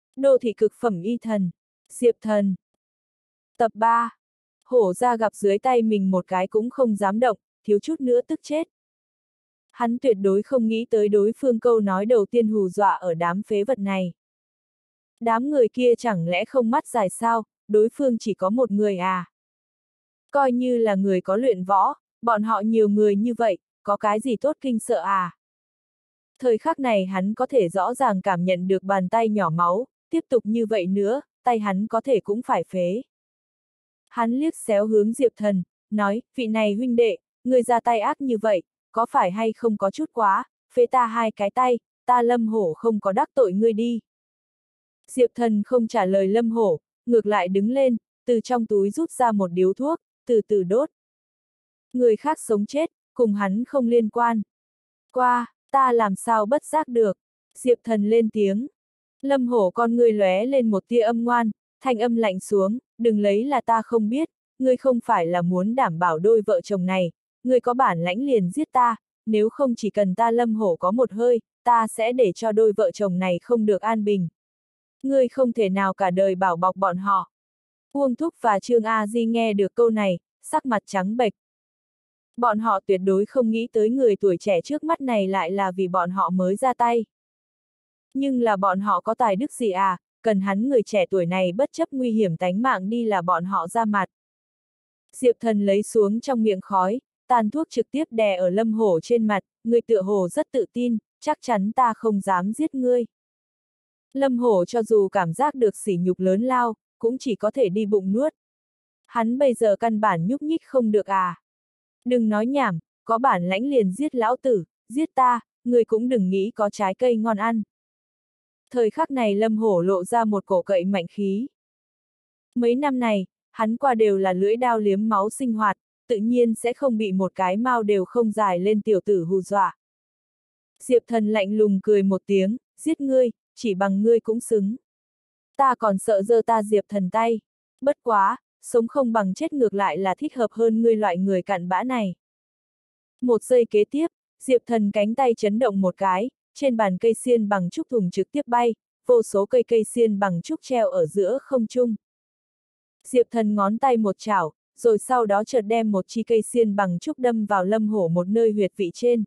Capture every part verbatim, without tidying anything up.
Đô thị cực phẩm y thần. Diệp Thần. Tập ba. Hổ ra gặp dưới tay mình một cái cũng không dám động, thiếu chút nữa tức chết. Hắn tuyệt đối không nghĩ tới đối phương câu nói đầu tiên hù dọa ở đám phế vật này. Đám người kia chẳng lẽ không mắt dài sao, đối phương chỉ có một người à? Coi như là người có luyện võ, bọn họ nhiều người như vậy, có cái gì tốt kinh sợ à? Thời khắc này hắn có thể rõ ràng cảm nhận được bàn tay nhỏ máu, tiếp tục như vậy nữa, tay hắn có thể cũng phải phế. Hắn liếc xéo hướng Diệp Thần, nói, vị này huynh đệ, người ra tay ác như vậy, có phải hay không có chút quá, phế ta hai cái tay, ta Lâm Hổ không có đắc tội ngươi đi. Diệp Thần không trả lời Lâm Hổ, ngược lại đứng lên, từ trong túi rút ra một điếu thuốc, từ từ đốt. Người khác sống chết, cùng hắn không liên quan. Qua, ta làm sao bất giác được. Diệp Thần lên tiếng. Lâm Hổ con ngươi lóe lên một tia âm ngoan, thanh âm lạnh xuống, đừng lấy là ta không biết, ngươi không phải là muốn đảm bảo đôi vợ chồng này, ngươi có bản lãnh liền giết ta, nếu không chỉ cần ta Lâm Hổ có một hơi, ta sẽ để cho đôi vợ chồng này không được an bình. Ngươi không thể nào cả đời bảo bọc bọn họ. Uông Thúc và Trương A Di nghe được câu này, sắc mặt trắng bệch. Bọn họ tuyệt đối không nghĩ tới người tuổi trẻ trước mắt này lại là vì bọn họ mới ra tay. Nhưng là bọn họ có tài đức gì à, cần hắn người trẻ tuổi này bất chấp nguy hiểm tánh mạng đi là bọn họ ra mặt. Diệp Thần lấy xuống trong miệng khói, tàn thuốc trực tiếp đè ở Lâm Hổ trên mặt, người tựa hồ rất tự tin, chắc chắn ta không dám giết ngươi. Lâm Hổ cho dù cảm giác được sỉ nhục lớn lao, cũng chỉ có thể đi bụng nuốt. Hắn bây giờ căn bản nhúc nhích không được à. Đừng nói nhảm, có bản lãnh liền giết lão tử, giết ta, người cũng đừng nghĩ có trái cây ngon ăn. Thời khắc này Lâm Hổ lộ ra một cổ cậy mạnh khí. Mấy năm này, hắn qua đều là lưỡi đao liếm máu sinh hoạt, tự nhiên sẽ không bị một cái mao đều không dài lên tiểu tử hù dọa. Diệp Thần lạnh lùng cười một tiếng, giết ngươi, chỉ bằng ngươi cũng xứng. Ta còn sợ giơ ta Diệp Thần tay. Bất quá, sống không bằng chết ngược lại là thích hợp hơn ngươi loại người cặn bã này. Một giây kế tiếp, Diệp Thần cánh tay chấn động một cái, trên bàn cây xiên bằng trúc thùng trực tiếp bay, vô số cây cây xiên bằng trúc treo ở giữa không trung. Diệp Thần ngón tay một chảo, rồi sau đó chợt đem một chi cây xiên bằng trúc đâm vào Lâm Hổ một nơi huyệt vị trên.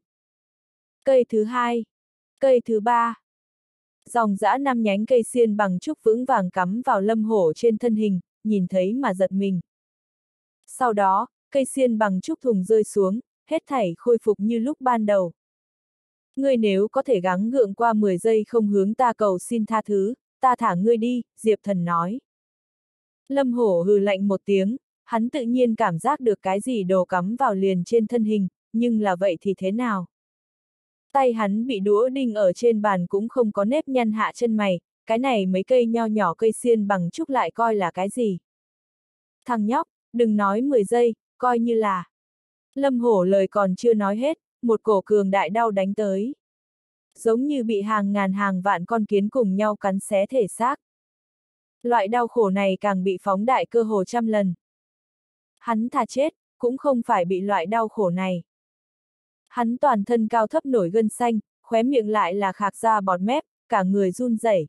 Cây thứ hai, cây thứ ba. Dòng dã năm nhánh cây xiên bằng trúc vững vàng cắm vào Lâm Hổ trên thân hình, nhìn thấy mà giật mình. Sau đó, cây xiên bằng trúc thùng rơi xuống, hết thảy khôi phục như lúc ban đầu. Ngươi nếu có thể gắng gượng qua mười giây không hướng ta cầu xin tha thứ, ta thả ngươi đi, Diệp Thần nói. Lâm Hổ hừ lạnh một tiếng, hắn tự nhiên cảm giác được cái gì đồ cắm vào liền trên thân hình, nhưng là vậy thì thế nào? Tay hắn bị đũa đinh ở trên bàn cũng không có nếp nhăn hạ chân mày, cái này mấy cây nho nhỏ cây xiên bằng trúc lại coi là cái gì? Thằng nhóc, đừng nói mười giây, coi như là. Lâm Hổ lời còn chưa nói hết, một cổ cường đại đau đánh tới. Giống như bị hàng ngàn hàng vạn con kiến cùng nhau cắn xé thể xác. Loại đau khổ này càng bị phóng đại cơ hồ trăm lần. Hắn thà chết, cũng không phải bị loại đau khổ này. Hắn toàn thân cao thấp nổi gân xanh, khóe miệng lại là khạc ra bọt mép, cả người run rẩy.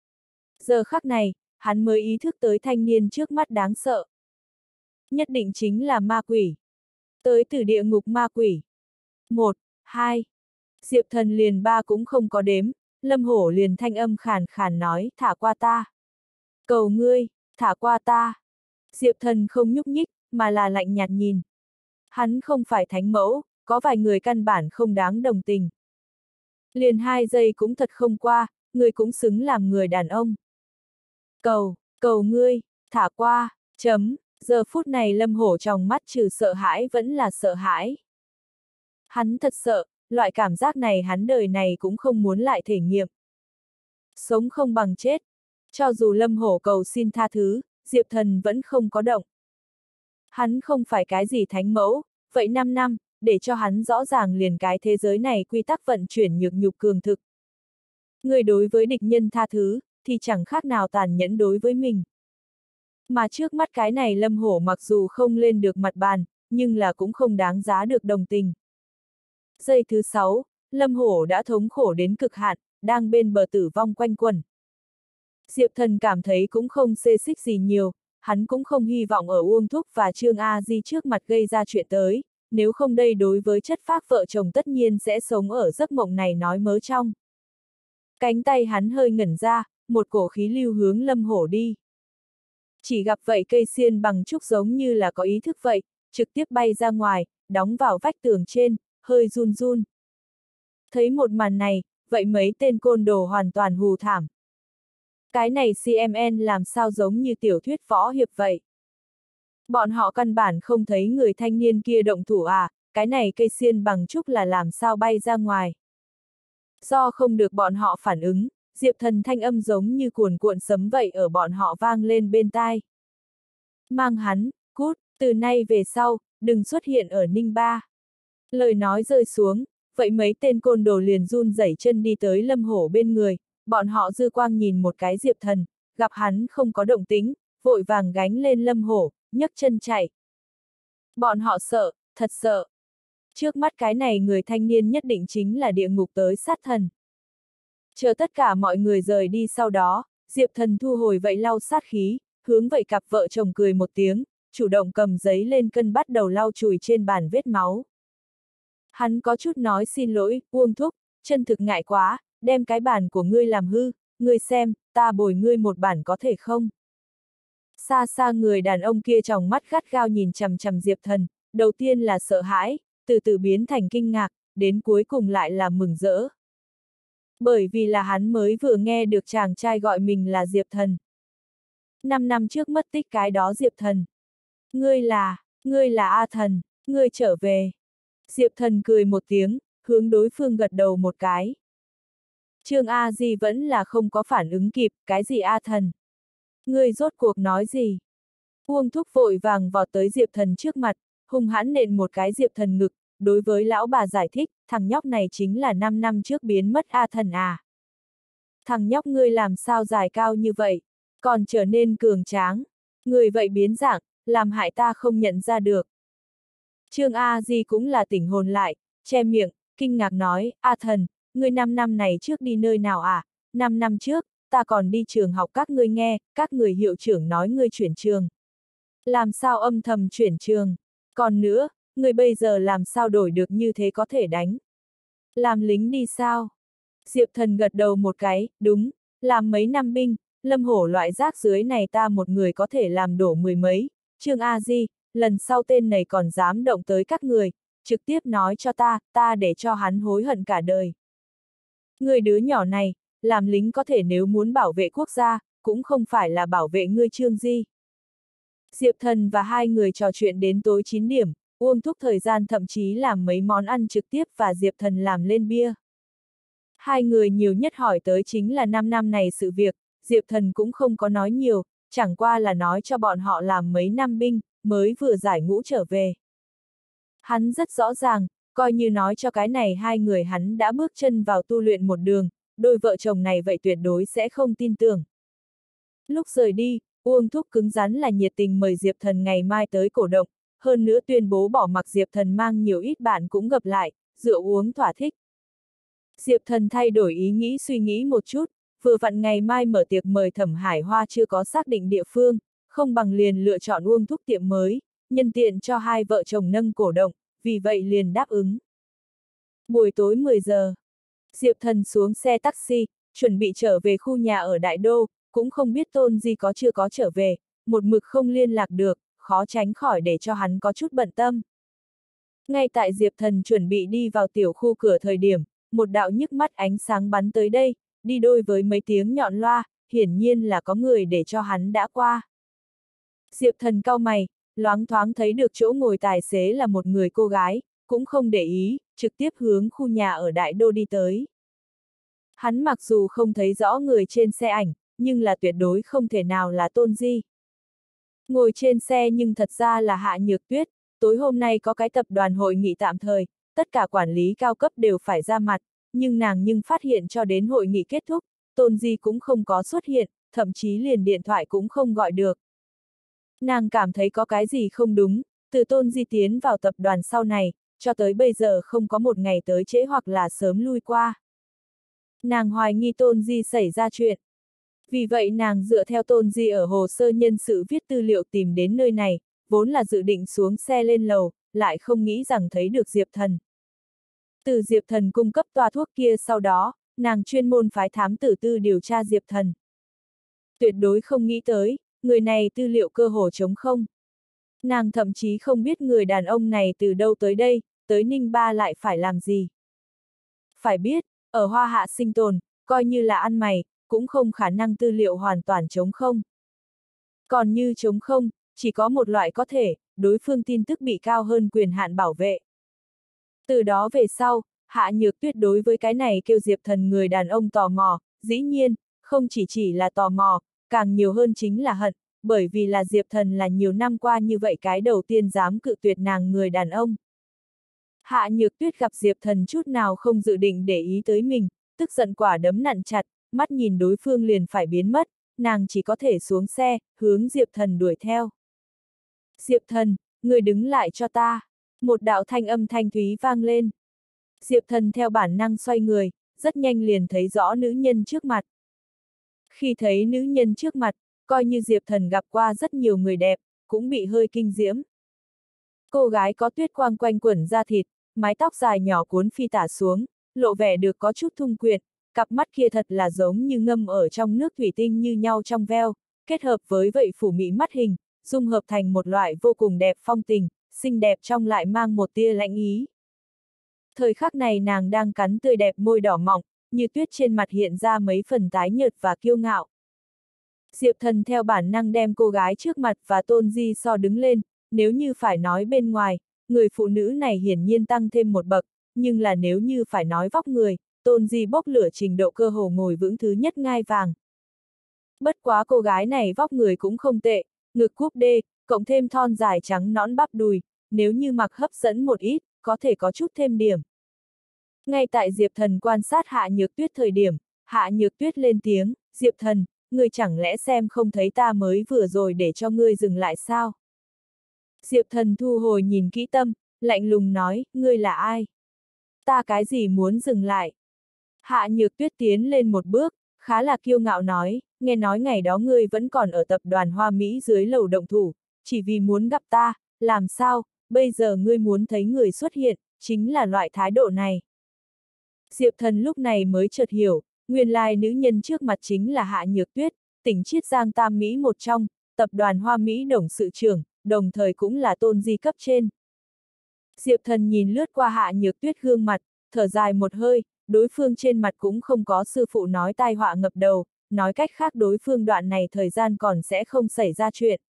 Giờ khắc này, hắn mới ý thức tới thanh niên trước mắt đáng sợ. Nhất định chính là ma quỷ. Tới từ địa ngục ma quỷ. Một, hai. Diệp Thần liền ba cũng không có đếm, Lâm Hổ liền thanh âm khàn khàn nói, thả qua ta. Cầu ngươi, thả qua ta. Diệp Thần không nhúc nhích, mà là lạnh nhạt nhìn. Hắn không phải thánh mẫu, có vài người căn bản không đáng đồng tình. Liền hai giây cũng thật không qua, ngươi cũng xứng làm người đàn ông. Cầu, cầu ngươi, thả qua, chấm, giờ phút này Lâm Hổ trong mắt trừ sợ hãi vẫn là sợ hãi. Hắn thật sợ, loại cảm giác này hắn đời này cũng không muốn lại thể nghiệm. Sống không bằng chết. Cho dù Lâm Hổ cầu xin tha thứ, Diệp Thần vẫn không có động. Hắn không phải cái gì thánh mẫu, vậy năm năm, để cho hắn rõ ràng liền cái thế giới này quy tắc vận chuyển nhược nhục cường thực. Người đối với địch nhân tha thứ, thì chẳng khác nào tàn nhẫn đối với mình. Mà trước mắt cái này Lâm Hổ mặc dù không lên được mặt bàn, nhưng là cũng không đáng giá được đồng tình. Giây thứ sáu, Lâm Hổ đã thống khổ đến cực hạn, đang bên bờ tử vong quanh quẩn. Diệp Thần cảm thấy cũng không xê xích gì nhiều, hắn cũng không hy vọng ở Uông Thúc và Trương A Di trước mặt gây ra chuyện tới, nếu không đây đối với chất phác vợ chồng tất nhiên sẽ sống ở giấc mộng này nói mớ trong. Cánh tay hắn hơi ngẩn ra, một cổ khí lưu hướng Lâm Hổ đi. Chỉ gặp vậy cây xiên bằng trúc giống như là có ý thức vậy, trực tiếp bay ra ngoài, đóng vào vách tường trên, hơi run run. Thấy một màn này, vậy mấy tên côn đồ hoàn toàn hù thảm. Cái này xê em en làm sao giống như tiểu thuyết võ hiệp vậy? Bọn họ căn bản không thấy người thanh niên kia động thủ à, cái này cây xiên bằng trúc là làm sao bay ra ngoài. Do không được bọn họ phản ứng, Diệp Thần thanh âm giống như cuồn cuộn sấm vậy ở bọn họ vang lên bên tai. Mang hắn, cút, từ nay về sau, đừng xuất hiện ở Ninh Ba. Lời nói rơi xuống, vậy mấy tên côn đồ liền run rẩy chân đi tới Lâm Hổ bên người, bọn họ dư quang nhìn một cái Diệp Thần, gặp hắn không có động tĩnh, vội vàng gánh lên Lâm Hổ, nhấc chân chạy. Bọn họ sợ, thật sợ. Trước mắt cái này người thanh niên nhất định chính là địa ngục tới sát thần. Chờ tất cả mọi người rời đi sau đó, Diệp Thần thu hồi vậy lau sát khí, hướng vậy cặp vợ chồng cười một tiếng, chủ động cầm giấy lên cân bắt đầu lau chùi trên bàn vết máu. Hắn có chút nói xin lỗi, Uông Thúc, chân thực ngại quá, đem cái bàn của ngươi làm hư, ngươi xem, ta bồi ngươi một bản có thể không? Xa xa người đàn ông kia tròng mắt gắt gao nhìn chằm chằm Diệp Thần, đầu tiên là sợ hãi, từ từ biến thành kinh ngạc, đến cuối cùng lại là mừng rỡ. Bởi vì là hắn mới vừa nghe được chàng trai gọi mình là Diệp Thần. Năm năm trước mất tích cái đó Diệp Thần. Ngươi là, ngươi là A Thần, ngươi trở về. Diệp Thần cười một tiếng, hướng đối phương gật đầu một cái. Trương A Di vẫn là không có phản ứng kịp, cái gì A Thần? Ngươi rốt cuộc nói gì? Uông Thúc vội vàng vọt tới Diệp Thần trước mặt, hung hãn nện một cái Diệp Thần ngực, đối với lão bà giải thích, thằng nhóc này chính là năm năm trước biến mất A Thần à. Thằng nhóc ngươi làm sao dài cao như vậy, còn trở nên cường tráng, người vậy biến dạng, làm hại ta không nhận ra được. Trương A Di cũng là tỉnh hồn lại, che miệng, kinh ngạc nói, A Thần, ngươi năm năm này trước đi nơi nào à, năm năm trước, ta còn đi trường học các ngươi nghe, các người hiệu trưởng nói ngươi chuyển trường. Làm sao âm thầm chuyển trường, còn nữa, ngươi bây giờ làm sao đổi được như thế có thể đánh. Làm lính đi sao? Diệp Thần gật đầu một cái, đúng, làm mấy năm binh, Lâm Hổ loại rác dưới này ta một người có thể làm đổ mười mấy, Trương A Di, lần sau tên này còn dám động tới các người, trực tiếp nói cho ta, ta để cho hắn hối hận cả đời. Người đứa nhỏ này, làm lính có thể nếu muốn bảo vệ quốc gia, cũng không phải là bảo vệ ngươi Trương Di. Diệp Thần và hai người trò chuyện đến tối chín điểm, Uông Thúc thời gian thậm chí làm mấy món ăn trực tiếp và Diệp Thần làm lên bia. Hai người nhiều nhất hỏi tới chính là năm năm này sự việc, Diệp Thần cũng không có nói nhiều, chẳng qua là nói cho bọn họ làm mấy năm binh, mới vừa giải ngũ trở về. Hắn rất rõ ràng, coi như nói cho cái này hai người hắn đã bước chân vào tu luyện một đường, đôi vợ chồng này vậy tuyệt đối sẽ không tin tưởng. Lúc rời đi, Uông Thúc cứng rắn là nhiệt tình mời Diệp Thần ngày mai tới cổ động, hơn nữa tuyên bố bỏ mặc Diệp Thần mang nhiều ít bạn cũng gặp lại, rượu uống thỏa thích. Diệp Thần thay đổi ý nghĩ suy nghĩ một chút, vừa vặn ngày mai mở tiệc mời Thẩm Hải Hoa chưa có xác định địa phương, không bằng liền lựa chọn Uông Thúc tiệm mới, nhân tiện cho hai vợ chồng nâng cổ động, vì vậy liền đáp ứng. Buổi tối mười giờ, Diệp Thần xuống xe taxi, chuẩn bị trở về khu nhà ở Đại Đô, cũng không biết Tôn Di có chưa có trở về, một mực không liên lạc được, khó tránh khỏi để cho hắn có chút bận tâm. Ngay tại Diệp Thần chuẩn bị đi vào tiểu khu cửa thời điểm, một đạo nhức mắt ánh sáng bắn tới đây, đi đôi với mấy tiếng nhọn loa, hiển nhiên là có người để cho hắn đã qua. Diệp Thần cau mày, loáng thoáng thấy được chỗ ngồi tài xế là một người cô gái, cũng không để ý, trực tiếp hướng khu nhà ở Đại Đô đi tới. Hắn mặc dù không thấy rõ người trên xe ảnh, nhưng là tuyệt đối không thể nào là Tôn Di. Ngồi trên xe nhưng thật ra là Hạ Nhược Tuyết, tối hôm nay có cái tập đoàn hội nghị tạm thời, tất cả quản lý cao cấp đều phải ra mặt, nhưng nàng nhưng phát hiện cho đến hội nghị kết thúc, Tôn Di cũng không có xuất hiện, thậm chí liền điện thoại cũng không gọi được. Nàng cảm thấy có cái gì không đúng, từ Tôn Di tiến vào tập đoàn sau này, cho tới bây giờ không có một ngày tới trễ hoặc là sớm lui qua. Nàng hoài nghi Tôn Di xảy ra chuyện. Vì vậy nàng dựa theo Tôn Di ở hồ sơ nhân sự viết tư liệu tìm đến nơi này, vốn là dự định xuống xe lên lầu, lại không nghĩ rằng thấy được Diệp Thần. Từ Diệp Thần cung cấp toa thuốc kia sau đó, nàng chuyên môn phái thám tử tư điều tra Diệp Thần. Tuyệt đối không nghĩ tới, người này tư liệu cơ hồ trống không. Nàng thậm chí không biết người đàn ông này từ đâu tới đây, tới Ninh Ba lại phải làm gì. Phải biết, ở Hoa Hạ sinh tồn, coi như là ăn mày, cũng không khả năng tư liệu hoàn toàn trống không. Còn như trống không, chỉ có một loại có thể, đối phương tin tức bị cao hơn quyền hạn bảo vệ. Từ đó về sau, Hạ Nhược Tuyết đối với cái này kêu Diệp Thần người đàn ông tò mò, dĩ nhiên, không chỉ chỉ là tò mò, càng nhiều hơn chính là hận, bởi vì là Diệp Thần là nhiều năm qua như vậy cái đầu tiên dám cự tuyệt nàng người đàn ông. Hạ Nhược Tuyết gặp Diệp Thần chút nào không dự định để ý tới mình, tức giận quả đấm nặn chặt, mắt nhìn đối phương liền phải biến mất, nàng chỉ có thể xuống xe, hướng Diệp Thần đuổi theo. Diệp Thần, người đứng lại cho ta. Một đạo thanh âm thanh thúy vang lên. Diệp Thần theo bản năng xoay người, rất nhanh liền thấy rõ nữ nhân trước mặt. Khi thấy nữ nhân trước mặt, coi như Diệp Thần gặp qua rất nhiều người đẹp, cũng bị hơi kinh diễm. Cô gái có tuyết quang quanh quẩn da thịt, mái tóc dài nhỏ cuốn phi tả xuống, lộ vẻ được có chút thung quyện, cặp mắt kia thật là giống như ngâm ở trong nước thủy tinh như nhau trong veo, kết hợp với vậy phủ mị mắt hình, dung hợp thành một loại vô cùng đẹp phong tình, xinh đẹp trong lại mang một tia lãnh ý. Thời khắc này nàng đang cắn tươi đẹp môi đỏ mọng, như tuyết trên mặt hiện ra mấy phần tái nhợt và kiêu ngạo. Diệp Thần theo bản năng đem cô gái trước mặt và Tôn Di so đứng lên, nếu như phải nói bên ngoài, người phụ nữ này hiển nhiên tăng thêm một bậc, nhưng là nếu như phải nói vóc người, Tôn Di bốc lửa trình độ cơ hồ ngồi vững thứ nhất ngai vàng. Bất quá cô gái này vóc người cũng không tệ, ngực cúp đê, cộng thêm thon dài trắng nõn bắp đùi, nếu như mặc hấp dẫn một ít, có thể có chút thêm điểm. Ngay tại Diệp Thần quan sát Hạ Nhược Tuyết thời điểm, Hạ Nhược Tuyết lên tiếng, Diệp Thần, ngươi chẳng lẽ xem không thấy ta mới vừa rồi để cho ngươi dừng lại sao? Diệp Thần thu hồi nhìn kỹ tâm, lạnh lùng nói, ngươi là ai? Ta cái gì muốn dừng lại? Hạ Nhược Tuyết tiến lên một bước, khá là kiêu ngạo nói, nghe nói ngày đó ngươi vẫn còn ở tập đoàn Hoa Mỹ dưới lầu động thủ, chỉ vì muốn gặp ta, làm sao, bây giờ ngươi muốn thấy người xuất hiện, chính là loại thái độ này. Diệp Thần lúc này mới chợt hiểu, nguyên lai nữ nhân trước mặt chính là Hạ Nhược Tuyết, tỉnh Chiết Giang Tam Mỹ một trong, tập đoàn Hoa Mỹ董sự trưởng, đồng thời cũng là Tôn Di cấp trên. Diệp Thần nhìn lướt qua Hạ Nhược Tuyết gương mặt, thở dài một hơi, đối phương trên mặt cũng không có sư phụ nói tai họa ngập đầu, nói cách khác đối phương đoạn này thời gian còn sẽ không xảy ra chuyện.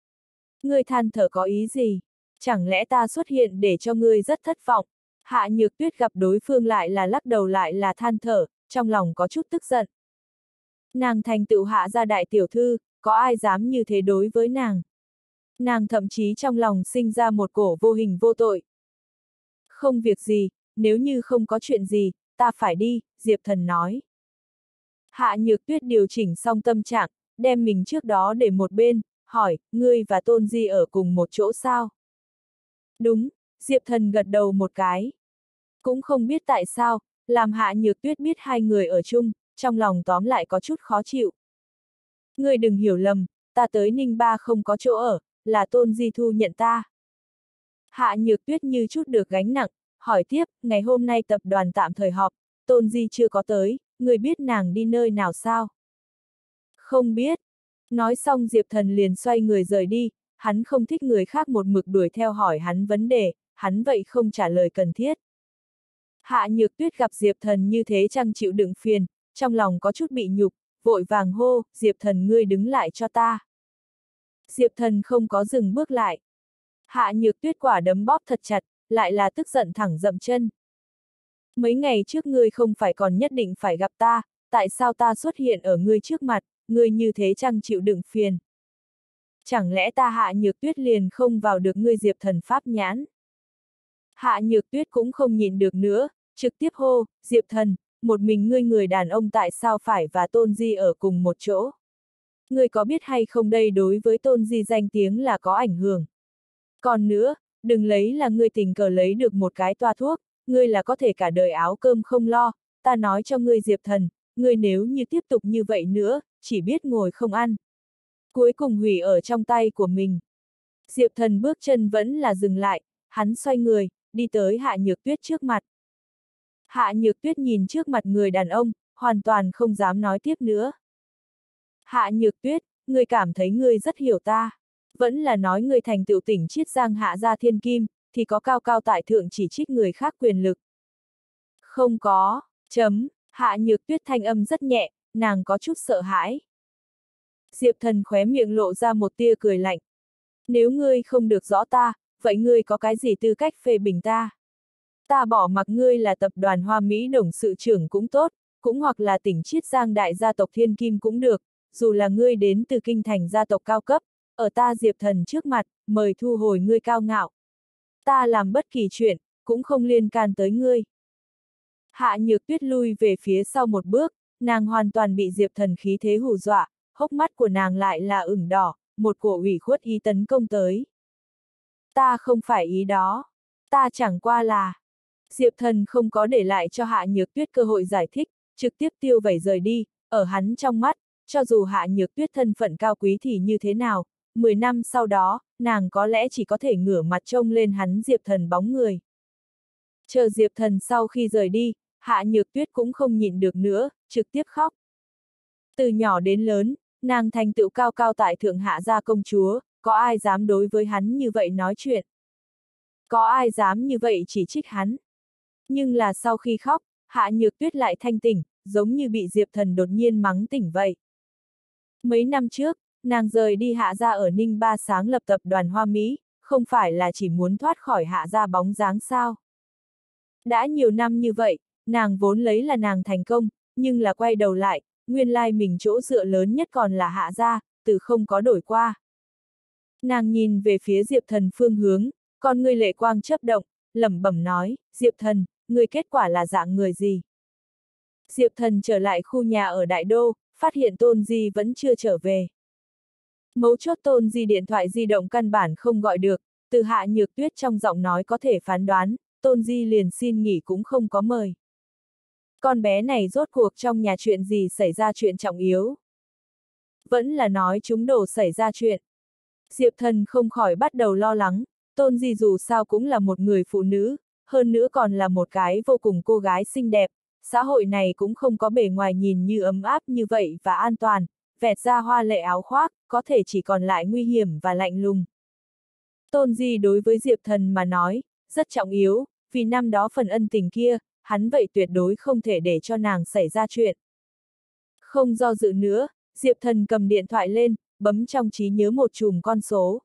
Ngươi than thở có ý gì? Chẳng lẽ ta xuất hiện để cho ngươi rất thất vọng? Hạ Nhược Tuyết gặp đối phương lại là lắc đầu lại là than thở, trong lòng có chút tức giận. Nàng thành tựu Hạ gia đại tiểu thư, có ai dám như thế đối với nàng? Nàng thậm chí trong lòng sinh ra một cổ vô hình vô tội. Không việc gì, nếu như không có chuyện gì, ta phải đi, Diệp Thần nói. Hạ Nhược Tuyết điều chỉnh xong tâm trạng, đem mình trước đó để một bên, hỏi, ngươi và Tôn Di ở cùng một chỗ sao? Đúng, Diệp Thần gật đầu một cái. Cũng không biết tại sao, làm Hạ Nhược Tuyết biết hai người ở chung, trong lòng tóm lại có chút khó chịu. Ngươi đừng hiểu lầm, ta tới Ninh Ba không có chỗ ở, là Tôn Di thu nhận ta. Hạ Nhược Tuyết như chút được gánh nặng, hỏi tiếp, ngày hôm nay tập đoàn tạm thời họp, Tôn Di chưa có tới, ngươi biết nàng đi nơi nào sao? Không biết. Nói xong Diệp Thần liền xoay người rời đi, hắn không thích người khác một mực đuổi theo hỏi hắn vấn đề, hắn vậy không trả lời cần thiết. Hạ Nhược Tuyết gặp Diệp Thần như thế chẳng chịu đựng phiền, trong lòng có chút bị nhục, vội vàng hô, Diệp Thần ngươi đứng lại cho ta. Diệp Thần không có dừng bước lại. Hạ Nhược Tuyết quả đấm bóp thật chặt, lại là tức giận thẳng dậm chân. Mấy ngày trước ngươi không phải còn nhất định phải gặp ta, tại sao ta xuất hiện ở ngươi trước mặt, ngươi như thế chẳng chịu đựng phiền. Chẳng lẽ ta Hạ Nhược Tuyết liền không vào được ngươi Diệp Thần pháp nhãn? Hạ Nhược Tuyết cũng không nhìn được nữa, trực tiếp hô, Diệp Thần, một mình ngươi người đàn ông tại sao phải và Tôn Di ở cùng một chỗ? Ngươi có biết hay không đây đối với Tôn Di danh tiếng là có ảnh hưởng? Còn nữa, đừng lấy là ngươi tình cờ lấy được một cái toa thuốc, ngươi là có thể cả đời áo cơm không lo, ta nói cho ngươi Diệp Thần, ngươi nếu như tiếp tục như vậy nữa, chỉ biết ngồi không ăn. Cuối cùng hủy ở trong tay của mình. Diệp Thần bước chân vẫn là dừng lại, hắn xoay người, đi tới Hạ Nhược Tuyết trước mặt. Hạ Nhược Tuyết nhìn trước mặt người đàn ông, hoàn toàn không dám nói tiếp nữa. Hạ Nhược Tuyết, ngươi cảm thấy ngươi rất hiểu ta. Vẫn là nói ngươi thành tựu tỉnh Chiết Giang hạ gia thiên kim, thì có cao cao tại thượng chỉ trích người khác quyền lực. Không có, chấm, Hạ Nhược Tuyết thanh âm rất nhẹ, nàng có chút sợ hãi. Diệp Thần khóe miệng lộ ra một tia cười lạnh. Nếu ngươi không được rõ ta, vậy ngươi có cái gì tư cách phê bình ta? Ta bỏ mặc ngươi là tập đoàn Hoa Mỹ董sự trưởng cũng tốt, cũng hoặc là tỉnh Chiết Giang đại gia tộc thiên kim cũng được, dù là ngươi đến từ kinh thành gia tộc cao cấp, ở ta Diệp Thần trước mặt, mời thu hồi ngươi cao ngạo. Ta làm bất kỳ chuyện, cũng không liên can tới ngươi. Hạ Nhược Tuyết lui về phía sau một bước, nàng hoàn toàn bị Diệp Thần khí thế hù dọa, hốc mắt của nàng lại là ửng đỏ, một cổ ủy khuất ý tấn công tới. Ta không phải ý đó. Ta chẳng qua là... Diệp Thần không có để lại cho Hạ Nhược Tuyết cơ hội giải thích, trực tiếp tiêu vẩy rời đi, ở hắn trong mắt, cho dù Hạ Nhược Tuyết thân phận cao quý thì như thế nào, mười năm sau đó, nàng có lẽ chỉ có thể ngửa mặt trông lên hắn Diệp Thần bóng người. Chờ Diệp Thần sau khi rời đi, Hạ Nhược Tuyết cũng không nhịn được nữa, trực tiếp khóc. Từ nhỏ đến lớn, nàng thành tựu cao cao tại thượng hạ gia công chúa, có ai dám đối với hắn như vậy nói chuyện? Có ai dám như vậy chỉ trích hắn? Nhưng là sau khi khóc, Hạ Nhược Tuyết lại thanh tỉnh, giống như bị Diệp Thần đột nhiên mắng tỉnh vậy. Mấy năm trước, nàng rời đi Hạ gia ở Ninh Ba sáng lập tập đoàn Hoa Mỹ, không phải là chỉ muốn thoát khỏi Hạ gia bóng dáng sao? Đã nhiều năm như vậy, nàng vốn lấy là nàng thành công, nhưng là quay đầu lại, nguyên lai mình chỗ dựa lớn nhất còn là Hạ gia, từ không có đổi qua. Nàng nhìn về phía Diệp Thần phương hướng, con ngươi lệ quang chớp động, lẩm bẩm nói, Diệp Thần, người kết quả là dạng người gì? Diệp Thần trở lại khu nhà ở Đại Đô, phát hiện Tôn Di vẫn chưa trở về. Mấu chốt Tôn Di điện thoại di động căn bản không gọi được, từ Hạ Nhược Tuyết trong giọng nói có thể phán đoán, Tôn Di liền xin nghỉ cũng không có mời. Con bé này rốt cuộc trong nhà chuyện gì xảy ra chuyện trọng yếu? Vẫn là nói chúng đồ xảy ra chuyện. Diệp Thần không khỏi bắt đầu lo lắng, Tôn Di dù sao cũng là một người phụ nữ, hơn nữa còn là một cái vô cùng cô gái xinh đẹp, xã hội này cũng không có bề ngoài nhìn như ấm áp như vậy và an toàn, vẹt ra hoa lệ áo khoác, có thể chỉ còn lại nguy hiểm và lạnh lùng. Tôn Di đối với Diệp Thần mà nói, rất trọng yếu, vì năm đó phần ân tình kia, hắn vậy tuyệt đối không thể để cho nàng xảy ra chuyện. Không do dự nữa, Diệp Thần cầm điện thoại lên, bấm trong trí nhớ một chùm con số.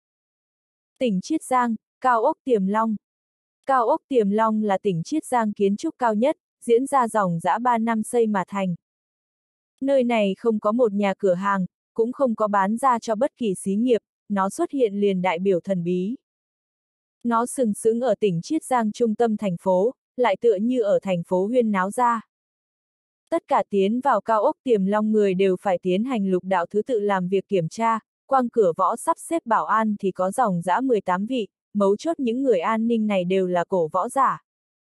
Tỉnh Chiết Giang, cao ốc Tiềm Long. Cao ốc Tiềm Long là tỉnh Chiết Giang kiến trúc cao nhất, diễn ra dòng dã ba năm xây mà thành. Nơi này không có một nhà cửa hàng, cũng không có bán ra cho bất kỳ xí nghiệp, nó xuất hiện liền đại biểu thần bí. Nó sừng sững ở tỉnh Chiết Giang trung tâm thành phố, lại tựa như ở thành phố huyên náo ra. Tất cả tiến vào cao ốc Tiềm Long người đều phải tiến hành lục đạo thứ tự làm việc kiểm tra, quang cửa võ sắp xếp bảo an thì có dòng dã mười tám vị, mấu chốt những người an ninh này đều là cổ võ giả.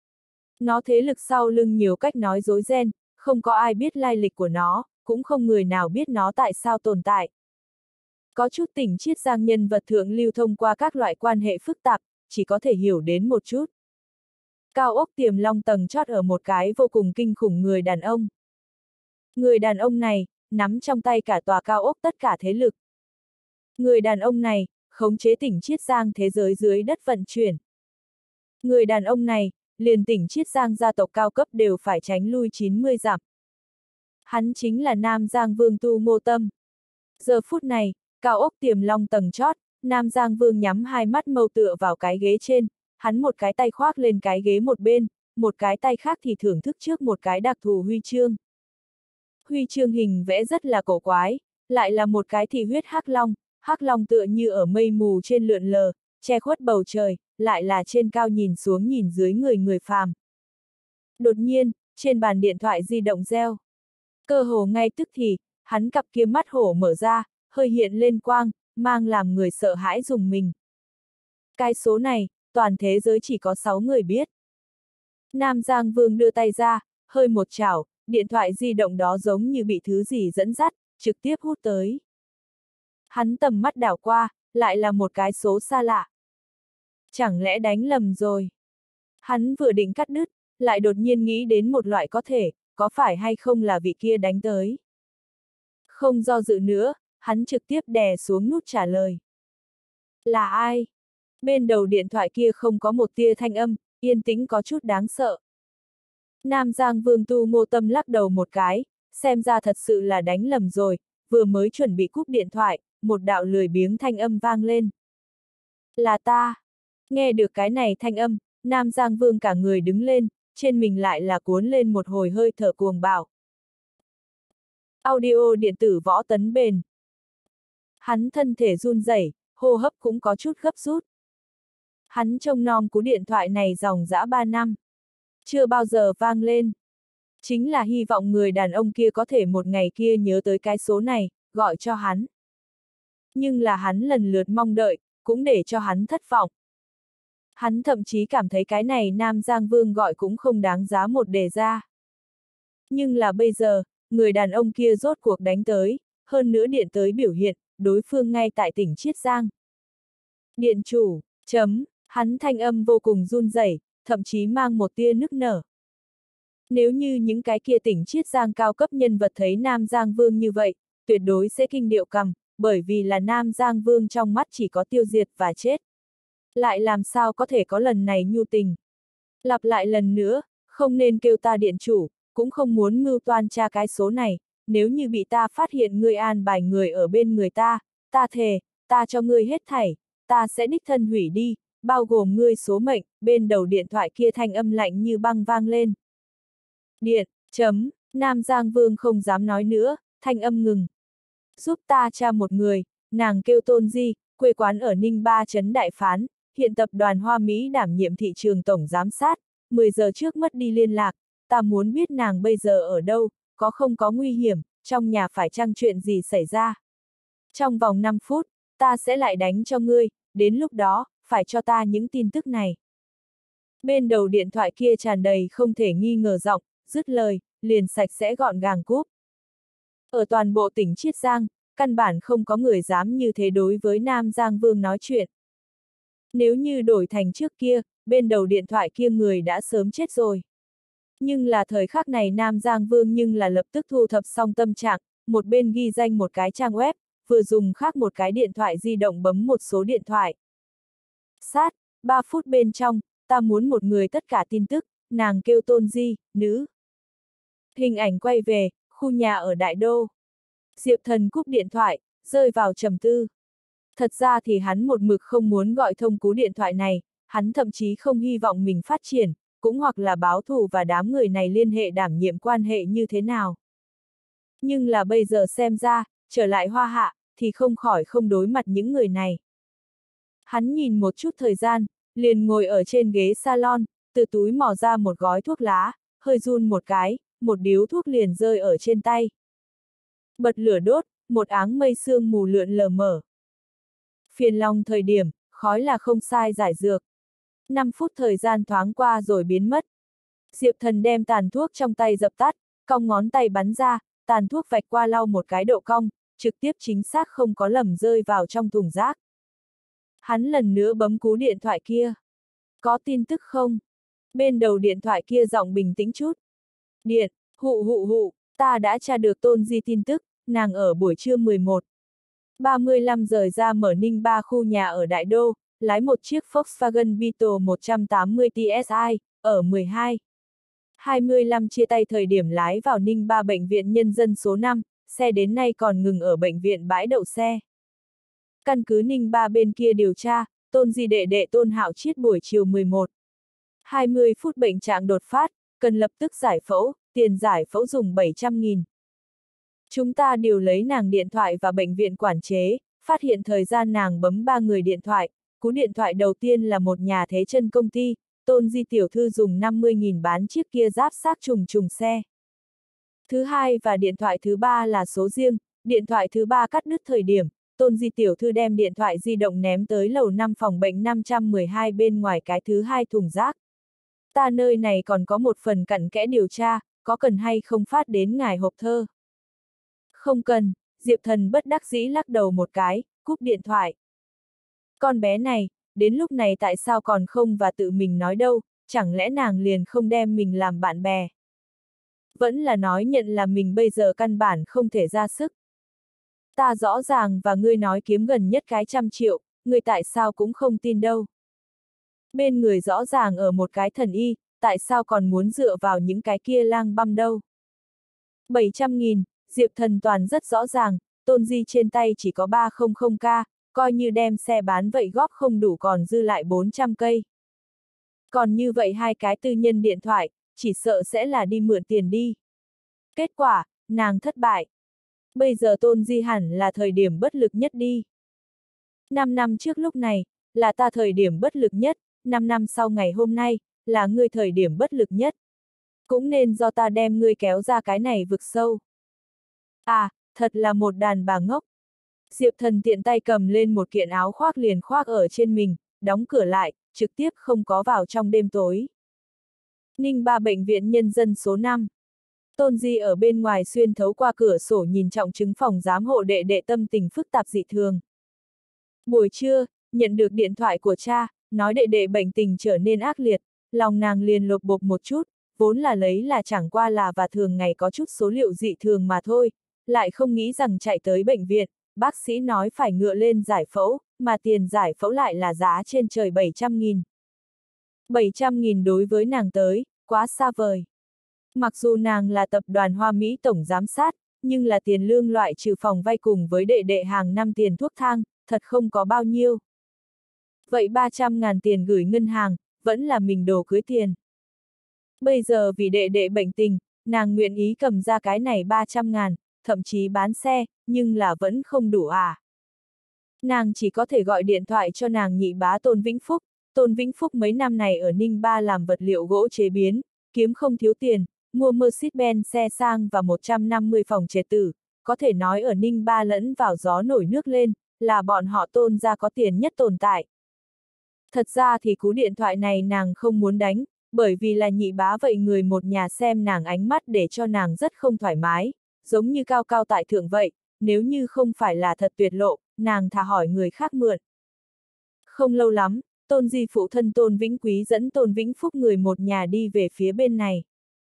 Nó thế lực sau lưng nhiều cách nói dối ren, không có ai biết lai lịch của nó, cũng không người nào biết nó tại sao tồn tại. Có chút tỉnh Chiết Giang nhân vật thượng lưu thông qua các loại quan hệ phức tạp, chỉ có thể hiểu đến một chút. Cao ốc Tiềm Long tầng chót ở một cái vô cùng kinh khủng người đàn ông. Người đàn ông này, nắm trong tay cả tòa cao ốc tất cả thế lực. Người đàn ông này, khống chế tỉnh Chiết Giang thế giới dưới đất vận chuyển. Người đàn ông này, liền tỉnh Chiết Giang gia tộc cao cấp đều phải tránh lui chín mươi dặm. Hắn chính là Nam Giang Vương Tu Mô Tâm. Giờ phút này, cao ốc Tiềm Long tầng chót, Nam Giang Vương nhắm hai mắt mâu tựa vào cái ghế trên, hắn một cái tay khoác lên cái ghế một bên, một cái tay khác thì thưởng thức trước một cái đặc thù huy chương. Huy chương hình vẽ rất là cổ quái, lại là một cái thị huyết hắc long, hắc long tựa như ở mây mù trên lượn lờ, che khuất bầu trời, lại là trên cao nhìn xuống nhìn dưới người người phàm. Đột nhiên, trên bàn điện thoại di động reo. Cơ hồ ngay tức thì, hắn cặp kia mắt hổ mở ra, hơi hiện lên quang, mang làm người sợ hãi rùng mình. Cái số này, toàn thế giới chỉ có sáu người biết. Nam Giang Vương đưa tay ra, hơi một chảo, điện thoại di động đó giống như bị thứ gì dẫn dắt, trực tiếp hút tới. Hắn tầm mắt đảo qua, lại là một cái số xa lạ. Chẳng lẽ đánh lầm rồi? Hắn vừa định cắt đứt, lại đột nhiên nghĩ đến một loại có thể, có phải hay không là vị kia đánh tới. Không do dự nữa, hắn trực tiếp đè xuống nút trả lời. Là ai? Bên đầu điện thoại kia không có một tia thanh âm, yên tĩnh có chút đáng sợ. Nam Giang Vương Tu Ngô Tâm lắc đầu một cái, xem ra thật sự là đánh lầm rồi, vừa mới chuẩn bị cúp điện thoại, một đạo lười biếng thanh âm vang lên. Là ta. Nghe được cái này thanh âm, Nam Giang Vương cả người đứng lên, trên mình lại là cuốn lên một hồi hơi thở cuồng bạo. Audio điện tử Võ Tấn Bền. Hắn thân thể run rẩy, hô hấp cũng có chút gấp rút. Hắn trông nom cú điện thoại này dòng dã ba năm. Chưa bao giờ vang lên. Chính là hy vọng người đàn ông kia có thể một ngày kia nhớ tới cái số này, gọi cho hắn. Nhưng là hắn lần lượt mong đợi, cũng để cho hắn thất vọng. Hắn thậm chí cảm thấy cái này Nam Giang Vương gọi cũng không đáng giá một đề ra. Nhưng là bây giờ, người đàn ông kia rốt cuộc đánh tới, hơn nữa điện tới biểu hiện, đối phương ngay tại tỉnh Chiết Giang. Điện chủ, chấm, hắn thanh âm vô cùng run rẩy, thậm chí mang một tia nức nở. Nếu như những cái kia tỉnh Chiết Giang cao cấp nhân vật thấy Nam Giang Vương như vậy, tuyệt đối sẽ kinh điệu cằm, bởi vì là Nam Giang Vương trong mắt chỉ có tiêu diệt và chết. Lại làm sao có thể có lần này nhu tình. Lặp lại lần nữa, không nên kêu ta điện chủ, cũng không muốn mưu toan tra cái số này, nếu như bị ta phát hiện ngươi an bài người ở bên người ta, ta thề, ta cho ngươi hết thảy, ta sẽ đích thân hủy đi, bao gồm ngươi số mệnh, bên đầu điện thoại kia thanh âm lạnh như băng vang lên. Điện, chấm, Nam Giang Vương không dám nói nữa, thanh âm ngừng. Giúp ta tra một người, nàng kêu Tôn Di, quê quán ở Ninh Ba Trấn Đại Phán, hiện tập đoàn Hoa Mỹ đảm nhiệm thị trường tổng giám sát, mười giờ trước mất đi liên lạc, ta muốn biết nàng bây giờ ở đâu, có không có nguy hiểm, trong nhà phải chăng chuyện gì xảy ra. Trong vòng năm phút, ta sẽ lại đánh cho ngươi, đến lúc đó, phải cho ta những tin tức này. Bên đầu điện thoại kia tràn đầy không thể nghi ngờ giọng, dứt lời, liền sạch sẽ gọn gàng cúp. Ở toàn bộ tỉnh Chiết Giang, căn bản không có người dám như thế đối với Nam Giang Vương nói chuyện. Nếu như đổi thành trước kia, bên đầu điện thoại kia người đã sớm chết rồi. Nhưng là thời khắc này Nam Giang Vương nhưng là lập tức thu thập xong tâm trạng, một bên ghi danh một cái trang web, vừa dùng khác một cái điện thoại di động bấm một số điện thoại. Sát, ba phút bên trong, ta muốn một người tất cả tin tức, nàng kêu Tôn Di, nữ. Hình ảnh quay về, khu nhà ở Đại Đô. Diệp Thần cúp điện thoại, rơi vào trầm tư. Thật ra thì hắn một mực không muốn gọi thông cú điện thoại này, hắn thậm chí không hy vọng mình phát triển, cũng hoặc là báo thù và đám người này liên hệ đảm nhiệm quan hệ như thế nào. Nhưng là bây giờ xem ra, trở lại Hoa Hạ, thì không khỏi không đối mặt những người này. Hắn nhìn một chút thời gian, liền ngồi ở trên ghế salon, từ túi mò ra một gói thuốc lá, hơi run một cái, một điếu thuốc liền rơi ở trên tay. Bật lửa đốt, một áng mây sương mù lượn lờ mở. Phiền lòng thời điểm, khói là không sai giải dược. năm phút thời gian thoáng qua rồi biến mất. Diệp Thần đem tàn thuốc trong tay dập tắt, cong ngón tay bắn ra, tàn thuốc vạch qua lau một cái độ cong, trực tiếp chính xác không có lầm rơi vào trong thùng rác. Hắn lần nữa bấm cú điện thoại kia. Có tin tức không? Bên đầu điện thoại kia giọng bình tĩnh chút. Điện, hụ hụ hụ, ta đã tra được Tôn Di tin tức, nàng ở buổi trưa mười một ba mươi lăm giờ ra mở Ninh Ba khu nhà ở Đại Đô, lái một chiếc Volkswagen Beetle một trăm tám mươi T S I, ở mười hai hai mươi lăm chia tay thời điểm lái vào Ninh Ba bệnh viện nhân dân số năm, xe đến nay còn ngừng ở bệnh viện bãi đậu xe. Căn cứ Ninh Ba bên kia điều tra, Tôn Di đệ đệ Tôn Hạo Chiết buổi chiều mười một hai mươi phút bệnh trạng đột phát, cần lập tức giải phẫu, tiền giải phẫu dùng bảy trăm nghìn. Chúng ta điều lấy nàng điện thoại và bệnh viện quản chế, phát hiện thời gian nàng bấm ba người điện thoại, cú điện thoại đầu tiên là một nhà thế chân công ty, Tôn Di tiểu thư dùng năm mươi nghìn bán chiếc kia giáp xác trùng trùng xe. Thứ hai và điện thoại thứ ba là số riêng, điện thoại thứ ba cắt đứt thời điểm, Tôn Di tiểu thư đem điện thoại di động ném tới lầu năm phòng bệnh năm trăm mười hai bên ngoài cái thứ hai thùng rác. Ta nơi này còn có một phần cặn kẽ điều tra, có cần hay không phát đến ngài hộp thơ? Không cần, Diệp Thần bất đắc dĩ lắc đầu một cái, cúp điện thoại. Con bé này, đến lúc này tại sao còn không và tự mình nói đâu, chẳng lẽ nàng liền không đem mình làm bạn bè? Vẫn là nói nhận là mình bây giờ căn bản không thể ra sức. Ta rõ ràng và ngươi nói kiếm gần nhất cái trăm triệu, ngươi tại sao cũng không tin đâu. Bên người rõ ràng ở một cái thần y, tại sao còn muốn dựa vào những cái kia lang băm đâu. bảy trăm nghìn, Diệp Thần toàn rất rõ ràng, Tôn Di trên tay chỉ có ba trăm k, coi như đem xe bán vậy góp không đủ còn dư lại bốn trăm cây. Còn như vậy hai cái tư nhân điện thoại, chỉ sợ sẽ là đi mượn tiền đi. Kết quả, nàng thất bại. Bây giờ Tôn Di hẳn là thời điểm bất lực nhất đi. Năm năm trước lúc này, là ta thời điểm bất lực nhất, năm năm sau ngày hôm nay, là ngươi thời điểm bất lực nhất. Cũng nên do ta đem ngươi kéo ra cái này vực sâu. À, thật là một đàn bà ngốc. Diệp Thần tiện tay cầm lên một kiện áo khoác liền khoác ở trên mình, đóng cửa lại, trực tiếp không có vào trong đêm tối. Ninh Ba bệnh viện nhân dân số năm. Tôn Di ở bên ngoài xuyên thấu qua cửa sổ nhìn trọng chứng phòng giám hộ đệ đệ tâm tình phức tạp dị thường. Buổi trưa, nhận được điện thoại của cha, nói đệ đệ bệnh tình trở nên ác liệt, lòng nàng liền lột bột một chút, vốn là lấy là chẳng qua là và thường ngày có chút số liệu dị thường mà thôi, lại không nghĩ rằng chạy tới bệnh viện, bác sĩ nói phải ngựa lên giải phẫu, mà tiền giải phẫu lại là giá trên trời bảy trăm nghìn. bảy trăm nghìn đối với nàng tới, quá xa vời. Mặc dù nàng là tập đoàn Hoa Mỹ tổng giám sát, nhưng là tiền lương loại trừ phòng vay cùng với đệ đệ hàng năm tiền thuốc thang, thật không có bao nhiêu. Vậy ba trăm ngàn tiền gửi ngân hàng, vẫn là mình đồ cưới tiền. Bây giờ vì đệ đệ bệnh tình, nàng nguyện ý cầm ra cái này ba trăm ngàn, thậm chí bán xe, nhưng là vẫn không đủ à. Nàng chỉ có thể gọi điện thoại cho nàng nhị bá Tôn Vĩnh Phúc. Tôn Vĩnh Phúc mấy năm này ở Ninh Ba làm vật liệu gỗ chế biến, kiếm không thiếu tiền, mua Mercedes-Benz xe sang và một trăm năm mươi phòng trẻ tử, có thể nói ở Ninh Ba lẫn vào gió nổi nước lên, là bọn họ Tôn gia có tiền nhất tồn tại. Thật ra thì cú điện thoại này nàng không muốn đánh, bởi vì là nhị bá vậy người một nhà xem nàng ánh mắt để cho nàng rất không thoải mái, giống như cao cao tại thượng vậy, nếu như không phải là thật tuyệt lộ, nàng thà hỏi người khác mượn. Không lâu lắm, Tôn Di phụ thân Tôn Vĩnh Quý dẫn Tôn Vĩnh Phúc người một nhà đi về phía bên này.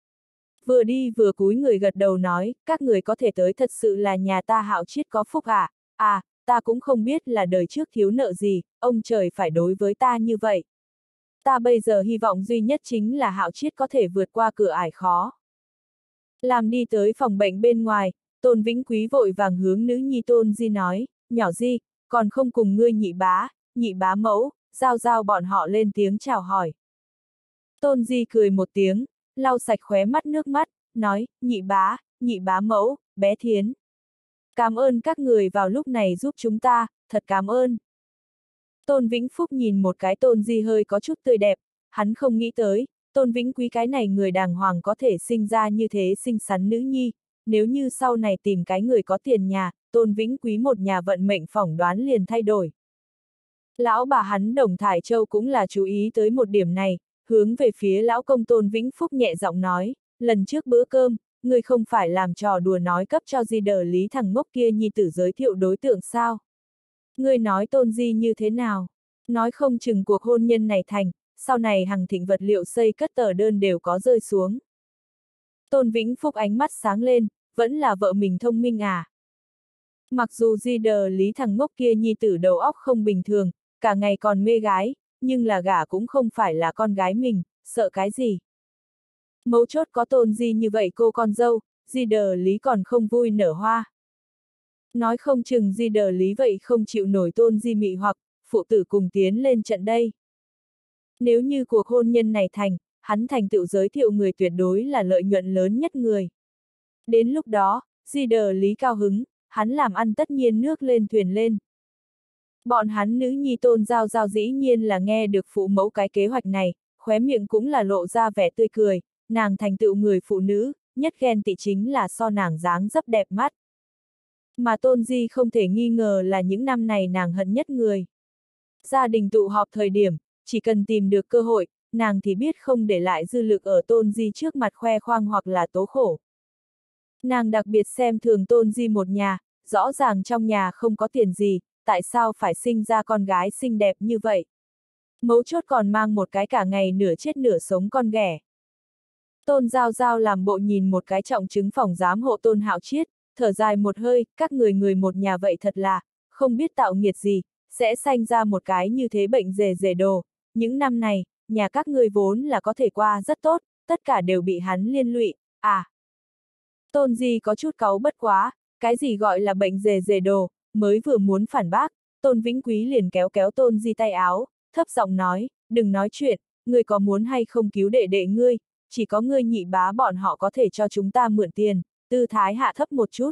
Vừa đi vừa cúi người gật đầu nói, các người có thể tới thật sự là nhà ta Hạo Chiết có phúc à, à, ta cũng không biết là đời trước thiếu nợ gì, ông trời phải đối với ta như vậy. Ta bây giờ hy vọng duy nhất chính là Hạo Chiết có thể vượt qua cửa ải khó. Làm đi tới phòng bệnh bên ngoài, Tôn Vĩnh Quý vội vàng hướng nữ nhi Tôn Di nói, nhỏ Di, còn không cùng ngươi nhị bá, nhị bá mẫu, giao giao bọn họ lên tiếng chào hỏi. Tôn Di cười một tiếng, lau sạch khóe mắt nước mắt, nói, nhị bá, nhị bá mẫu, bé Thiến. Cảm ơn các người vào lúc này giúp chúng ta, thật cảm ơn. Tôn Vĩnh Phúc nhìn một cái Tôn Di hơi có chút tươi đẹp, hắn không nghĩ tới, Tôn Vĩnh Quý cái này người đàng hoàng có thể sinh ra như thế xinh xắn nữ nhi, nếu như sau này tìm cái người có tiền nhà, Tôn Vĩnh Quý một nhà vận mệnh phỏng đoán liền thay đổi. Lão bà hắn Đồng Thải Châu cũng là chú ý tới một điểm này, hướng về phía lão công Tôn Vĩnh Phúc nhẹ giọng nói, lần trước bữa cơm, ngươi không phải làm trò đùa nói cấp cho Di đờ lý thằng ngốc kia nhi tử giới thiệu đối tượng sao? Ngươi nói Tôn Di như thế nào? Nói không chừng cuộc hôn nhân này thành, sau này Hằng Thịnh vật liệu xây cất tờ đơn đều có rơi xuống. Tôn Vĩnh Phúc ánh mắt sáng lên, vẫn là vợ mình thông minh à? Mặc dù Di đờ lý thằng ngốc kia nhi tử đầu óc không bình thường, cả ngày còn mê gái, nhưng là gả cũng không phải là con gái mình, sợ cái gì. Mấu chốt có Tôn Di như vậy cô con dâu, Di đờ lý còn không vui nở hoa. Nói không chừng Di đờ lý vậy không chịu nổi Tôn Di mị hoặc, phụ tử cùng tiến lên trận đây. Nếu như cuộc hôn nhân này thành, hắn thành tựu giới thiệu người tuyệt đối là lợi nhuận lớn nhất người. Đến lúc đó, Di đờ lý cao hứng, hắn làm ăn tất nhiên nước lên thuyền lên. Bọn hắn nữ nhi Tôn Giao Giao dĩ nhiên là nghe được phụ mẫu cái kế hoạch này, khóe miệng cũng là lộ ra vẻ tươi cười, nàng thành tựu người phụ nữ, nhất ghen tị chính là so nàng dáng dấp đẹp mắt. Mà Tôn Di không thể nghi ngờ là những năm này nàng hận nhất người. Gia đình tụ họp thời điểm, chỉ cần tìm được cơ hội, nàng thì biết không để lại dư lực ở Tôn Di trước mặt khoe khoang hoặc là tố khổ. Nàng đặc biệt xem thường Tôn Di một nhà, rõ ràng trong nhà không có tiền gì, tại sao phải sinh ra con gái xinh đẹp như vậy? Mấu chốt còn mang một cái cả ngày nửa chết nửa sống con ghẻ. Tôn Giao Giao làm bộ nhìn một cái trọng chứng phòng giám hộ Tôn Hạo Chiết, thở dài một hơi, các người người một nhà vậy thật là, không biết tạo nghiệt gì, sẽ sanh ra một cái như thế bệnh rề rề đồ. Những năm này, nhà các người vốn là có thể qua rất tốt, tất cả đều bị hắn liên lụy, à. Tôn Di có chút cáu bất quá, cái gì gọi là bệnh rề rề đồ, mới vừa muốn phản bác, Tôn Vĩnh Quý liền kéo kéo Tôn Di tay áo, thấp giọng nói, đừng nói chuyện, ngươi có muốn hay không cứu đệ đệ ngươi, chỉ có ngươi nhị bá bọn họ có thể cho chúng ta mượn tiền, tư thái hạ thấp một chút.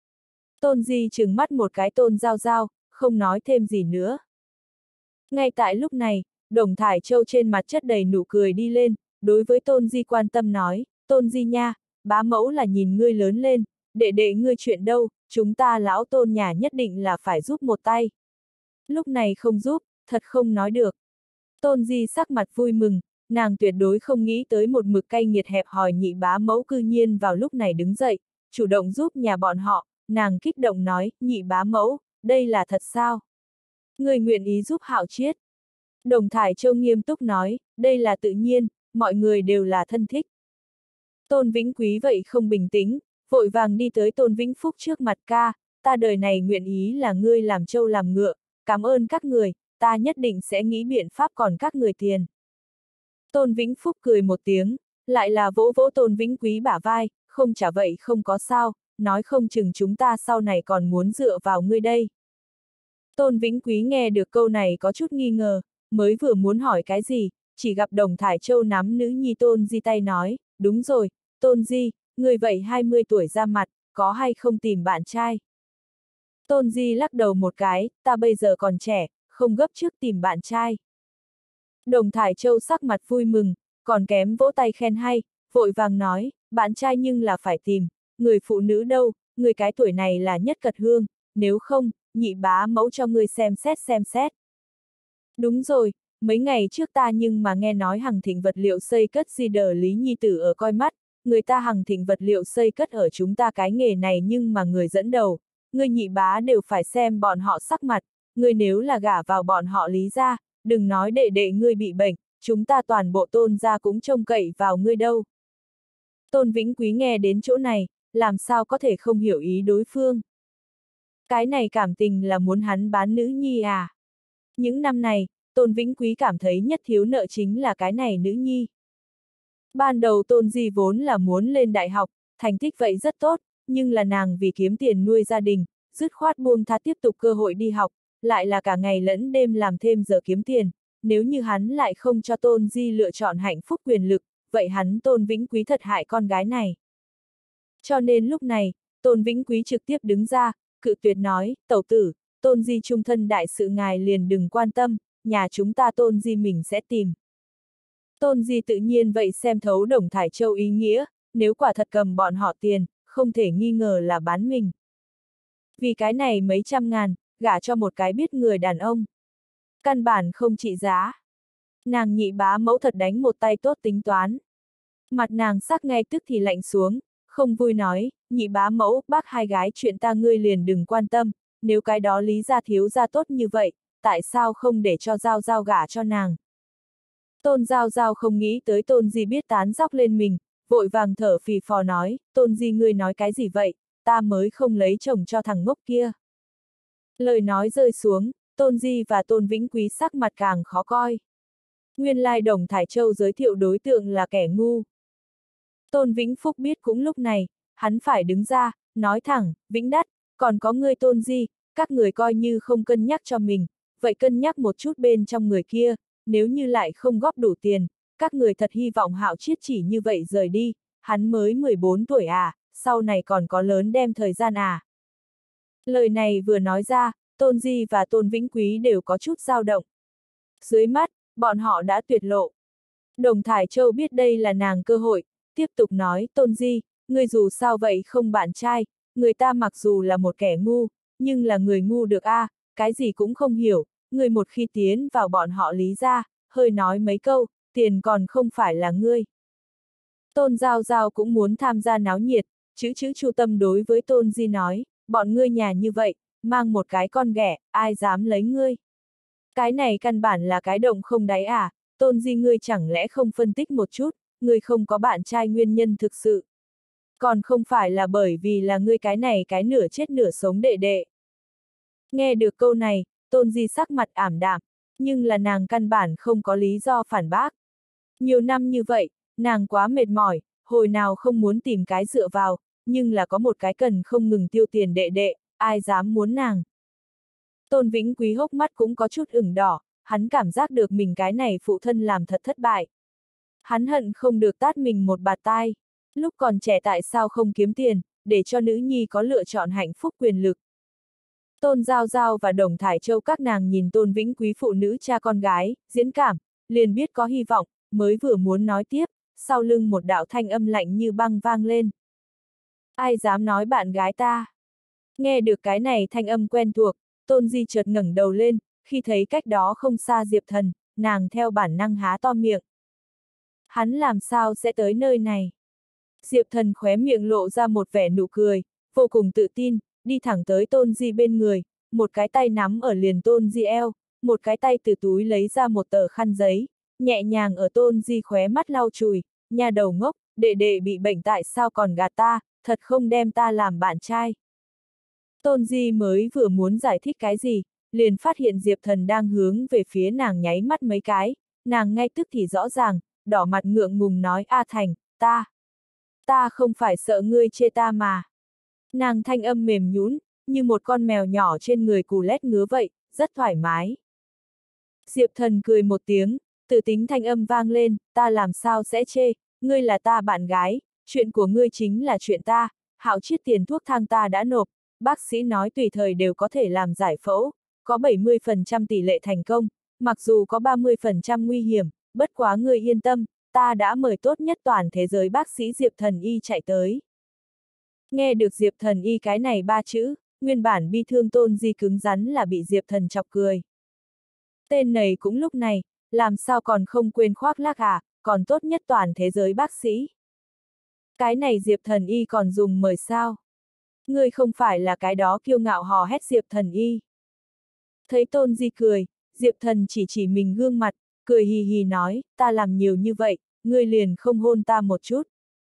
Tôn Di trừng mắt một cái Tôn Giao Giao, không nói thêm gì nữa. Ngay tại lúc này, Đồng Thải Châu trên mặt chất đầy nụ cười đi lên, đối với Tôn Di quan tâm nói, Tôn Di nha, bá mẫu là nhìn ngươi lớn lên, đệ đệ ngươi chuyện đâu, chúng ta lão Tôn nhà nhất định là phải giúp một tay. Lúc này không giúp, thật không nói được. Tôn Di sắc mặt vui mừng, nàng tuyệt đối không nghĩ tới một mực cay nghiệt hẹp hòi nhị bá mẫu cư nhiên vào lúc này đứng dậy, chủ động giúp nhà bọn họ, nàng kích động nói, nhị bá mẫu, đây là thật sao? Người nguyện ý giúp Hạo Chiết. Đồng Thải Châu nghiêm túc nói, đây là tự nhiên, mọi người đều là thân thích. Tôn Vĩnh Quý vậy không bình tĩnh, vội vàng đi tới Tôn Vĩnh Phúc trước mặt ca, ta đời này nguyện ý là ngươi làm trâu làm ngựa, cảm ơn các người, ta nhất định sẽ nghĩ biện pháp còn các người tiền. Tôn Vĩnh Phúc cười một tiếng, lại là vỗ vỗ Tôn Vĩnh Quý bả vai, không trả vậy không có sao, nói không chừng chúng ta sau này còn muốn dựa vào ngươi đây. Tôn Vĩnh Quý nghe được câu này có chút nghi ngờ, mới vừa muốn hỏi cái gì, chỉ gặp Đồng Thải Châu nắm nữ nhi Tôn Di tay nói, đúng rồi, Tôn Di, người vậy hai mươi tuổi ra mặt, có hay không tìm bạn trai? Tôn Di lắc đầu một cái, ta bây giờ còn trẻ, không gấp trước tìm bạn trai. Đồng Thải Châu sắc mặt vui mừng, còn kém vỗ tay khen hay, vội vàng nói, bạn trai nhưng là phải tìm, người phụ nữ đâu, người cái tuổi này là nhất cật hương, nếu không, nhị bá mẫu cho người xem xét xem xét. Đúng rồi, mấy ngày trước ta nhưng mà nghe nói Hằng Thịnh vật liệu xây cất di đờ Lý Nhi Tử ở coi mắt, người ta Hằng Thịnh vật liệu xây cất ở chúng ta cái nghề này nhưng mà người dẫn đầu, người nhị bá đều phải xem bọn họ sắc mặt, người nếu là gả vào bọn họ Lý gia, đừng nói đệ đệ ngươi bị bệnh, chúng ta toàn bộ Tôn gia cũng trông cậy vào ngươi đâu. Tôn Vĩnh Quý nghe đến chỗ này, làm sao có thể không hiểu ý đối phương. Cái này cảm tình là muốn hắn bán nữ nhi à? Những năm này, Tôn Vĩnh Quý cảm thấy nhất thiếu nợ chính là cái này nữ nhi. Ban đầu Tôn Di vốn là muốn lên đại học, thành tích vậy rất tốt, nhưng là nàng vì kiếm tiền nuôi gia đình, dứt khoát buông tha tiếp tục cơ hội đi học, lại là cả ngày lẫn đêm làm thêm giờ kiếm tiền, nếu như hắn lại không cho Tôn Di lựa chọn hạnh phúc quyền lực, vậy hắn Tôn Vĩnh Quý thật hại con gái này. Cho nên lúc này, Tôn Vĩnh Quý trực tiếp đứng ra, cự tuyệt nói, tẩu tử, Tôn Di trung thân đại sự ngài liền đừng quan tâm, nhà chúng ta Tôn Di mình sẽ tìm. Tôn Di tự nhiên vậy xem thấu Đồng Thải Châu ý nghĩa, nếu quả thật cầm bọn họ tiền, không thể nghi ngờ là bán mình. Vì cái này mấy trăm ngàn, gả cho một cái biết người đàn ông. Căn bản không trị giá. Nàng nhị bá mẫu thật đánh một tay tốt tính toán. Mặt nàng sắc ngay tức thì lạnh xuống, không vui nói, nhị bá mẫu, bác hai gái chuyện ta ngươi liền đừng quan tâm, nếu cái đó Lý gia thiếu gia tốt như vậy, tại sao không để cho Giao Giao gả cho nàng. Tôn Giao Giao không nghĩ tới Tôn Di biết tán dóc lên mình, vội vàng thở phì phò nói, Tôn Di ngươi nói cái gì vậy, ta mới không lấy chồng cho thằng ngốc kia. Lời nói rơi xuống, Tôn Di và Tôn Vĩnh Quý sắc mặt càng khó coi. Nguyên lai Đồng Thải Châu giới thiệu đối tượng là kẻ ngu. Tôn Vĩnh Phúc biết cũng lúc này, hắn phải đứng ra, nói thẳng, Vĩnh Đắt, còn có ngươi Tôn Di, các người coi như không cân nhắc cho mình, vậy cân nhắc một chút bên trong người kia, nếu như lại không góp đủ tiền, các người thật hy vọng Hạo Chiết chỉ như vậy rời đi, hắn mới mười bốn tuổi à, sau này còn có lớn đem thời gian à. Lời này vừa nói ra, Tôn Di và Tôn Vĩnh Quý đều có chút dao động. Dưới mắt, bọn họ đã tuyệt lộ. Đồng Thải Châu biết đây là nàng cơ hội, tiếp tục nói, Tôn Di, người dù sao vậy không bạn trai, người ta mặc dù là một kẻ ngu, nhưng là người ngu được a, à, cái gì cũng không hiểu, người một khi tiến vào bọn họ Lý gia, hơi nói mấy câu, tiền còn không phải là ngươi. Tôn Giao Giao cũng muốn tham gia náo nhiệt, chữ chữ Chu Tâm đối với Tôn Di nói, bọn ngươi nhà như vậy, mang một cái con ghẻ, ai dám lấy ngươi. Cái này căn bản là cái động không đáy à, Tôn Di ngươi chẳng lẽ không phân tích một chút, ngươi không có bạn trai nguyên nhân thực sự. Còn không phải là bởi vì là ngươi cái này cái nửa chết nửa sống đệ đệ. Nghe được câu này, Tôn Di sắc mặt ảm đạm, nhưng là nàng căn bản không có lý do phản bác. Nhiều năm như vậy, nàng quá mệt mỏi, hồi nào không muốn tìm cái dựa vào, nhưng là có một cái cần không ngừng tiêu tiền đệ đệ, ai dám muốn nàng. Tôn Vĩnh Quý hốc mắt cũng có chút ửng đỏ, hắn cảm giác được mình cái này phụ thân làm thật thất bại. Hắn hận không được tát mình một bạt tai, lúc còn trẻ tại sao không kiếm tiền, để cho nữ nhi có lựa chọn hạnh phúc quyền lực. Tôn Giao Giao và Đồng Thải Châu các nàng nhìn Tôn Vĩnh Quý phụ nữ cha con gái, diễn cảm, liền biết có hy vọng, mới vừa muốn nói tiếp, sau lưng một đạo thanh âm lạnh như băng vang lên. Ai dám nói bạn gái ta? Nghe được cái này thanh âm quen thuộc, Tôn Di chợt ngẩng đầu lên, khi thấy cách đó không xa Diệp Thần, nàng theo bản năng há to miệng. Hắn làm sao sẽ tới nơi này? Diệp Thần khóe miệng lộ ra một vẻ nụ cười, vô cùng tự tin, đi thẳng tới Tôn Di bên người, một cái tay nắm ở liền Tôn Di eo, một cái tay từ túi lấy ra một tờ khăn giấy, nhẹ nhàng ở Tôn Di khóe mắt lau chùi, nhà đầu ngốc, đệ đệ bị bệnh tại sao còn gạt ta, thật không đem ta làm bạn trai. Tôn Di mới vừa muốn giải thích cái gì, liền phát hiện Diệp Thần đang hướng về phía nàng nháy mắt mấy cái, nàng ngay tức thì rõ ràng, đỏ mặt ngượng ngùng nói A Thành, ta, ta không phải sợ ngươi chê ta mà. Nàng thanh âm mềm nhũn, như một con mèo nhỏ trên người cù lét ngứa vậy, rất thoải mái. Diệp Thần cười một tiếng, tự tính thanh âm vang lên, ta làm sao sẽ chê, ngươi là ta bạn gái, chuyện của ngươi chính là chuyện ta, hạo chiết tiền thuốc thang ta đã nộp, bác sĩ nói tùy thời đều có thể làm giải phẫu, có bảy mươi phần trăm tỷ lệ thành công, mặc dù có ba mươi phần trăm nguy hiểm, bất quá ngươi yên tâm, ta đã mời tốt nhất toàn thế giới bác sĩ Diệp Thần Y chạy tới. Nghe được Diệp Thần Y cái này ba chữ, nguyên bản bi thương Tôn Di cứng rắn là bị Diệp Thần chọc cười. Tên này cũng lúc này, làm sao còn không quên khoác lác à, còn tốt nhất toàn thế giới bác sĩ. Cái này Diệp Thần Y còn dùng mời sao? Ngươi không phải là cái đó kiêu ngạo hò hét Diệp Thần Y. Thấy Tôn Di cười, Diệp Thần chỉ chỉ mình gương mặt, cười hì hì nói, ta làm nhiều như vậy, ngươi liền không hôn ta một chút.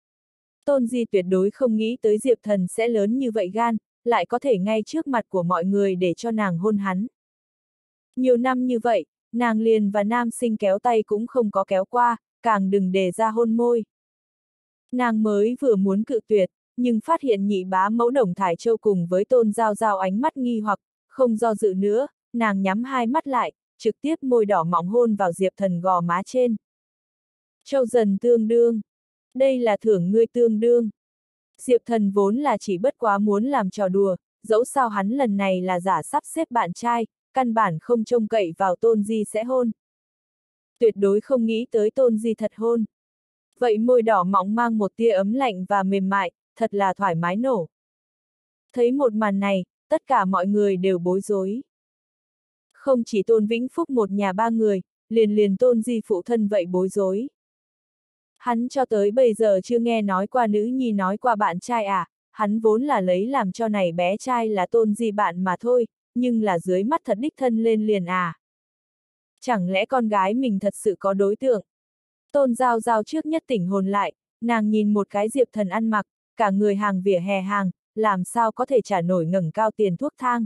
Tôn Di tuyệt đối không nghĩ tới Diệp Thần sẽ lớn như vậy gan, lại có thể ngay trước mặt của mọi người để cho nàng hôn hắn. Nhiều năm như vậy, nàng liền và nam sinh kéo tay cũng không có kéo qua, càng đừng đề ra hôn môi. Nàng mới vừa muốn cự tuyệt, nhưng phát hiện nhị bá mẫu Đồng Thải Châu cùng với Tôn Giao Giao ánh mắt nghi hoặc, không do dự nữa, nàng nhắm hai mắt lại, trực tiếp môi đỏ mọng hôn vào Diệp Thần gò má trên. Châu dần tương đương. Đây là thưởng ngươi tương đương. Diệp Thần vốn là chỉ bất quá muốn làm trò đùa, dẫu sao hắn lần này là giả sắp xếp bạn trai, căn bản không trông cậy vào Tôn Di sẽ hôn. Tuyệt đối không nghĩ tới Tôn Di thật hôn. Vậy môi đỏ mọng mang một tia ấm lạnh và mềm mại, thật là thoải mái nổ. Thấy một màn này, tất cả mọi người đều bối rối. Không chỉ Tôn Vĩnh Phúc một nhà ba người, liền liền Tôn Di phụ thân vậy bối rối. Hắn cho tới bây giờ chưa nghe nói qua nữ nhi nói qua bạn trai à, hắn vốn là lấy làm cho này bé trai là Tôn Di bạn mà thôi, nhưng là dưới mắt thật đích thân lên liền à. Chẳng lẽ con gái mình thật sự có đối tượng? Tôn Giao Giao trước nhất tỉnh hồn lại, nàng nhìn một cái Diệp Thần ăn mặc, cả người hàng vỉa hè hàng, làm sao có thể trả nổi ngẩng cao tiền thuốc thang.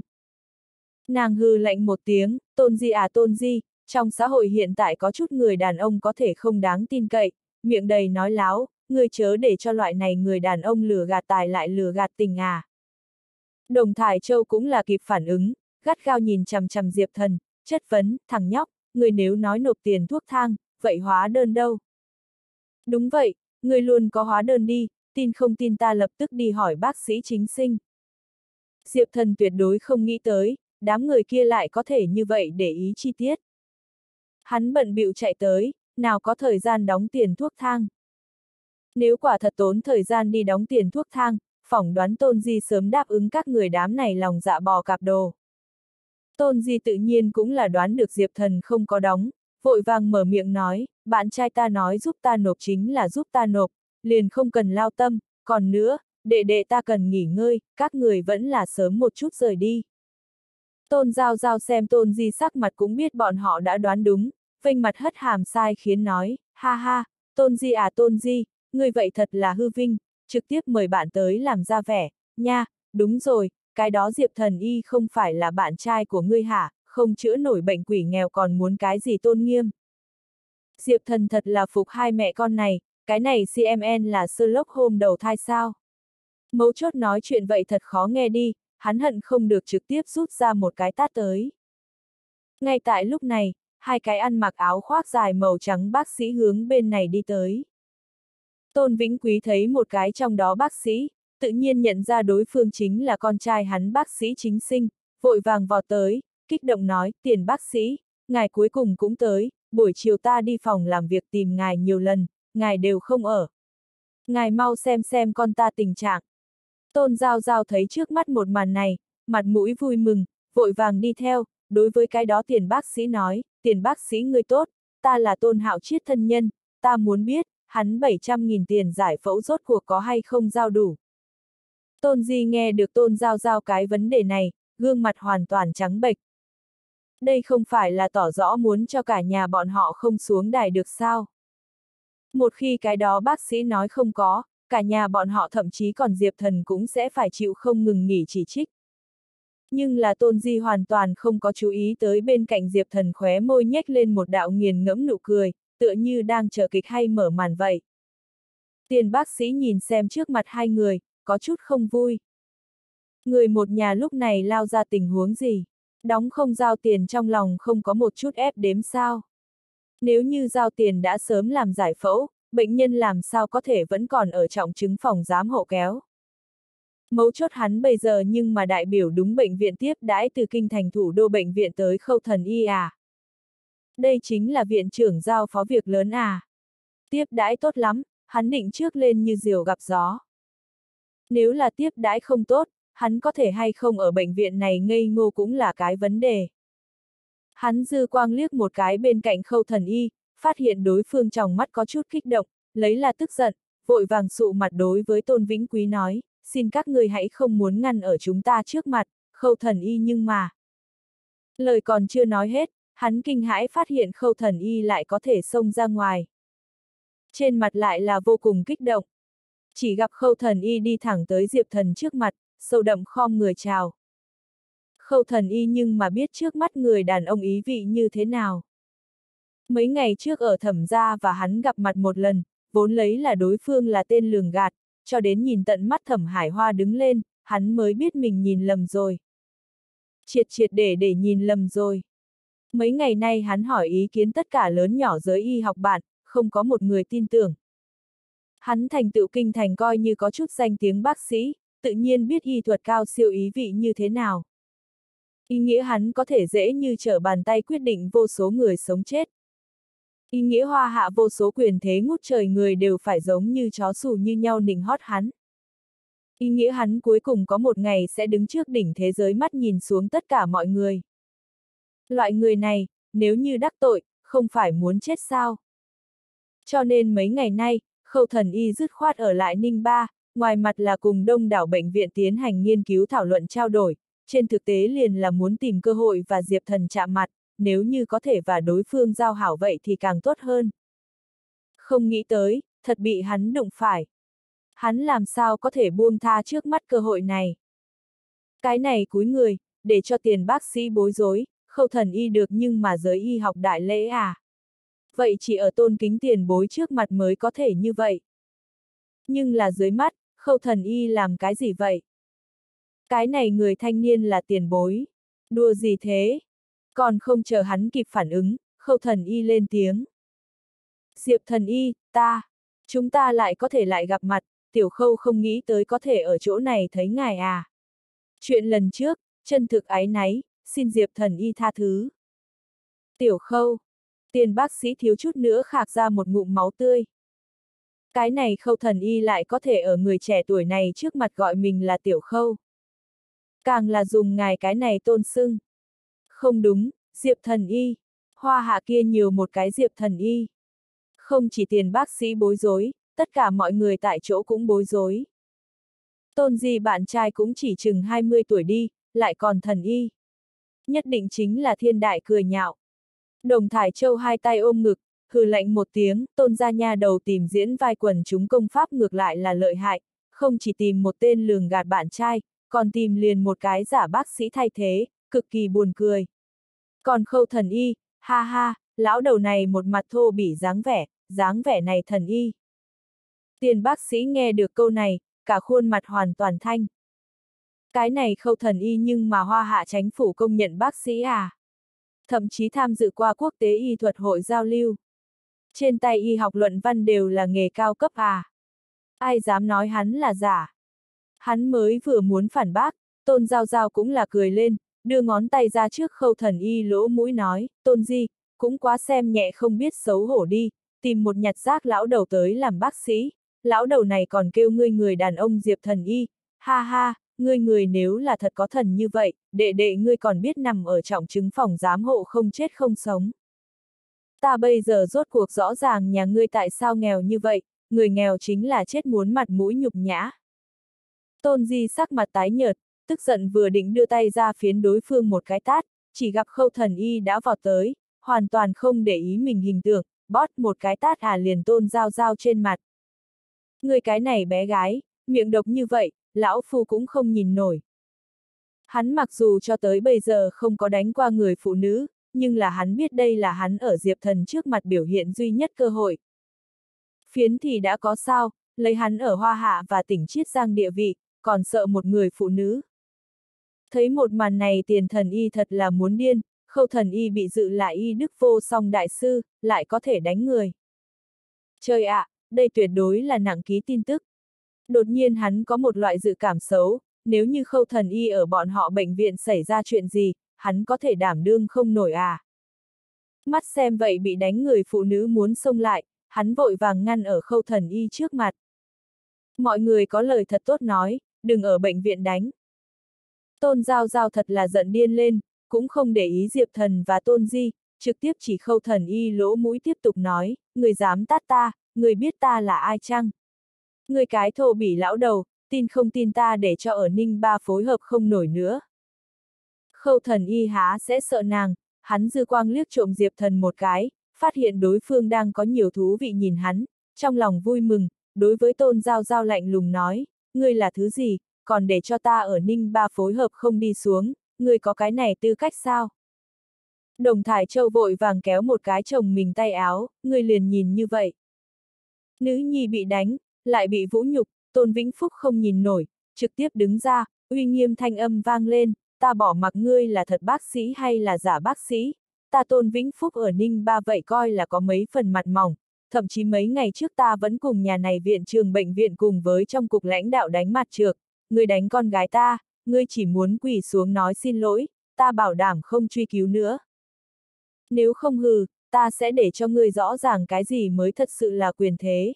Nàng hừ lạnh một tiếng, Tôn Di à Tôn Di, trong xã hội hiện tại có chút người đàn ông có thể không đáng tin cậy, miệng đầy nói láo, ngươi chớ để cho loại này người đàn ông lừa gạt tài lại lừa gạt tình à. Đồng Thải Châu cũng là kịp phản ứng, gắt gao nhìn chằm chằm Diệp Thần, chất vấn, thằng nhóc, ngươi nếu nói nộp tiền thuốc thang, vậy hóa đơn đâu? Đúng vậy, ngươi luôn có hóa đơn đi, tin không tin ta lập tức đi hỏi bác sĩ chính sinh. Diệp Thần tuyệt đối không nghĩ tới, đám người kia lại có thể như vậy để ý chi tiết. Hắn bận bịu chạy tới, nào có thời gian đóng tiền thuốc thang. Nếu quả thật tốn thời gian đi đóng tiền thuốc thang, phỏng đoán Tôn Di sớm đáp ứng các người đám này lòng dạ bò cạp đồ. Tôn Di tự nhiên cũng là đoán được Diệp Thần không có đóng, vội vàng mở miệng nói, bạn trai ta nói giúp ta nộp chính là giúp ta nộp, liền không cần lao tâm, còn nữa, đệ đệ ta cần nghỉ ngơi, các người vẫn là sớm một chút rời đi. Tôn Giao Giao xem Tôn Di sắc mặt cũng biết bọn họ đã đoán đúng, vênh mặt hất hàm sai khiến nói, ha ha, Tôn Di à Tôn Di, người vậy thật là hư vinh, trực tiếp mời bạn tới làm ra vẻ, nha, đúng rồi, cái đó Diệp Thần Y không phải là bạn trai của ngươi hả, không chữa nổi bệnh quỷ nghèo còn muốn cái gì tôn nghiêm. Diệp Thần thật là phục hai mẹ con này, cái này xê em en là Sherlock Holmes đầu thai sao. Mấu chốt nói chuyện vậy thật khó nghe đi, hắn hận không được trực tiếp rút ra một cái tát tới. Ngay tại lúc này, hai cái ăn mặc áo khoác dài màu trắng bác sĩ hướng bên này đi tới. Tôn Vĩnh Quý thấy một cái trong đó bác sĩ, tự nhiên nhận ra đối phương chính là con trai hắn bác sĩ chính sinh, vội vàng vọt tới, kích động nói, Tiền bác sĩ, ngài cuối cùng cũng tới, buổi chiều ta đi phòng làm việc tìm ngài nhiều lần, ngài đều không ở. Ngài mau xem xem con ta tình trạng. Tôn Giao Giao thấy trước mắt một màn này, mặt mũi vui mừng, vội vàng đi theo, đối với cái đó Tiền bác sĩ nói, Tiền bác sĩ người tốt, ta là Tôn Hạo Chiết thân nhân, ta muốn biết, hắn bảy trăm nghìn tiền giải phẫu rốt cuộc có hay không giao đủ. Tôn Di nghe được Tôn Giao Giao cái vấn đề này, gương mặt hoàn toàn trắng bệch. Đây không phải là tỏ rõ muốn cho cả nhà bọn họ không xuống đài được sao? Một khi cái đó bác sĩ nói không có, cả nhà bọn họ thậm chí còn Diệp Thần cũng sẽ phải chịu không ngừng nghỉ chỉ trích. Nhưng là Tôn Di hoàn toàn không có chú ý tới bên cạnh Diệp Thần khóe môi nhếch lên một đạo nghiền ngẫm nụ cười, tựa như đang chờ kịch hay mở màn vậy. Tiền bác sĩ nhìn xem trước mặt hai người, có chút không vui. Người một nhà lúc này lao ra tình huống gì? Đóng không giao tiền trong lòng không có một chút ép đếm sao? Nếu như giao tiền đã sớm làm giải phẫu, bệnh nhân làm sao có thể vẫn còn ở trọng chứng phòng giám hộ kéo? Mấu chốt hắn bây giờ nhưng mà đại biểu đúng bệnh viện tiếp đãi từ kinh thành thủ đô bệnh viện tới Khâu Thần Y à? Đây chính là viện trưởng giao phó việc lớn à? Tiếp đãi tốt lắm, hắn định trước lên như diều gặp gió. Nếu là tiếp đãi không tốt, hắn có thể hay không ở bệnh viện này ngây ngô cũng là cái vấn đề. Hắn dư quang liếc một cái bên cạnh Khâu Thần Y, phát hiện đối phương trong mắt có chút kích động, lấy là tức giận, vội vàng sụ mặt đối với Tôn Vĩnh Quý nói, xin các người hãy không muốn ngăn ở chúng ta trước mặt, Khâu Thần Y nhưng mà. Lời còn chưa nói hết, hắn kinh hãi phát hiện Khâu Thần Y lại có thể xông ra ngoài. Trên mặt lại là vô cùng kích động. Chỉ gặp Khâu Thần Y đi thẳng tới Diệp Thần trước mặt, sâu đậm khom người chào. Khâu Thần Y nhưng mà biết trước mắt người đàn ông ý vị như thế nào. Mấy ngày trước ở Thẩm gia và hắn gặp mặt một lần, vốn lấy là đối phương là tên lường gạt, cho đến nhìn tận mắt Thẩm Hải Hoa đứng lên, hắn mới biết mình nhìn lầm rồi. Triệt triệt để để nhìn lầm rồi. Mấy ngày nay hắn hỏi ý kiến tất cả lớn nhỏ giới y học bạn, không có một người tin tưởng. Hắn thành tựu kinh thành coi như có chút danh tiếng bác sĩ, tự nhiên biết y thuật cao siêu ý vị như thế nào. Ý nghĩa hắn có thể dễ như trở bàn tay quyết định vô số người sống chết. Ý nghĩa hoa hạ vô số quyền thế ngút trời người đều phải giống như chó sù như nhau nịnh hót hắn. Ý nghĩa hắn cuối cùng có một ngày sẽ đứng trước đỉnh thế giới mắt nhìn xuống tất cả mọi người. Loại người này, nếu như đắc tội, không phải muốn chết sao? Cho nên mấy ngày nay, Khâu Thần Y dứt khoát ở lại Ninh Ba, ngoài mặt là cùng đông đảo bệnh viện tiến hành nghiên cứu thảo luận trao đổi, trên thực tế liền là muốn tìm cơ hội và Diệp Thần chạm mặt, nếu như có thể và đối phương giao hảo vậy thì càng tốt hơn. Không nghĩ tới, thật bị hắn đụng phải. Hắn làm sao có thể buông tha trước mắt cơ hội này. Cái này cúi người, để cho tiền bác sĩ bối rối, Khâu Thần Y được nhưng mà giới y học đại lễ à. Vậy chỉ ở tôn kính tiền bối trước mặt mới có thể như vậy. Nhưng là dưới mắt, Khâu Thần Y làm cái gì vậy? Cái này người thanh niên là tiền bối. Đùa gì thế? Còn không chờ hắn kịp phản ứng, Khâu Thần Y lên tiếng. Diệp Thần Y, ta, chúng ta lại có thể lại gặp mặt, Tiểu Khâu không nghĩ tới có thể ở chỗ này thấy ngài à. Chuyện lần trước, chân thực áy náy, xin Diệp Thần Y tha thứ. Tiểu Khâu, tiền bác sĩ thiếu chút nữa khạc ra một ngụm máu tươi. Cái này Khâu Thần Y lại có thể ở người trẻ tuổi này trước mặt gọi mình là Tiểu Khâu. Càng là dùng ngài cái này tôn xưng. Không đúng, Diệp Thần Y, hoa hạ kia nhiều một cái Diệp Thần Y. Không chỉ tiền bác sĩ bối rối, tất cả mọi người tại chỗ cũng bối rối. Tôn Di bạn trai cũng chỉ chừng hai mươi tuổi đi, lại còn thần y. Nhất định chính là thiên đại cười nhạo. Đồng Thải Châu hai tay ôm ngực, hừ lạnh một tiếng, Tôn gia nha đầu tìm diễn vai quần chúng công pháp ngược lại là lợi hại, không chỉ tìm một tên lường gạt bạn trai, còn tìm liền một cái giả bác sĩ thay thế, cực kỳ buồn cười. Còn Khâu thần y, ha ha, lão đầu này một mặt thô bỉ dáng vẻ, dáng vẻ này thần y. Tiền bác sĩ nghe được câu này, cả khuôn mặt hoàn toàn thanh. Cái này Khâu thần y nhưng mà Hoa Hạ Chánh phủ công nhận bác sĩ à? Thậm chí tham dự qua quốc tế y thuật hội giao lưu. Trên tay y học luận văn đều là nghề cao cấp à? Ai dám nói hắn là giả? Hắn mới vừa muốn phản bác, Tôn Giao Giao cũng là cười lên, đưa ngón tay ra trước Khâu thần y lỗ mũi nói, Tôn Di, cũng quá xem nhẹ không biết xấu hổ đi, tìm một nhặt rác lão đầu tới làm bác sĩ, lão đầu này còn kêu ngươi người đàn ông Diệp thần y, ha ha, ngươi người nếu là thật có thần như vậy, đệ đệ ngươi còn biết nằm ở trọng chứng phòng giám hộ không chết không sống. Ta bây giờ rốt cuộc rõ ràng nhà ngươi tại sao nghèo như vậy, người nghèo chính là chết muốn mặt mũi nhục nhã. Tôn Di sắc mặt tái nhợt, tức giận vừa định đưa tay ra phiến đối phương một cái tát, chỉ gặp Khâu thần y đã vọt tới, hoàn toàn không để ý mình hình tượng, bót một cái tát à liền Tôn Giao Giao trên mặt. Người cái này bé gái, miệng độc như vậy, lão phu cũng không nhìn nổi. Hắn mặc dù cho tới bây giờ không có đánh qua người phụ nữ, nhưng là hắn biết đây là hắn ở Diệp Thần trước mặt biểu hiện duy nhất cơ hội. Phiến thì đã có sao, lấy hắn ở Hoa Hạ và tỉnh Chiết Giang địa vị, còn sợ một người phụ nữ. Thấy một màn này Tiền thần y thật là muốn điên, Khâu thần y bị dự là y đức vô song đại sư, lại có thể đánh người. Trời ạ, à, đây tuyệt đối là nặng ký tin tức. Đột nhiên hắn có một loại dự cảm xấu, nếu như Khâu thần y ở bọn họ bệnh viện xảy ra chuyện gì, hắn có thể đảm đương không nổi à. Mắt xem vậy bị đánh người phụ nữ muốn xông lại, hắn vội vàng ngăn ở Khâu thần y trước mặt. Mọi người có lời thật tốt nói, đừng ở bệnh viện đánh. Tôn Giao Giao thật là giận điên lên, cũng không để ý Diệp Thần và Tôn Di, trực tiếp chỉ Khâu thần y lỗ mũi tiếp tục nói, người dám tát ta, người biết ta là ai chăng? Người cái thô bỉ lão đầu, tin không tin ta để cho ở Ninh Ba phối hợp không nổi nữa. Khâu thần y há sẽ sợ nàng, hắn dư quang liếc trộm Diệp Thần một cái, phát hiện đối phương đang có nhiều thú vị nhìn hắn, trong lòng vui mừng, đối với Tôn Giao Giao lạnh lùng nói, ngươi là thứ gì, còn để cho ta ở Ninh Ba phối hợp không đi xuống, ngươi có cái này tư cách sao? Đồng Thải Châu vội vàng kéo một cái chồng mình tay áo, ngươi liền nhìn như vậy. Nữ nhi bị đánh, lại bị vũ nhục, Tôn Vĩnh Phúc không nhìn nổi, trực tiếp đứng ra, uy nghiêm thanh âm vang lên, ta bỏ mặc ngươi là thật bác sĩ hay là giả bác sĩ, ta Tôn Vĩnh Phúc ở Ninh Ba vậy coi là có mấy phần mặt mỏng, thậm chí mấy ngày trước ta vẫn cùng nhà này viện trường bệnh viện cùng với trong cục lãnh đạo đánh mặt trược, ngươi đánh con gái ta, ngươi chỉ muốn quỳ xuống nói xin lỗi, ta bảo đảm không truy cứu nữa. Nếu không hừ, ta sẽ để cho ngươi rõ ràng cái gì mới thật sự là quyền thế.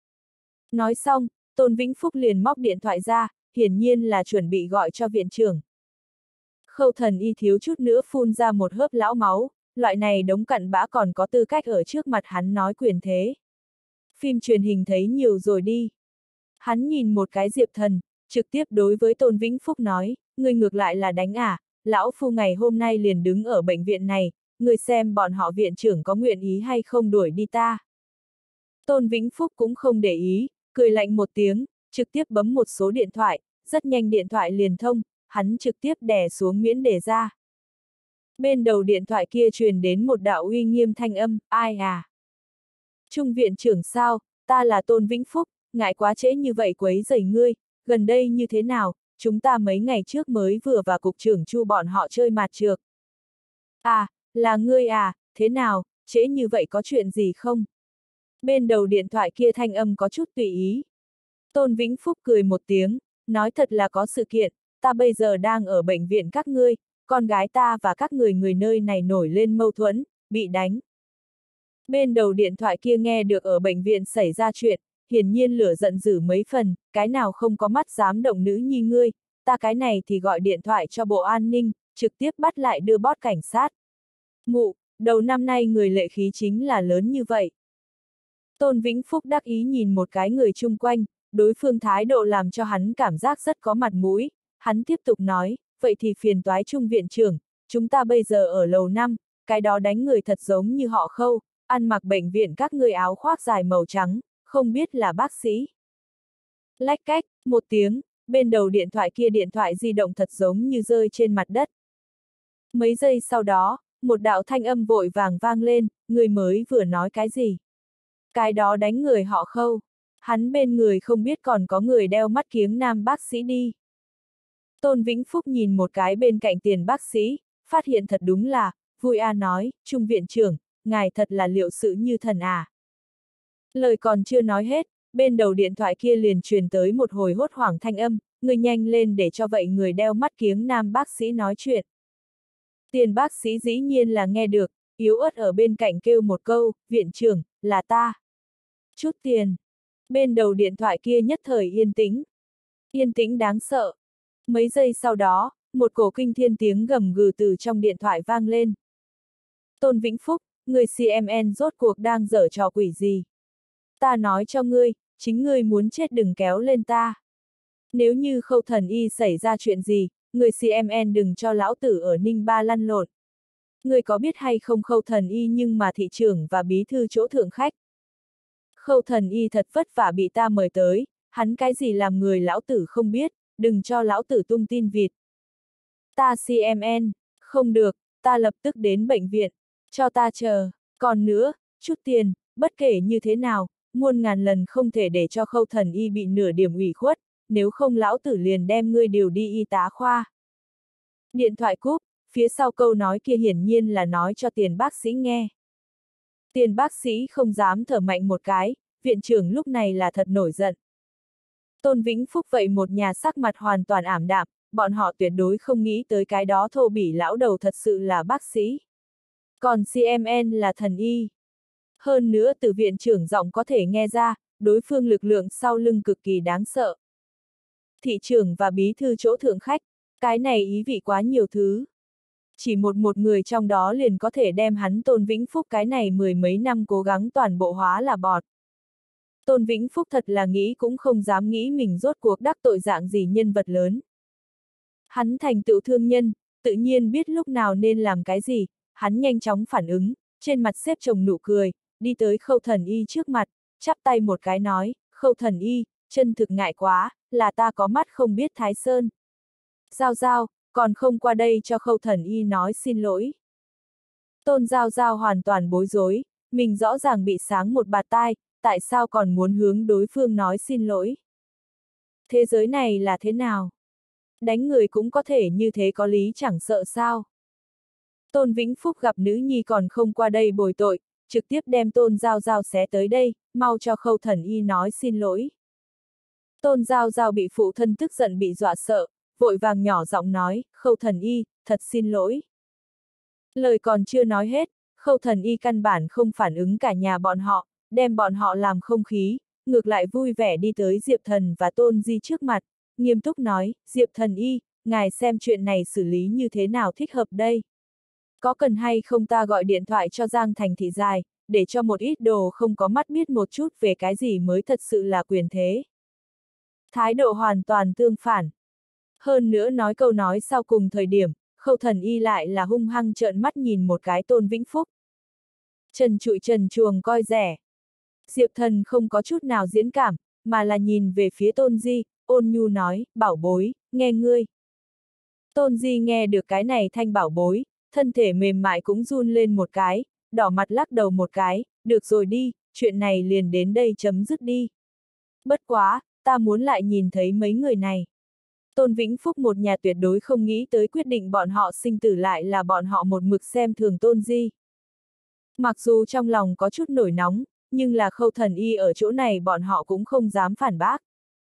Nói xong, Tôn Vĩnh Phúc liền móc điện thoại ra, hiển nhiên là chuẩn bị gọi cho viện trưởng. Khâu thần y thiếu chút nữa phun ra một hớp lão máu, loại này đống cặn bã còn có tư cách ở trước mặt hắn nói quyền thế. Phim truyền hình thấy nhiều rồi đi. Hắn nhìn một cái Diệp Thần, trực tiếp đối với Tôn Vĩnh Phúc nói, ngươi ngược lại là đánh à, lão phu ngày hôm nay liền đứng ở bệnh viện này, ngươi xem bọn họ viện trưởng có nguyện ý hay không đuổi đi ta. Tôn Vĩnh Phúc cũng không để ý, cười lạnh một tiếng, trực tiếp bấm một số điện thoại, rất nhanh điện thoại liền thông, hắn trực tiếp đè xuống miễn đề ra. Bên đầu điện thoại kia truyền đến một đạo uy nghiêm thanh âm, ai à? Trung viện trưởng sao, ta là Tôn Vĩnh Phúc, ngại quá trễ như vậy quấy rầy ngươi, gần đây như thế nào, chúng ta mấy ngày trước mới vừa vào cục trưởng Chu bọn họ chơi mạt trược. À, là ngươi à, thế nào, trễ như vậy có chuyện gì không? Bên đầu điện thoại kia thanh âm có chút tùy ý. Tôn Vĩnh Phúc cười một tiếng, nói thật là có sự kiện, ta bây giờ đang ở bệnh viện các ngươi, con gái ta và các người người nơi này nổi lên mâu thuẫn, bị đánh. Bên đầu điện thoại kia nghe được ở bệnh viện xảy ra chuyện, hiển nhiên lửa giận dữ mấy phần, cái nào không có mắt dám động nữ nhi ngươi, ta cái này thì gọi điện thoại cho bộ an ninh, trực tiếp bắt lại đưa bót cảnh sát. Mụ, đầu năm nay người lệ khí chính là lớn như vậy. Tôn Vĩnh Phúc đắc ý nhìn một cái người chung quanh, đối phương thái độ làm cho hắn cảm giác rất có mặt mũi, hắn tiếp tục nói, vậy thì phiền toái Trung viện trưởng, chúng ta bây giờ ở lầu năm, cái đó đánh người thật giống như họ Khâu, ăn mặc bệnh viện các người áo khoác dài màu trắng, không biết là bác sĩ. Lách cách, một tiếng, bên đầu điện thoại kia điện thoại di động thật giống như rơi trên mặt đất. Mấy giây sau đó, một đạo thanh âm vội vàng vang lên, người mới vừa nói cái gì? Cái đó đánh người họ Khâu, hắn bên người không biết còn có người đeo mắt kiếng nam bác sĩ đi. Tôn Vĩnh Phúc nhìn một cái bên cạnh tiền bác sĩ, phát hiện thật đúng là, vui a nói, Trung viện trưởng, ngài thật là liệu sự như thần à. Lời còn chưa nói hết, bên đầu điện thoại kia liền truyền tới một hồi hốt hoảng thanh âm, người nhanh lên để cho vậy người đeo mắt kiếng nam bác sĩ nói chuyện. Tiền bác sĩ dĩ nhiên là nghe được, yếu ớt ở bên cạnh kêu một câu, viện trưởng, là ta. Chút tiền. Bên đầu điện thoại kia nhất thời yên tĩnh. Yên tĩnh đáng sợ. Mấy giây sau đó, một cổ kinh thiên tiếng gầm gừ từ trong điện thoại vang lên. Tôn Vĩnh Phúc, người xê em en rốt cuộc đang giở trò quỷ gì? Ta nói cho ngươi, chính ngươi muốn chết đừng kéo lên ta. Nếu như Khâu Thần Y xảy ra chuyện gì, người xê em en đừng cho lão tử ở Ninh Ba lăn lộn. Ngươi có biết hay không Khâu Thần Y nhưng mà thị trưởng và bí thư chỗ thượng khách. Khâu Thần Y thật vất vả bị ta mời tới, hắn cái gì làm người lão tử không biết, đừng cho lão tử tung tin vịt. Ta xê em en, không được, ta lập tức đến bệnh viện, cho ta chờ, còn nữa, chút tiền, bất kể như thế nào, muôn ngàn lần không thể để cho Khâu Thần Y bị nửa điểm ủy khuất, nếu không lão tử liền đem ngươi điều đi y tá khoa. Điện thoại cúp, phía sau câu nói kia hiển nhiên là nói cho tiền bác sĩ nghe. Tiền bác sĩ không dám thở mạnh một cái, viện trưởng lúc này là thật nổi giận. Tôn Vĩnh Phúc vậy một nhà sắc mặt hoàn toàn ảm đạm, bọn họ tuyệt đối không nghĩ tới cái đó thô bỉ lão đầu thật sự là bác sĩ. Còn xê em en là thần y. Hơn nữa từ viện trưởng giọng có thể nghe ra, đối phương lực lượng sau lưng cực kỳ đáng sợ. Thị trưởng và bí thư chỗ thượng khách, cái này ý vị quá nhiều thứ. Chỉ một một người trong đó liền có thể đem hắn Tôn Vĩnh Phúc cái này mười mấy năm cố gắng toàn bộ hóa là bọt. Tôn Vĩnh Phúc thật là nghĩ cũng không dám nghĩ mình rốt cuộc đắc tội dạng gì nhân vật lớn. Hắn thành tựu thương nhân, tự nhiên biết lúc nào nên làm cái gì, hắn nhanh chóng phản ứng, trên mặt xếp chồng nụ cười, đi tới Khâu Thần Y trước mặt, chắp tay một cái nói, Khâu Thần Y, chân thực ngại quá, là ta có mắt không biết Thái Sơn. Giao Giao, còn không qua đây cho Khâu Thần Y nói xin lỗi. Tôn Giao Giao hoàn toàn bối rối, mình rõ ràng bị sáng một bạt tai, tại sao còn muốn hướng đối phương nói xin lỗi? Thế giới này là thế nào? Đánh người cũng có thể như thế có lý chẳng sợ sao? Tôn Vĩnh Phúc gặp nữ nhi còn không qua đây bồi tội, trực tiếp đem Tôn Giao Giao xé tới đây, mau cho Khâu Thần Y nói xin lỗi. Tôn Giao Giao bị phụ thân tức giận bị dọa sợ, vội vàng nhỏ giọng nói, Khâu Thần Y, thật xin lỗi. Lời còn chưa nói hết, Khâu Thần Y căn bản không phản ứng cả nhà bọn họ, đem bọn họ làm không khí, ngược lại vui vẻ đi tới Diệp Thần và Tôn Di trước mặt, nghiêm túc nói, Diệp Thần Y, ngài xem chuyện này xử lý như thế nào thích hợp đây. Có cần hay không ta gọi điện thoại cho Giang Thành Thị Dài, để cho một ít đồ không có mắt biết một chút về cái gì mới thật sự là quyền thế. Thái độ hoàn toàn tương phản. Hơn nữa nói câu nói sau cùng thời điểm, Khâu Thần Y lại là hung hăng trợn mắt nhìn một cái Tôn Vĩnh Phúc. Trần trụi trần chuồng coi rẻ. Diệp Thần không có chút nào diễn cảm, mà là nhìn về phía Tôn Di, ôn nhu nói, bảo bối, nghe ngươi. Tôn Di nghe được cái này thanh bảo bối, thân thể mềm mại cũng run lên một cái, đỏ mặt lắc đầu một cái, được rồi đi, chuyện này liền đến đây chấm dứt đi. Bất quá, ta muốn lại nhìn thấy mấy người này. Tôn Vĩnh Phúc một nhà tuyệt đối không nghĩ tới quyết định bọn họ sinh tử lại là bọn họ một mực xem thường Tôn Di. Mặc dù trong lòng có chút nổi nóng, nhưng là Khâu Thần Y ở chỗ này bọn họ cũng không dám phản bác.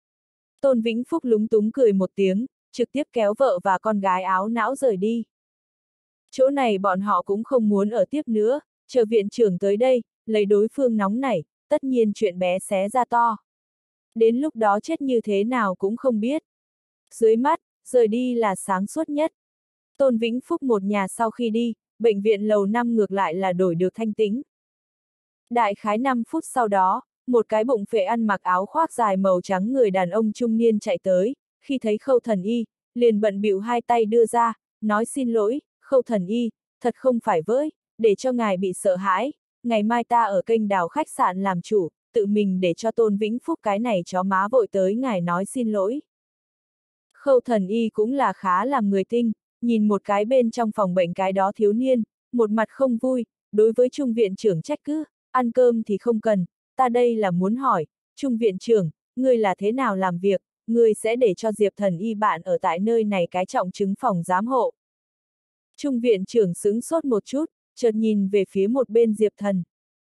Tôn Vĩnh Phúc lúng túng cười một tiếng, trực tiếp kéo vợ và con gái áo não rời đi. Chỗ này bọn họ cũng không muốn ở tiếp nữa, chờ viện trưởng tới đây, lấy đối phương nóng nảy, tất nhiên chuyện bé xé ra to. Đến lúc đó chết như thế nào cũng không biết. Dưới mắt, rời đi là sáng suốt nhất. Tôn Vĩnh Phúc một nhà sau khi đi, bệnh viện lầu năm ngược lại là đổi được thanh tĩnh. Đại khái năm phút sau đó, một cái bụng phệ ăn mặc áo khoác dài màu trắng người đàn ông trung niên chạy tới, khi thấy Khâu Thần Y, liền bận bịu hai tay đưa ra, nói xin lỗi, Khâu Thần Y, thật không phải với, để cho ngài bị sợ hãi, ngày mai ta ở kênh đào khách sạn làm chủ, tự mình để cho Tôn Vĩnh Phúc cái này chó má vội tới ngài nói xin lỗi. Khâu Thần Y cũng là khá làm người tinh, nhìn một cái bên trong phòng bệnh cái đó thiếu niên, một mặt không vui, đối với Trung viện trưởng trách cứ, ăn cơm thì không cần, ta đây là muốn hỏi, Trung viện trưởng, ngươi là thế nào làm việc, ngươi sẽ để cho Diệp Thần Y bạn ở tại nơi này cái trọng chứng phòng giám hộ. Trung viện trưởng sững sốt một chút, chợt nhìn về phía một bên Diệp Thần.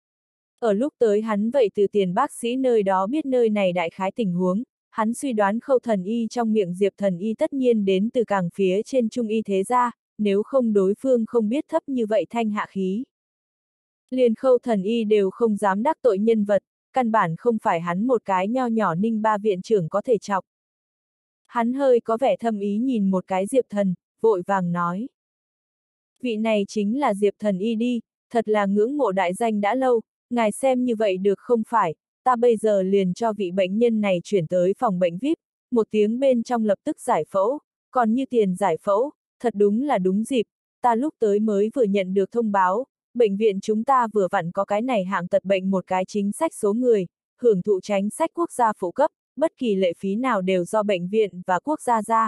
Ở lúc tới hắn vậy từ tiền bác sĩ nơi đó biết nơi này đại khái tình huống, hắn suy đoán Khâu Thần Y trong miệng Diệp Thần Y tất nhiên đến từ càng phía trên Trung Y thế gia, nếu không đối phương không biết thấp như vậy thanh hạ khí. Liền Khâu Thần Y đều không dám đắc tội nhân vật, căn bản không phải hắn một cái nho nhỏ Ninh Ba viện trưởng có thể chọc. Hắn hơi có vẻ thâm ý nhìn một cái Diệp Thần, vội vàng nói. Vị này chính là Diệp Thần Y đi, thật là ngưỡng mộ đại danh đã lâu, ngài xem như vậy được không phải, ta bây giờ liền cho vị bệnh nhân này chuyển tới phòng bệnh vi ai pi, một tiếng bên trong lập tức giải phẫu, còn như tiền giải phẫu, thật đúng là đúng dịp, ta lúc tới mới vừa nhận được thông báo, bệnh viện chúng ta vừa vặn có cái này hạng tật bệnh một cái chính sách số người, hưởng thụ chính sách quốc gia phụ cấp, bất kỳ lệ phí nào đều do bệnh viện và quốc gia ra.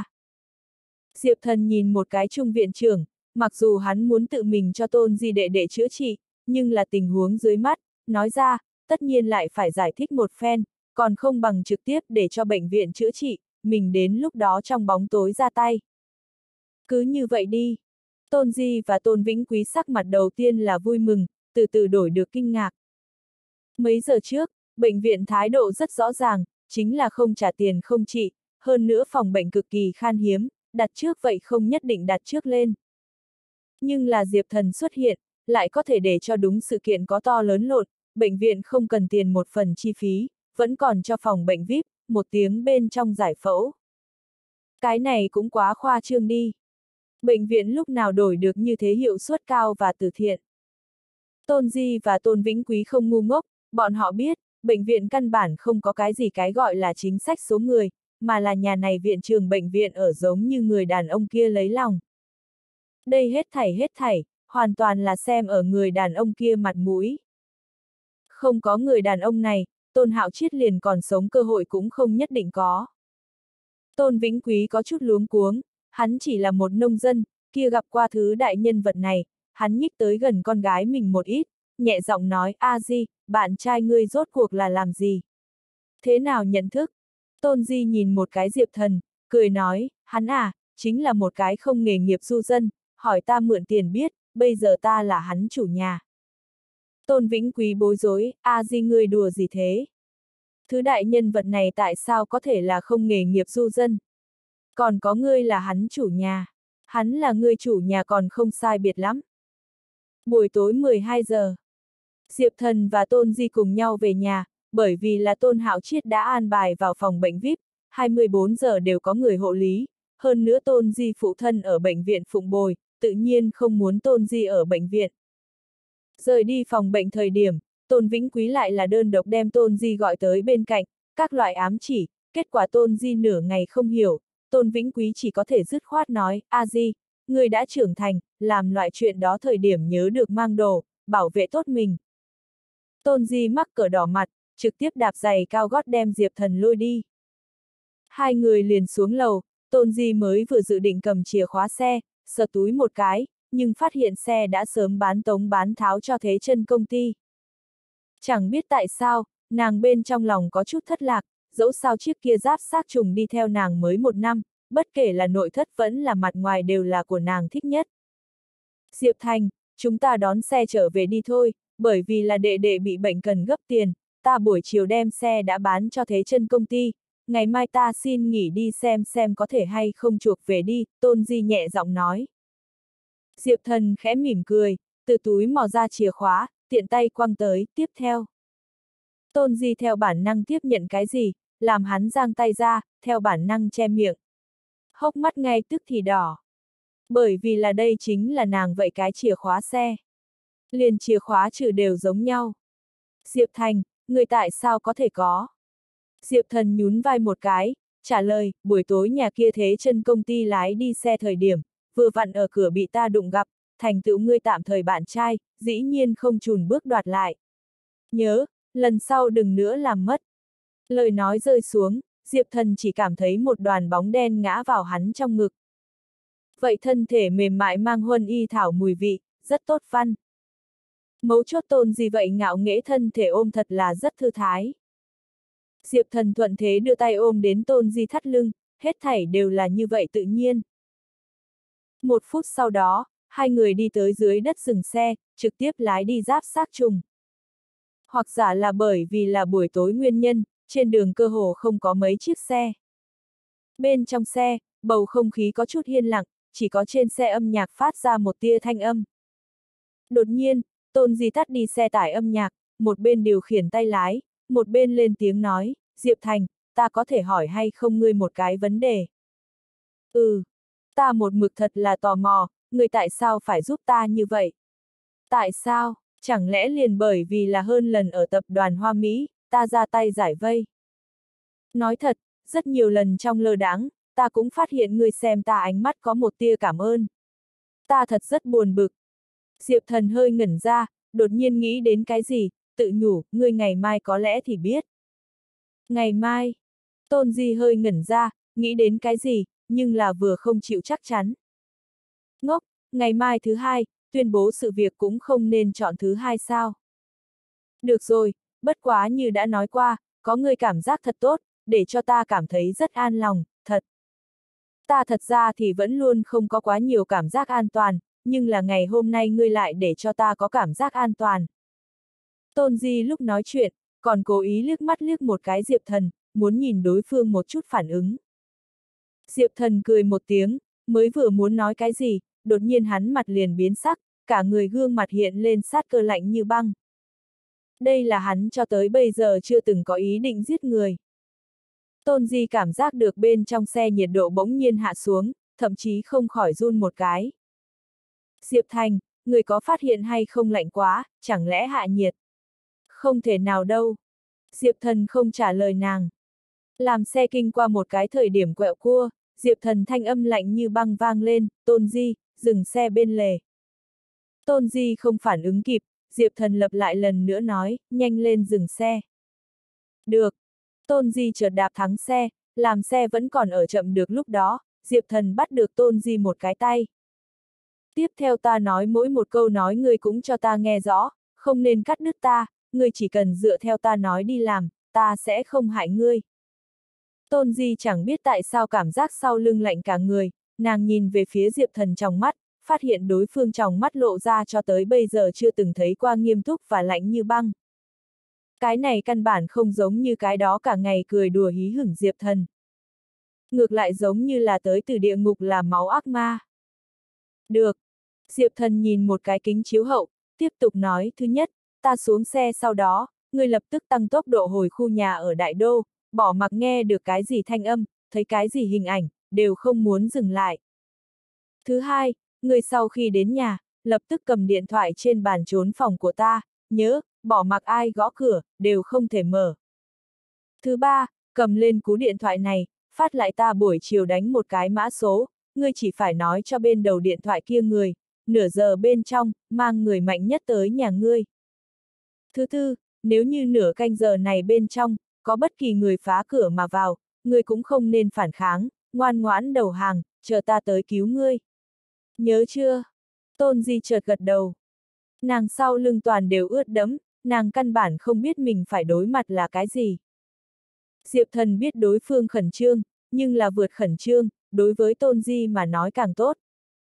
Diệp Thần nhìn một cái Trung viện trưởng, mặc dù hắn muốn tự mình cho Tôn Di đệ đệ chữa trị, nhưng là tình huống dưới mắt, nói ra, tất nhiên lại phải giải thích một phen, còn không bằng trực tiếp để cho bệnh viện chữa trị, mình đến lúc đó trong bóng tối ra tay. Cứ như vậy đi. Tôn Di và Tôn Vĩnh Quý sắc mặt đầu tiên là vui mừng, từ từ đổi được kinh ngạc. Mấy giờ trước, bệnh viện thái độ rất rõ ràng, chính là không trả tiền không trị, hơn nữa phòng bệnh cực kỳ khan hiếm, đặt trước vậy không nhất định đặt trước lên. Nhưng là Diệp Thần xuất hiện, lại có thể để cho đúng sự kiện có to lớn lộn, bệnh viện không cần tiền một phần chi phí, vẫn còn cho phòng bệnh vi ai pi, một tiếng bên trong giải phẫu. Cái này cũng quá khoa trương đi. Bệnh viện lúc nào đổi được như thế hiệu suất cao và từ thiện. Tôn Di và Tôn Vĩnh Quý không ngu ngốc, bọn họ biết, bệnh viện căn bản không có cái gì cái gọi là chính sách số người, mà là nhà này viện trường bệnh viện ở giống như người đàn ông kia lấy lòng. Đây hết thảy hết thảy, hoàn toàn là xem ở người đàn ông kia mặt mũi. Không có người đàn ông này, Tôn Hạo Chiết liền còn sống cơ hội cũng không nhất định có. Tôn Vĩnh Quý có chút luống cuống, hắn chỉ là một nông dân, kia gặp qua thứ đại nhân vật này, hắn nhích tới gần con gái mình một ít, nhẹ giọng nói, A Di, bạn trai ngươi rốt cuộc là làm gì? Thế nào nhận thức? Tôn Di nhìn một cái Diệp Thần, cười nói, hắn à, chính là một cái không nghề nghiệp du dân, hỏi ta mượn tiền biết, bây giờ ta là hắn chủ nhà. Tôn Vĩnh Quý bối rối, A Di ngươi đùa gì thế? Thứ đại nhân vật này tại sao có thể là không nghề nghiệp du dân? Còn có ngươi là hắn chủ nhà. Hắn là ngươi chủ nhà còn không sai biệt lắm. Buổi tối mười hai giờ. Diệp Thần và Tôn Di cùng nhau về nhà, bởi vì là Tôn Hạo Chiết đã an bài vào phòng bệnh vi ai pi, hai mươi bốn giờ đều có người hộ lý, hơn nữa Tôn Di phụ thân ở bệnh viện phụng bồi, tự nhiên không muốn Tôn Di ở bệnh viện. Rời đi phòng bệnh thời điểm, Tôn Vĩnh Quý lại là đơn độc đem Tôn Di gọi tới bên cạnh, các loại ám chỉ, kết quả Tôn Di nửa ngày không hiểu, Tôn Vĩnh Quý chỉ có thể dứt khoát nói, A Di, người đã trưởng thành, làm loại chuyện đó thời điểm nhớ được mang đồ, bảo vệ tốt mình. Tôn Di mắc cỡ đỏ mặt, trực tiếp đạp giày cao gót đem Diệp Thần lôi đi. Hai người liền xuống lầu, Tôn Di mới vừa dự định cầm chìa khóa xe, sờ túi một cái, nhưng phát hiện xe đã sớm bán tống bán tháo cho Thế Chân công ty. Chẳng biết tại sao, nàng bên trong lòng có chút thất lạc, dẫu sao chiếc kia giáp xác trùng đi theo nàng mới một năm, bất kể là nội thất vẫn là mặt ngoài đều là của nàng thích nhất. Diệp Thành, chúng ta đón xe trở về đi thôi, bởi vì là đệ đệ bị bệnh cần gấp tiền, ta buổi chiều đem xe đã bán cho Thế Chân công ty, ngày mai ta xin nghỉ đi xem xem có thể hay không chuộc về đi, Tôn Di nhẹ giọng nói. Diệp Thần khẽ mỉm cười, từ túi mò ra chìa khóa, tiện tay quăng tới, tiếp theo. Tôn Di theo bản năng tiếp nhận cái gì, làm hắn giang tay ra, theo bản năng che miệng. Hốc mắt ngay tức thì đỏ. Bởi vì là đây chính là nàng vậy cái chìa khóa xe. Liền chìa khóa trừ đều giống nhau. Diệp Thành, người tại sao có thể có? Diệp Thần nhún vai một cái, trả lời, buổi tối nhà kia thế chân công ty lái đi xe thời điểm, vừa vặn ở cửa bị ta đụng gặp, thành tựu ngươi tạm thời bạn trai, dĩ nhiên không chùn bước đoạt lại. Nhớ, lần sau đừng nữa làm mất. Lời nói rơi xuống, Diệp Thần chỉ cảm thấy một đoàn bóng đen ngã vào hắn trong ngực. Vậy thân thể mềm mại mang huân y thảo mùi vị, rất tốt văn. Mấu chốt Tôn Di vậy ngạo nghễ thân thể ôm thật là rất thư thái. Diệp Thần thuận thế đưa tay ôm đến Tôn Di thắt lưng, hết thảy đều là như vậy tự nhiên. Một phút sau đó, hai người đi tới dưới đất dừng xe, trực tiếp lái đi giáp xác trùng. Hoặc giả là bởi vì là buổi tối nguyên nhân, trên đường cơ hồ không có mấy chiếc xe. Bên trong xe, bầu không khí có chút yên lặng, chỉ có trên xe âm nhạc phát ra một tia thanh âm. Đột nhiên, Tôn Di tắt đi xe tải âm nhạc, một bên điều khiển tay lái, một bên lên tiếng nói, Diệp Thành, ta có thể hỏi hay không ngươi một cái vấn đề? Ừ, ta một mực thật là tò mò, ngươi tại sao phải giúp ta như vậy? Tại sao, chẳng lẽ liền bởi vì là hơn lần ở tập đoàn Hoa Mỹ, ta ra tay giải vây? Nói thật, rất nhiều lần trong lơ đãng, ta cũng phát hiện ngươi xem ta ánh mắt có một tia cảm ơn. Ta thật rất buồn bực. Diệp Thần hơi ngẩn ra, đột nhiên nghĩ đến cái gì, tự nhủ, ngươi ngày mai có lẽ thì biết. Ngày mai, Tôn Di hơi ngẩn ra, nghĩ đến cái gì, nhưng là vừa không chịu chắc chắn. Ngốc, ngày mai thứ hai, tuyên bố sự việc cũng không nên chọn thứ hai sao. Được rồi, bất quá như đã nói qua, có người cảm giác thật tốt, để cho ta cảm thấy rất an lòng, thật. Ta thật ra thì vẫn luôn không có quá nhiều cảm giác an toàn, nhưng là ngày hôm nay ngươi lại để cho ta có cảm giác an toàn. Tôn Di lúc nói chuyện, còn cố ý liếc mắt liếc một cái Diệp Thần, muốn nhìn đối phương một chút phản ứng. Diệp Thần cười một tiếng, mới vừa muốn nói cái gì, đột nhiên hắn mặt liền biến sắc, cả người gương mặt hiện lên sát cơ lạnh như băng. Đây là hắn cho tới bây giờ chưa từng có ý định giết người. Tôn Di cảm giác được bên trong xe nhiệt độ bỗng nhiên hạ xuống, thậm chí không khỏi run một cái. Diệp Thành, người có phát hiện hay không lạnh quá, chẳng lẽ hạ nhiệt? Không thể nào đâu. Diệp Thần không trả lời nàng. Làm xe kinh qua một cái thời điểm quẹo cua, Diệp Thần thanh âm lạnh như băng vang lên, Tôn Di, dừng xe bên lề. Tôn Di không phản ứng kịp, Diệp Thần lặp lại lần nữa nói, nhanh lên dừng xe. Được. Tôn Di chợt đạp thắng xe, làm xe vẫn còn ở chậm được lúc đó, Diệp Thần bắt được Tôn Di một cái tay. Tiếp theo ta nói mỗi một câu nói ngươi cũng cho ta nghe rõ, không nên cắt đứt ta, ngươi chỉ cần dựa theo ta nói đi làm, ta sẽ không hại ngươi. Tôn Di chẳng biết tại sao cảm giác sau lưng lạnh cả người, nàng nhìn về phía Diệp Thần trong mắt, phát hiện đối phương trong mắt lộ ra cho tới bây giờ chưa từng thấy qua nghiêm túc và lạnh như băng. Cái này căn bản không giống như cái đó cả ngày cười đùa hí hửng Diệp Thần. Ngược lại giống như là tới từ địa ngục làm máu ác ma. Được. Diệp Thần nhìn một cái kính chiếu hậu, tiếp tục nói, thứ nhất, ta xuống xe sau đó, ngươi lập tức tăng tốc độ hồi khu nhà ở Đại Đô, bỏ mặc nghe được cái gì thanh âm, thấy cái gì hình ảnh, đều không muốn dừng lại. Thứ hai, ngươi sau khi đến nhà, lập tức cầm điện thoại trên bàn trốn phòng của ta, nhớ, bỏ mặc ai gõ cửa, đều không thể mở. Thứ ba, cầm lên cú điện thoại này, phát lại ta buổi chiều đánh một cái mã số, ngươi chỉ phải nói cho bên đầu điện thoại kia người, nửa giờ bên trong, mang người mạnh nhất tới nhà ngươi. Thứ tư, nếu như nửa canh giờ này bên trong, có bất kỳ người phá cửa mà vào, ngươi cũng không nên phản kháng, ngoan ngoãn đầu hàng, chờ ta tới cứu ngươi. Nhớ chưa? Tôn Di chợt gật đầu. Nàng sau lưng toàn đều ướt đẫm, nàng căn bản không biết mình phải đối mặt là cái gì. Diệp Thần biết đối phương khẩn trương, nhưng là vượt khẩn trương, đối với Tôn Di mà nói càng tốt.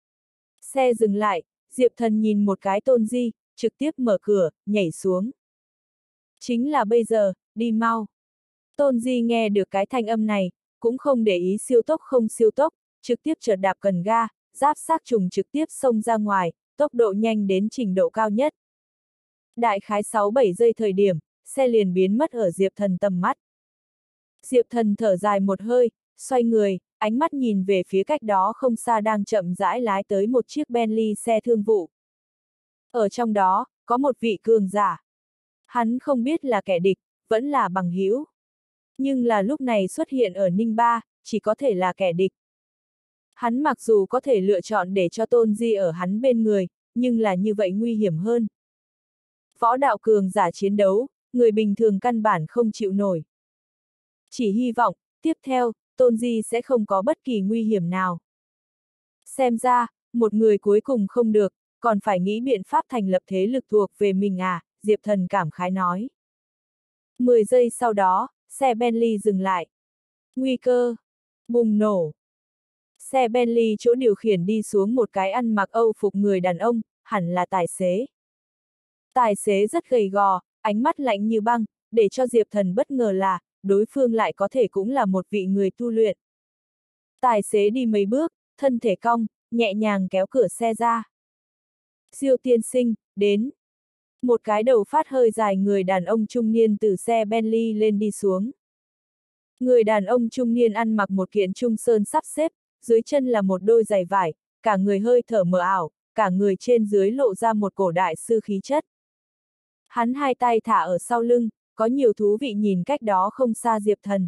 Xe dừng lại, Diệp Thần nhìn một cái Tôn Di, trực tiếp mở cửa, nhảy xuống. Chính là bây giờ, đi mau. Tôn Di nghe được cái thanh âm này, cũng không để ý siêu tốc không siêu tốc, trực tiếp chợt đạp cần ga, giáp xác trùng trực tiếp xông ra ngoài, tốc độ nhanh đến trình độ cao nhất. Đại khái sáu bảy giây thời điểm, xe liền biến mất ở Diệp Thần tầm mắt. Diệp Thần thở dài một hơi, xoay người, ánh mắt nhìn về phía cách đó không xa đang chậm rãi lái tới một chiếc Bentley xe thương vụ. Ở trong đó, có một vị cường giả. Hắn không biết là kẻ địch, vẫn là bằng hữu. Nhưng là lúc này xuất hiện ở Ninh Ba, chỉ có thể là kẻ địch. Hắn mặc dù có thể lựa chọn để cho Tôn Di ở hắn bên người, nhưng là như vậy nguy hiểm hơn. Võ đạo cường giả chiến đấu, người bình thường căn bản không chịu nổi. Chỉ hy vọng, tiếp theo, Tôn Di sẽ không có bất kỳ nguy hiểm nào. Xem ra, một người cuối cùng không được, còn phải nghĩ biện pháp thành lập thế lực thuộc về mình à, Diệp Thần cảm khái nói. Mười giây sau đó, xe Bentley dừng lại. Nguy cơ. Bùng nổ. Xe Bentley chỗ điều khiển đi xuống một cái ăn mặc Âu phục người đàn ông, hẳn là tài xế. Tài xế rất gầy gò, ánh mắt lạnh như băng, để cho Diệp Thần bất ngờ là, đối phương lại có thể cũng là một vị người tu luyện. Tài xế đi mấy bước, thân thể cong, nhẹ nhàng kéo cửa xe ra. Diêu tiên sinh, đến. Một cái đầu phát hơi dài người đàn ông trung niên từ xe Bentley lên đi xuống. Người đàn ông trung niên ăn mặc một kiện trung sơn sắp xếp, dưới chân là một đôi giày vải, cả người hơi thở mờ ảo, cả người trên dưới lộ ra một cổ đại sư khí chất. Hắn hai tay thả ở sau lưng, có nhiều thú vị nhìn cách đó không xa Diệp Thần.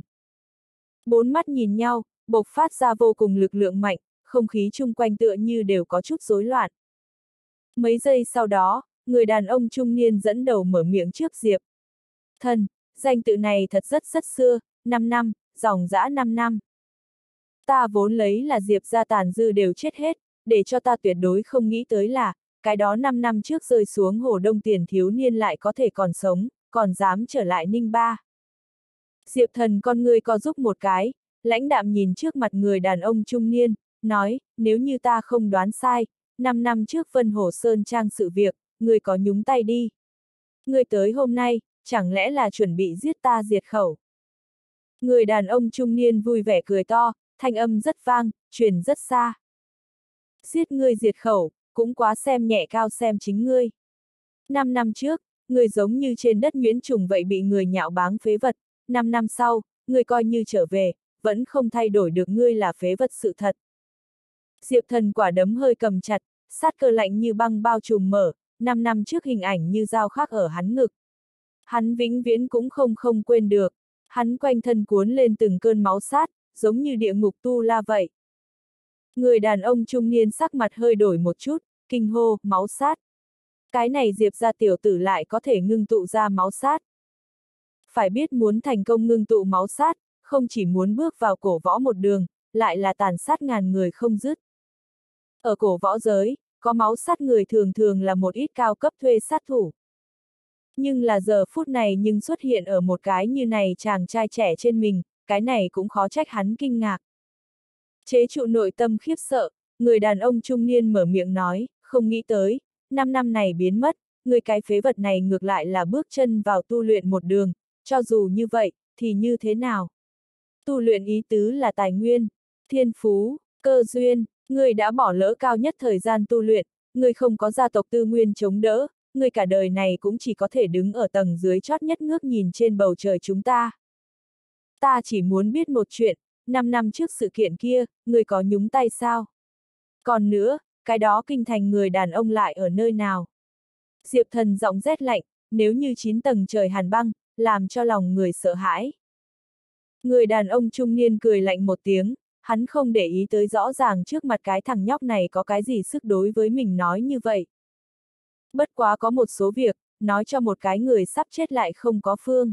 Bốn mắt nhìn nhau, bộc phát ra vô cùng lực lượng mạnh, không khí chung quanh tựa như đều có chút rối loạn. Mấy giây sau đó, người đàn ông trung niên dẫn đầu mở miệng trước Diệp Thần, danh tự này thật rất rất xưa, năm năm, dòng dã năm năm. Ta vốn lấy là Diệp gia tàn dư đều chết hết, để cho ta tuyệt đối không nghĩ tới là, cái đó năm năm trước rơi xuống hồ đông tiền thiếu niên lại có thể còn sống, còn dám trở lại Ninh Ba. Diệp Thần con người co giúp một cái, lãnh đạm nhìn trước mặt người đàn ông trung niên, nói, nếu như ta không đoán sai, năm năm trước Vân Hồ Sơn Trang sự việc, người có nhúng tay đi. Người tới hôm nay, chẳng lẽ là chuẩn bị giết ta diệt khẩu. Người đàn ông trung niên vui vẻ cười to, thanh âm rất vang, truyền rất xa. Giết ngươi diệt khẩu, cũng quá xem nhẹ cao xem chính ngươi. Năm năm trước, ngươi giống như trên đất nhuyễn trùng vậy bị người nhạo báng phế vật, năm năm sau, ngươi coi như trở về, vẫn không thay đổi được ngươi là phế vật sự thật. Diệp Thần quả đấm hơi cầm chặt, sát cơ lạnh như băng bao trùm mở, năm năm trước hình ảnh như dao khắc ở hắn ngực. Hắn vĩnh viễn cũng không không quên được, hắn quanh thân cuốn lên từng cơn máu sát, giống như địa ngục tu la vậy. Người đàn ông trung niên sắc mặt hơi đổi một chút, kinh hô, máu sát. Cái này Diệp gia tiểu tử lại có thể ngưng tụ ra máu sát. Phải biết muốn thành công ngưng tụ máu sát, không chỉ muốn bước vào cổ võ một đường, lại là tàn sát ngàn người không dứt. Ở cổ võ giới, có máu sát người thường thường là một ít cao cấp thuê sát thủ. Nhưng là giờ phút này nhưng xuất hiện ở một cái như này chàng trai trẻ trên mình, cái này cũng khó trách hắn kinh ngạc. Chế trụ nội tâm khiếp sợ, người đàn ông trung niên mở miệng nói, không nghĩ tới, năm năm này biến mất, người cái phế vật này ngược lại là bước chân vào tu luyện một đường, cho dù như vậy, thì như thế nào? Tu luyện ý tứ là tài nguyên, thiên phú, cơ duyên, người đã bỏ lỡ cao nhất thời gian tu luyện, người không có gia tộc tư nguyên chống đỡ, người cả đời này cũng chỉ có thể đứng ở tầng dưới chót nhất ngước nhìn trên bầu trời chúng ta. Ta chỉ muốn biết một chuyện, năm năm trước sự kiện kia, người có nhúng tay sao? Còn nữa, cái đó kinh thành người đàn ông lại ở nơi nào? Diệp Thần giọng rét lạnh, nếu như chín tầng trời hàn băng, làm cho lòng người sợ hãi. Người đàn ông trung niên cười lạnh một tiếng, hắn không để ý tới rõ ràng trước mặt cái thằng nhóc này có cái gì sức đối với mình nói như vậy. Bất quá có một số việc, nói cho một cái người sắp chết lại không có phương.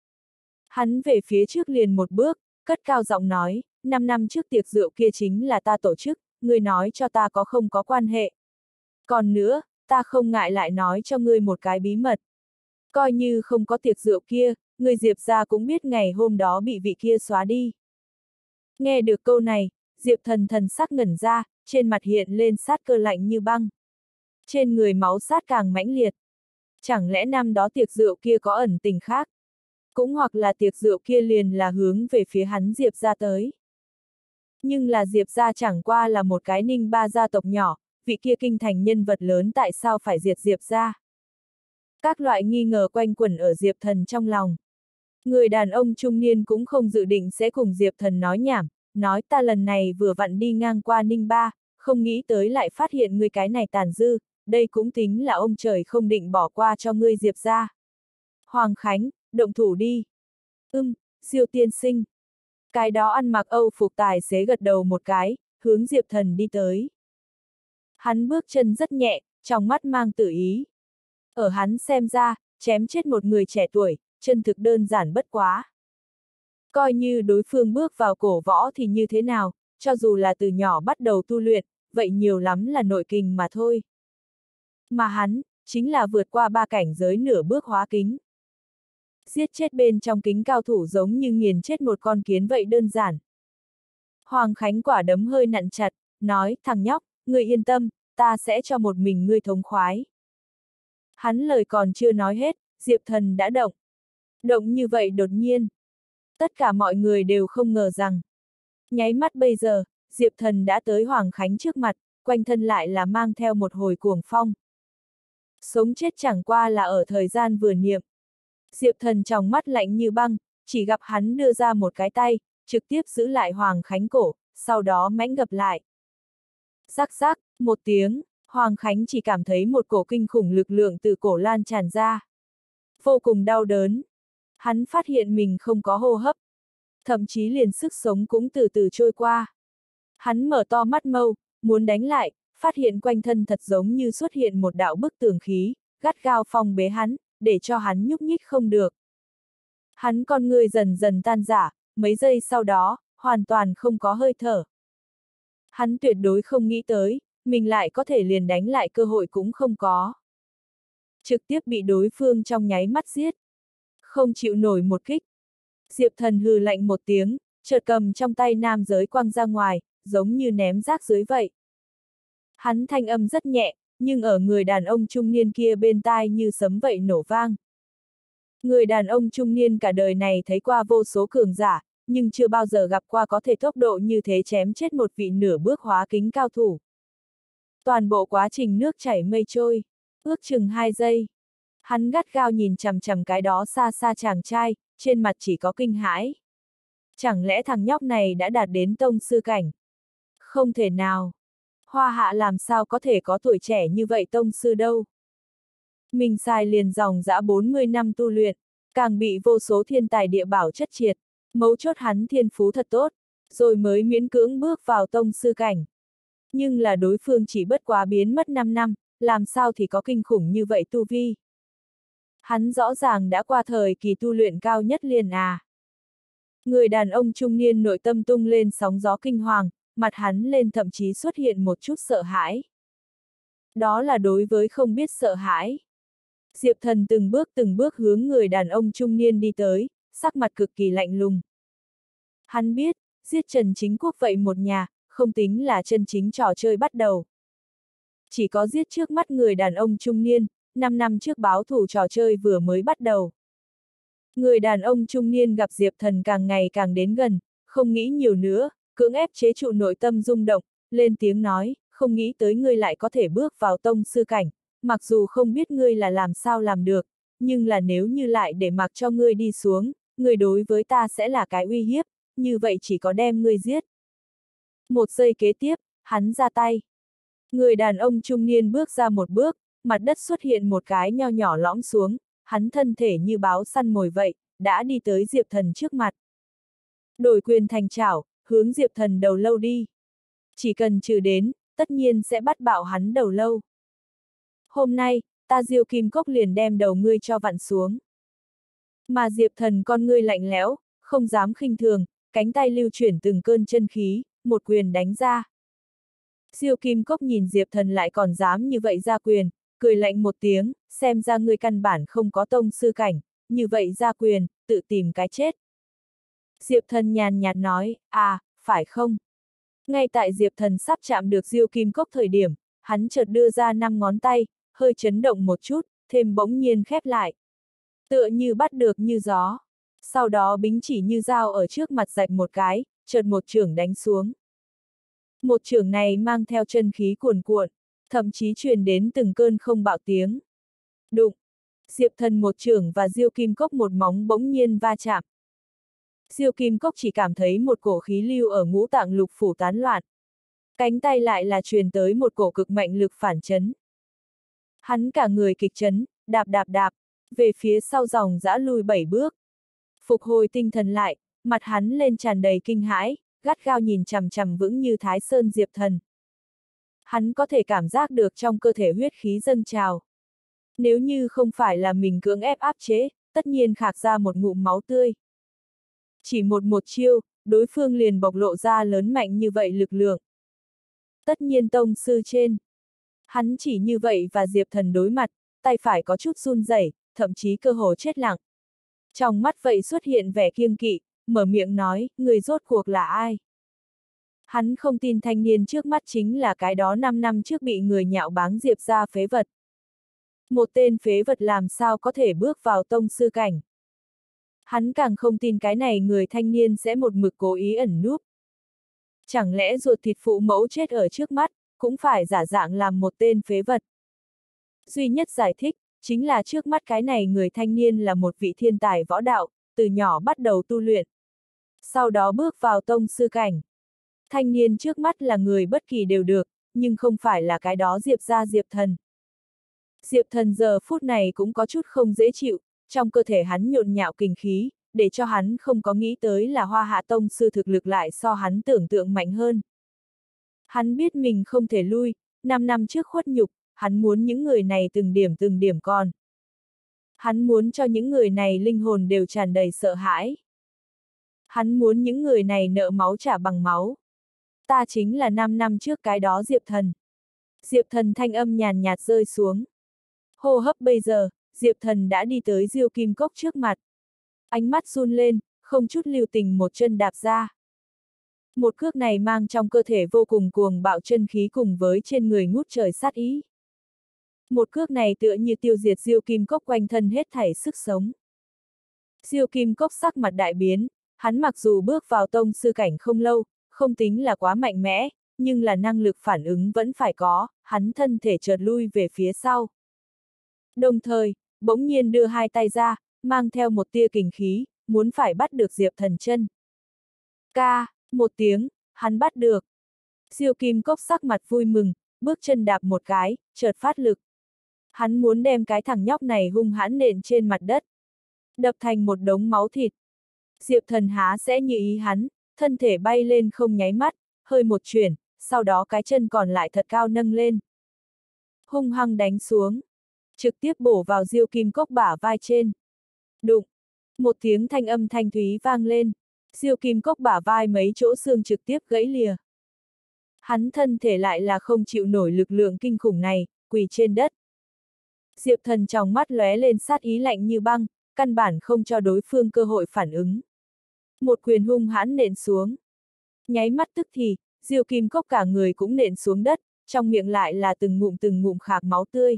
Hắn về phía trước liền một bước, cất cao giọng nói, năm năm trước tiệc rượu kia chính là ta tổ chức, ngươi nói cho ta có không có quan hệ. Còn nữa, ta không ngại lại nói cho ngươi một cái bí mật. Coi như không có tiệc rượu kia, người Diệp gia cũng biết ngày hôm đó bị vị kia xóa đi. Nghe được câu này, Diệp Thần thần sắc ngẩn ra, trên mặt hiện lên sát cơ lạnh như băng. Trên người máu sát càng mãnh liệt. Chẳng lẽ năm đó tiệc rượu kia có ẩn tình khác? Cũng hoặc là tiệc rượu kia liền là hướng về phía hắn Diệp gia tới. Nhưng là Diệp gia chẳng qua là một cái Ninh Ba gia tộc nhỏ, vị kia kinh thành nhân vật lớn tại sao phải diệt Diệp gia? Các loại nghi ngờ quanh quẩn ở Diệp Thần trong lòng. Người đàn ông trung niên cũng không dự định sẽ cùng Diệp Thần nói nhảm, nói ta lần này vừa vặn đi ngang qua Ninh Ba, không nghĩ tới lại phát hiện ngươi cái này tàn dư, đây cũng tính là ông trời không định bỏ qua cho ngươi Diệp gia. Hoàng Khánh, động thủ đi. Ưm, Diêu tiên sinh. Cái đó ăn mặc Âu phục tài xế gật đầu một cái, hướng Diệp Thần đi tới. Hắn bước chân rất nhẹ, trong mắt mang tử ý. Ở hắn xem ra, chém chết một người trẻ tuổi, chân thực đơn giản bất quá. Coi như đối phương bước vào cổ võ thì như thế nào, cho dù là từ nhỏ bắt đầu tu luyện, vậy nhiều lắm là nội kình mà thôi. Mà hắn, chính là vượt qua ba cảnh giới nửa bước hóa kính. Giết chết bên trong kính cao thủ giống như nghiền chết một con kiến vậy đơn giản. Hoàng Khánh quả đấm hơi nặn chặt, nói, thằng nhóc, ngươi yên tâm, ta sẽ cho một mình ngươi thống khoái. Hắn lời còn chưa nói hết, Diệp Thần đã động. Động như vậy đột nhiên. Tất cả mọi người đều không ngờ rằng. Nháy mắt bây giờ, Diệp Thần đã tới Hoàng Khánh trước mặt, quanh thân lại là mang theo một hồi cuồng phong. Sống chết chẳng qua là ở thời gian vừa niệm. Diệp Thần trong mắt lạnh như băng, chỉ gặp hắn đưa ra một cái tay, trực tiếp giữ lại Hoàng Khánh cổ, sau đó mãnh gập lại. Rắc rắc, một tiếng, Hoàng Khánh chỉ cảm thấy một cổ kinh khủng lực lượng từ cổ lan tràn ra. Vô cùng đau đớn. Hắn phát hiện mình không có hô hấp. Thậm chí liền sức sống cũng từ từ trôi qua. Hắn mở to mắt mâu, muốn đánh lại, phát hiện quanh thân thật giống như xuất hiện một đạo bức tường khí, gắt gao phong bế hắn, để cho hắn nhúc nhích không được. Hắn con người dần dần tan rã, mấy giây sau đó, hoàn toàn không có hơi thở. Hắn tuyệt đối không nghĩ tới, mình lại có thể liền đánh lại cơ hội cũng không có. Trực tiếp bị đối phương trong nháy mắt giết. Không chịu nổi một kích. Diệp Thần hừ lạnh một tiếng, chợt cầm trong tay nam giới quăng ra ngoài, giống như ném rác dưới vậy. Hắn thanh âm rất nhẹ, nhưng ở người đàn ông trung niên kia bên tai như sấm vậy nổ vang. Người đàn ông trung niên cả đời này thấy qua vô số cường giả, nhưng chưa bao giờ gặp qua có thể tốc độ như thế chém chết một vị nửa bước hóa kính cao thủ. Toàn bộ quá trình nước chảy mây trôi, ước chừng hai giây. Hắn gắt gao nhìn chằm chằm cái đó xa xa chàng trai, trên mặt chỉ có kinh hãi. Chẳng lẽ thằng nhóc này đã đạt đến tông sư cảnh? Không thể nào. Hoa Hạ làm sao có thể có tuổi trẻ như vậy tông sư đâu. Mình xài liền dòng dã bốn mươi năm tu luyện, càng bị vô số thiên tài địa bảo chất triệt, mấu chốt hắn thiên phú thật tốt, rồi mới miễn cưỡng bước vào tông sư cảnh. Nhưng là đối phương chỉ bất quá biến mất năm năm, làm sao thì có kinh khủng như vậy tu vi. Hắn rõ ràng đã qua thời kỳ tu luyện cao nhất liền à. Người đàn ông trung niên nội tâm tung lên sóng gió kinh hoàng, mặt hắn lên thậm chí xuất hiện một chút sợ hãi. Đó là đối với không biết sợ hãi. Diệp Thần từng bước từng bước hướng người đàn ông trung niên đi tới, sắc mặt cực kỳ lạnh lùng. Hắn biết, giết Trần Chính Quốc vậy một nhà, không tính là chân chính trò chơi bắt đầu. Chỉ có giết trước mắt người đàn ông trung niên, năm năm trước báo thù trò chơi vừa mới bắt đầu. Người đàn ông trung niên gặp Diệp Thần càng ngày càng đến gần, không nghĩ nhiều nữa, cưỡng ép chế trụ nội tâm rung động, lên tiếng nói, không nghĩ tới ngươi lại có thể bước vào tông sư cảnh, mặc dù không biết ngươi là làm sao làm được, nhưng là nếu như lại để mặc cho ngươi đi xuống, ngươi đối với ta sẽ là cái uy hiếp, như vậy chỉ có đem ngươi giết. Một giây kế tiếp, hắn ra tay. Người đàn ông trung niên bước ra một bước, mặt đất xuất hiện một cái nho nhỏ lõm xuống, hắn thân thể như báo săn mồi vậy, đã đi tới Diệp Thần trước mặt. Đổi quyền thành chảo, hướng Diệp Thần đầu lâu đi. Chỉ cần trừ đến, tất nhiên sẽ bắt bạo hắn đầu lâu. Hôm nay, ta Diêu Kim Cốc liền đem đầu ngươi cho vặn xuống. Mà Diệp Thần con ngươi lạnh lẽo, không dám khinh thường, cánh tay lưu chuyển từng cơn chân khí, một quyền đánh ra. Diêu Kim Cốc nhìn Diệp Thần lại còn dám như vậy ra quyền, cười lạnh một tiếng, xem ra ngươi căn bản không có tông sư cảnh, như vậy ra quyền, tự tìm cái chết. Diệp Thần nhàn nhạt nói, à, phải không? Ngay tại Diệp Thần sắp chạm được Diêu Kim Cốc thời điểm, hắn chợt đưa ra năm ngón tay, hơi chấn động một chút, thêm bỗng nhiên khép lại. Tựa như bắt được như gió. Sau đó bính chỉ như dao ở trước mặt rạch một cái, chợt một chưởng đánh xuống. Một chưởng này mang theo chân khí cuồn cuộn, thậm chí truyền đến từng cơn không bạo tiếng. Đụng! Diệp Thần một chưởng và Diêu Kim Cốc một móng bỗng nhiên va chạm. Diêu Kim Cốc chỉ cảm thấy một cổ khí lưu ở ngũ tạng lục phủ tán loạn. Cánh tay lại là truyền tới một cổ cực mạnh lực phản chấn. Hắn cả người kịch chấn, đạp đạp đạp, về phía sau dòng dã lui bảy bước. Phục hồi tinh thần lại, mặt hắn lên tràn đầy kinh hãi, gắt gao nhìn chằm chằm vững như Thái Sơn Diệp Thần. Hắn có thể cảm giác được trong cơ thể huyết khí dâng trào. Nếu như không phải là mình cưỡng ép áp chế, tất nhiên khạc ra một ngụm máu tươi. Chỉ một một chiêu, đối phương liền bộc lộ ra lớn mạnh như vậy lực lượng. Tất nhiên tông sư trên. Hắn chỉ như vậy và Diệp Thần đối mặt, tay phải có chút run rẩy, thậm chí cơ hồ chết lặng. Trong mắt vậy xuất hiện vẻ kiêng kỵ, mở miệng nói, người rốt cuộc là ai? Hắn không tin thanh niên trước mắt chính là cái đó năm năm trước bị người nhạo báng Diệp ra phế vật. Một tên phế vật làm sao có thể bước vào tông sư cảnh. Hắn càng không tin cái này người thanh niên sẽ một mực cố ý ẩn núp. Chẳng lẽ ruột thịt phụ mẫu chết ở trước mắt, cũng phải giả dạng làm một tên phế vật. Duy nhất giải thích, chính là trước mắt cái này người thanh niên là một vị thiên tài võ đạo, từ nhỏ bắt đầu tu luyện. Sau đó bước vào tông sư cảnh. Thanh niên trước mắt là người bất kỳ đều được, nhưng không phải là cái đó Diệp ra Diệp Thần. Diệp Thần giờ phút này cũng có chút không dễ chịu, trong cơ thể hắn nhộn nhạo kinh khí, để cho hắn không có nghĩ tới là Hoa Hạ tông sư thực lực lại so hắn tưởng tượng mạnh hơn. Hắn biết mình không thể lui, năm năm trước khuất nhục, hắn muốn những người này từng điểm từng điểm còn. Hắn muốn cho những người này linh hồn đều tràn đầy sợ hãi. Hắn muốn những người này nợ máu trả bằng máu. Ta chính là năm năm trước cái đó Diệp Thần. Diệp Thần thanh âm nhàn nhạt rơi xuống. Hô hấp bây giờ, Diệp Thần đã đi tới Diêu Kim Cốc trước mặt. Ánh mắt run lên, không chút lưu tình một chân đạp ra. Một cước này mang trong cơ thể vô cùng cuồng bạo chân khí cùng với trên người ngút trời sát ý. Một cước này tựa như tiêu diệt Diêu Kim Cốc quanh thân hết thảy sức sống. Diêu Kim Cốc sắc mặt đại biến, hắn mặc dù bước vào tông sư cảnh không lâu, không tính là quá mạnh mẽ, nhưng là năng lực phản ứng vẫn phải có, hắn thân thể chợt lui về phía sau. Đồng thời, bỗng nhiên đưa hai tay ra, mang theo một tia kình khí, muốn phải bắt được Diệp Thần chân. Ca, một tiếng, hắn bắt được. Diêu Kim Cốc sắc mặt vui mừng, bước chân đạp một cái, chợt phát lực. Hắn muốn đem cái thằng nhóc này hung hãn nện trên mặt đất. Đập thành một đống máu thịt. Diệp Thần há sẽ như ý hắn, thân thể bay lên không nháy mắt, hơi một chuyển, sau đó cái chân còn lại thật cao nâng lên. Hung hăng đánh xuống. Trực tiếp bổ vào Diêu Kim Cốc bả vai trên. Đụng. Một tiếng thanh âm thanh thúy vang lên. Diêu Kim Cốc bả vai mấy chỗ xương trực tiếp gãy lìa. Hắn thân thể lại là không chịu nổi lực lượng kinh khủng này, quỳ trên đất. Diệp Thần trong mắt lóe lên sát ý lạnh như băng, căn bản không cho đối phương cơ hội phản ứng. Một quyền hung hãn nện xuống. Nháy mắt tức thì, Diêu Kim Cốc cả người cũng nện xuống đất, trong miệng lại là từng ngụm từng ngụm khạc máu tươi.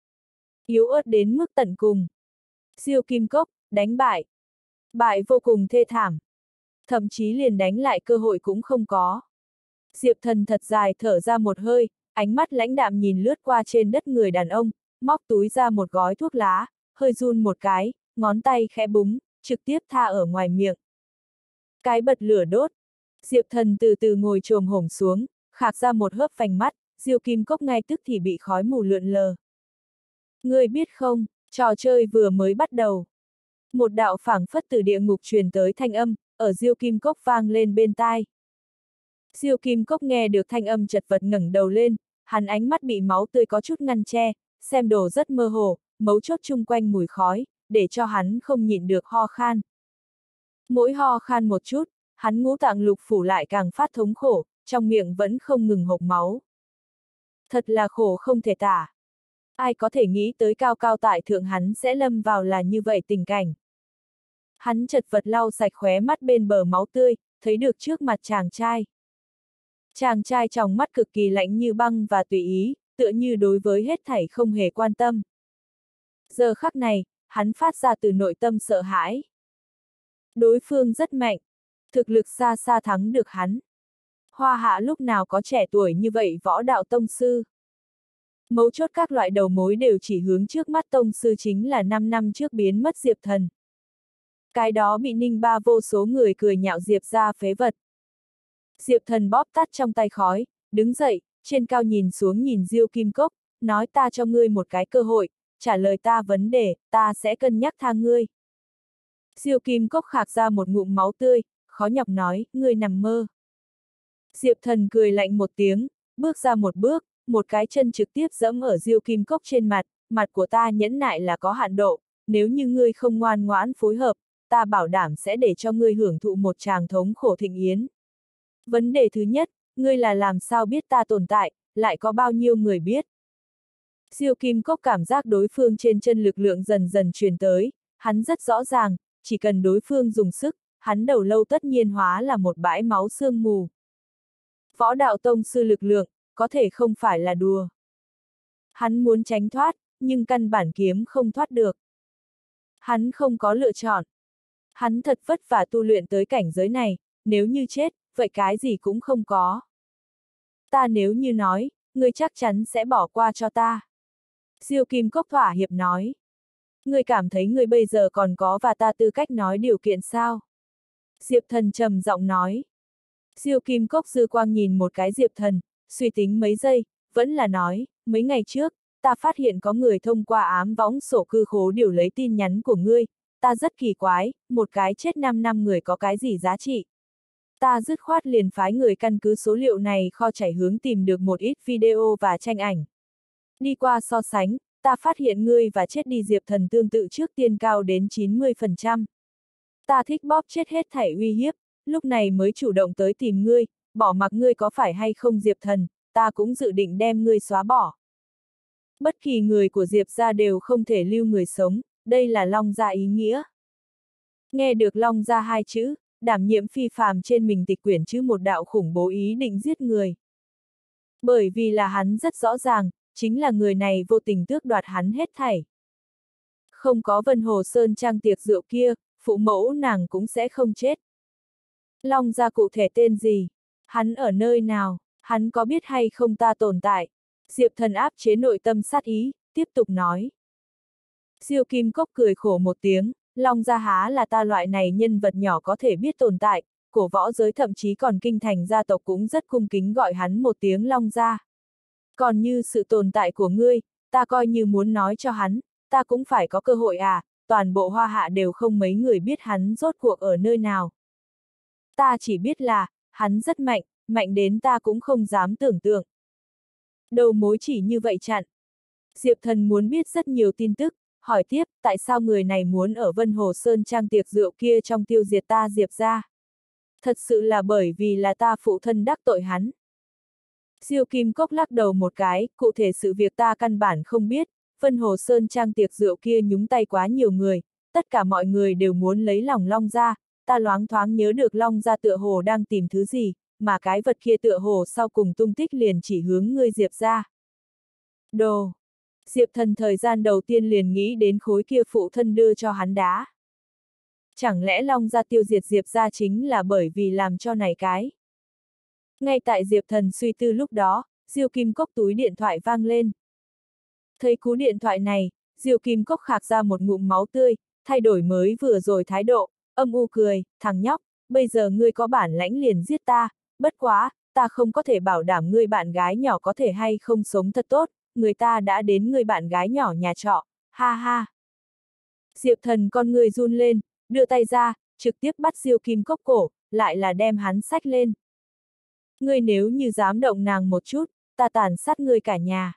Yếu ớt đến mức tận cùng. Diêu Kim Cốc, đánh bại. Bại vô cùng thê thảm. Thậm chí liền đánh lại cơ hội cũng không có. Diệp Thần thật dài thở ra một hơi, ánh mắt lãnh đạm nhìn lướt qua trên đất người đàn ông, móc túi ra một gói thuốc lá, hơi run một cái, ngón tay khẽ búng, trực tiếp tha ở ngoài miệng. Cái bật lửa đốt. Diệp Thần từ từ ngồi chồm hổm xuống, khạc ra một hớp vành mắt, Diêu Kim Cốc ngay tức thì bị khói mù lượn lờ. Ngươi biết không, trò chơi vừa mới bắt đầu. Một đạo phảng phất từ địa ngục truyền tới thanh âm, ở Diêu Kim Cốc vang lên bên tai. Diêu Kim Cốc nghe được thanh âm chật vật ngẩng đầu lên, hắn ánh mắt bị máu tươi có chút ngăn che, xem đồ rất mơ hồ, mấu chốt chung quanh mùi khói, để cho hắn không nhịn được ho khan. Mỗi ho khan một chút, hắn ngũ tạng lục phủ lại càng phát thống khổ, trong miệng vẫn không ngừng hộc máu. Thật là khổ không thể tả. Ai có thể nghĩ tới cao cao tại thượng hắn sẽ lâm vào là như vậy tình cảnh. Hắn chật vật lau sạch khóe mắt bên bờ máu tươi, thấy được trước mặt chàng trai. Chàng trai trong mắt cực kỳ lạnh như băng và tùy ý, tựa như đối với hết thảy không hề quan tâm. Giờ khắc này, hắn phát ra từ nội tâm sợ hãi. Đối phương rất mạnh, thực lực xa xa thắng được hắn. Hoa Hạ lúc nào có trẻ tuổi như vậy võ đạo tông sư. Mấu chốt các loại đầu mối đều chỉ hướng trước mắt tông sư chính là năm năm trước biến mất Diệp Thần. Cái đó bị Ninh Ba vô số người cười nhạo Diệp ra phế vật. Diệp Thần bóp tắt trong tay khói, đứng dậy, trên cao nhìn xuống nhìn Diêu Kim Cốc, nói ta cho ngươi một cái cơ hội, trả lời ta vấn đề, ta sẽ cân nhắc tha ngươi. Diêu Kim Cốc khạc ra một ngụm máu tươi, khó nhọc nói, ngươi nằm mơ. Diệp Thần cười lạnh một tiếng, bước ra một bước, một cái chân trực tiếp giẫm ở Diêu Kim Cốc trên mặt, mặt của ta nhẫn nại là có hạn độ, nếu như ngươi không ngoan ngoãn phối hợp, ta bảo đảm sẽ để cho ngươi hưởng thụ một tràng thống khổ thịnh yến. Vấn đề thứ nhất, ngươi là làm sao biết ta tồn tại, lại có bao nhiêu người biết. Diêu Kim Cốc cảm giác đối phương trên chân lực lượng dần dần truyền tới, hắn rất rõ ràng, chỉ cần đối phương dùng sức, hắn đầu lâu tất nhiên hóa là một bãi máu sương mù. Võ đạo tông sư lực lượng, có thể không phải là đùa. Hắn muốn tránh thoát, nhưng căn bản kiếm không thoát được. Hắn không có lựa chọn. Hắn thật vất vả tu luyện tới cảnh giới này, nếu như chết, vậy cái gì cũng không có. Ta nếu như nói, ngươi chắc chắn sẽ bỏ qua cho ta. Diêu Kim Cốc thỏa hiệp nói. Ngươi cảm thấy ngươi bây giờ còn có và ta tư cách nói điều kiện sao? Diệp Thần trầm giọng nói. Diêu Kim Cốc dư quang nhìn một cái Diệp Thần, suy tính mấy giây, vẫn là nói, mấy ngày trước, ta phát hiện có người thông qua ám võng sổ cư khố điều lấy tin nhắn của ngươi, ta rất kỳ quái, một cái chết năm năm người có cái gì giá trị. Ta dứt khoát liền phái người căn cứ số liệu này kho chảy hướng tìm được một ít video và tranh ảnh. Đi qua so sánh, ta phát hiện ngươi và chết đi Diệp Thần tương tự trước tiên cao đến chín mươi phần trăm. Ta thích bóp chết hết thảy uy hiếp, lúc này mới chủ động tới tìm ngươi, bỏ mặc ngươi có phải hay không Diệp Thần, ta cũng dự định đem ngươi xóa bỏ. Bất kỳ người của Diệp gia đều không thể lưu người sống, đây là Long gia ý nghĩa. Nghe được Long gia hai chữ, đảm nhiệm phi phàm trên mình tịch quyển chứ một đạo khủng bố ý định giết người. Bởi vì là hắn rất rõ ràng, chính là người này vô tình tước đoạt hắn hết thảy. Không có Vân Hồ Sơn Trang tiệc rượu kia, phụ mẫu nàng cũng sẽ không chết. Long gia cụ thể tên gì? Hắn ở nơi nào? Hắn có biết hay không ta tồn tại? Diệp Thần áp chế nội tâm sát ý, tiếp tục nói. Diêu Kim Cốc cười khổ một tiếng, Long gia há là ta loại này nhân vật nhỏ có thể biết tồn tại, cổ võ giới thậm chí còn kinh thành gia tộc cũng rất cung kính gọi hắn một tiếng Long gia. Còn như sự tồn tại của ngươi, ta coi như muốn nói cho hắn, ta cũng phải có cơ hội à, toàn bộ Hoa Hạ đều không mấy người biết hắn rốt cuộc ở nơi nào. Ta chỉ biết là, hắn rất mạnh, mạnh đến ta cũng không dám tưởng tượng. Đầu mối chỉ như vậy chặn. Diệp Thần muốn biết rất nhiều tin tức, hỏi tiếp, tại sao người này muốn ở Vân Hồ Sơn Trang tiệc rượu kia trong tiêu diệt ta Diệp gia? Thật sự là bởi vì là ta phụ thân đắc tội hắn. Diêu Kim Cốc lắc đầu một cái, cụ thể sự việc ta căn bản không biết, Vân Hồ Sơn Trang tiệc rượu kia nhúng tay quá nhiều người, tất cả mọi người đều muốn lấy lòng Long gia, ta loáng thoáng nhớ được Long gia tựa hồ đang tìm thứ gì, mà cái vật kia tựa hồ sau cùng tung tích liền chỉ hướng ngươi Diệp gia. Đồ! Diệp Thần thời gian đầu tiên liền nghĩ đến khối kia phụ thân đưa cho hắn đá. Chẳng lẽ Long gia tiêu diệt Diệp gia chính là bởi vì làm cho này cái? Ngay tại Diệp Thần suy tư lúc đó, Diêu Kim Cốc túi điện thoại vang lên. Thấy cú điện thoại này, Diêu Kim Cốc khạc ra một ngụm máu tươi, thay đổi mới vừa rồi thái độ, âm u cười, thằng nhóc, bây giờ ngươi có bản lãnh liền giết ta, bất quá, ta không có thể bảo đảm ngươi bạn gái nhỏ có thể hay không sống thật tốt, người ta đã đến ngươi bạn gái nhỏ nhà trọ, ha ha. Diệp Thần con người run lên, đưa tay ra, trực tiếp bắt Diêu Kim Cốc cổ, lại là đem hắn xách lên. Ngươi nếu như dám động nàng một chút, ta tàn sát ngươi cả nhà.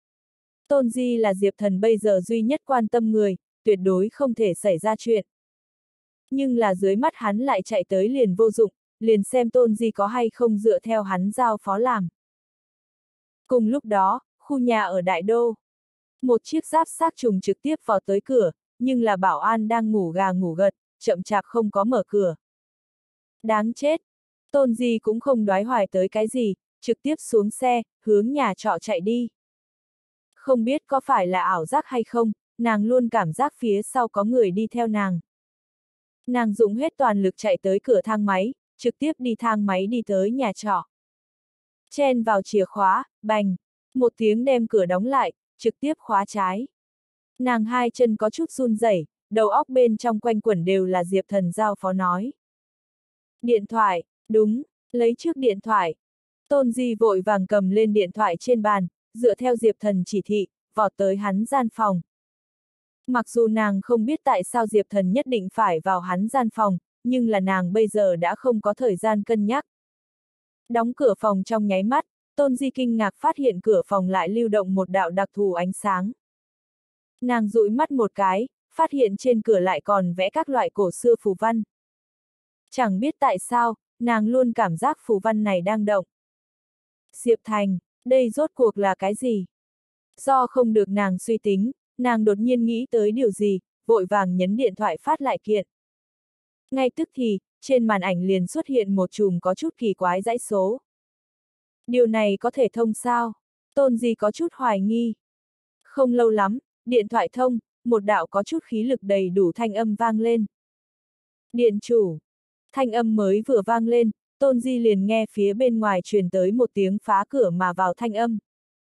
Tôn Di là Diệp Thần bây giờ duy nhất quan tâm người, tuyệt đối không thể xảy ra chuyện. Nhưng là dưới mắt hắn lại chạy tới liền vô dụng, liền xem Tôn Di có hay không dựa theo hắn giao phó làm. Cùng lúc đó, khu nhà ở Đại Đô. Một chiếc giáp xác trùng trực tiếp vào tới cửa, nhưng là bảo an đang ngủ gà ngủ gật, chậm chạp không có mở cửa. Đáng chết! Tôn Di cũng không đoái hoài tới cái gì, trực tiếp xuống xe, hướng nhà trọ chạy đi. Không biết có phải là ảo giác hay không, nàng luôn cảm giác phía sau có người đi theo nàng. Nàng dùng hết toàn lực chạy tới cửa thang máy, trực tiếp đi thang máy đi tới nhà trọ. Chen vào chìa khóa, bành, một tiếng đem cửa đóng lại, trực tiếp khóa trái. Nàng hai chân có chút run rẩy, đầu óc bên trong quanh quẩn đều là Diệp Thần giao phó nói. Điện thoại, đúng, lấy trước điện thoại. Tôn Di vội vàng cầm lên điện thoại trên bàn, dựa theo Diệp Thần chỉ thị, vọt tới hắn gian phòng. Mặc dù nàng không biết tại sao Diệp Thần nhất định phải vào hắn gian phòng, nhưng là nàng bây giờ đã không có thời gian cân nhắc. Đóng cửa phòng trong nháy mắt, Tôn Di kinh ngạc phát hiện cửa phòng lại lưu động một đạo đặc thù ánh sáng. Nàng dụi mắt một cái, phát hiện trên cửa lại còn vẽ các loại cổ xưa phù văn. Chẳng biết tại sao, nàng luôn cảm giác phù văn này đang động. Diệp Thành, đây rốt cuộc là cái gì? Do không được nàng suy tính, nàng đột nhiên nghĩ tới điều gì, vội vàng nhấn điện thoại phát lại kiện. Ngay tức thì, trên màn ảnh liền xuất hiện một chùm có chút kỳ quái dãy số. Điều này có thể thông sao? Tôn Di có chút hoài nghi. Không lâu lắm, điện thoại thông, một đạo có chút khí lực đầy đủ thanh âm vang lên. Điện chủ. Thanh âm mới vừa vang lên, Tôn Di liền nghe phía bên ngoài truyền tới một tiếng phá cửa mà vào thanh âm.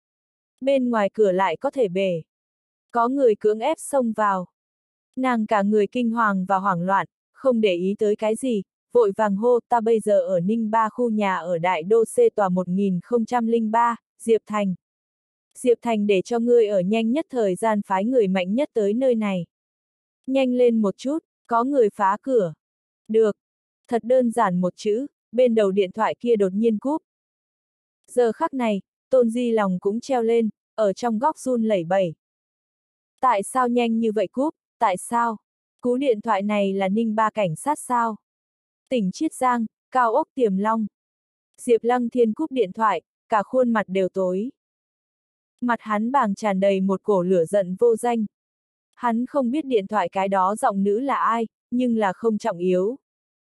Bên ngoài cửa lại có thể bể. Có người cưỡng ép xông vào. Nàng cả người kinh hoàng và hoảng loạn, không để ý tới cái gì, vội vàng hô, ta bây giờ ở Ninh Ba khu nhà ở Đại Đô C tòa một nghìn không trăm lẻ ba, Diệp Thành. Diệp Thành để cho ngươi ở nhanh nhất thời gian phái người mạnh nhất tới nơi này. Nhanh lên một chút, có người phá cửa. Được. Thật đơn giản một chữ, bên đầu điện thoại kia đột nhiên cúp. Giờ khắc này, Tôn Di lòng cũng treo lên, ở trong góc run lẩy bẩy. Tại sao nhanh như vậy cúp, tại sao? Cú điện thoại này là Ninh Ba cảnh sát sao? Tỉnh Chiết Giang, cao ốc Tiềm Long. Diệp Lăng Thiên cúp điện thoại, cả khuôn mặt đều tối. Mặt hắn bàng tràn đầy một cổ lửa giận vô danh. Hắn không biết điện thoại cái đó giọng nữ là ai, nhưng là không trọng yếu.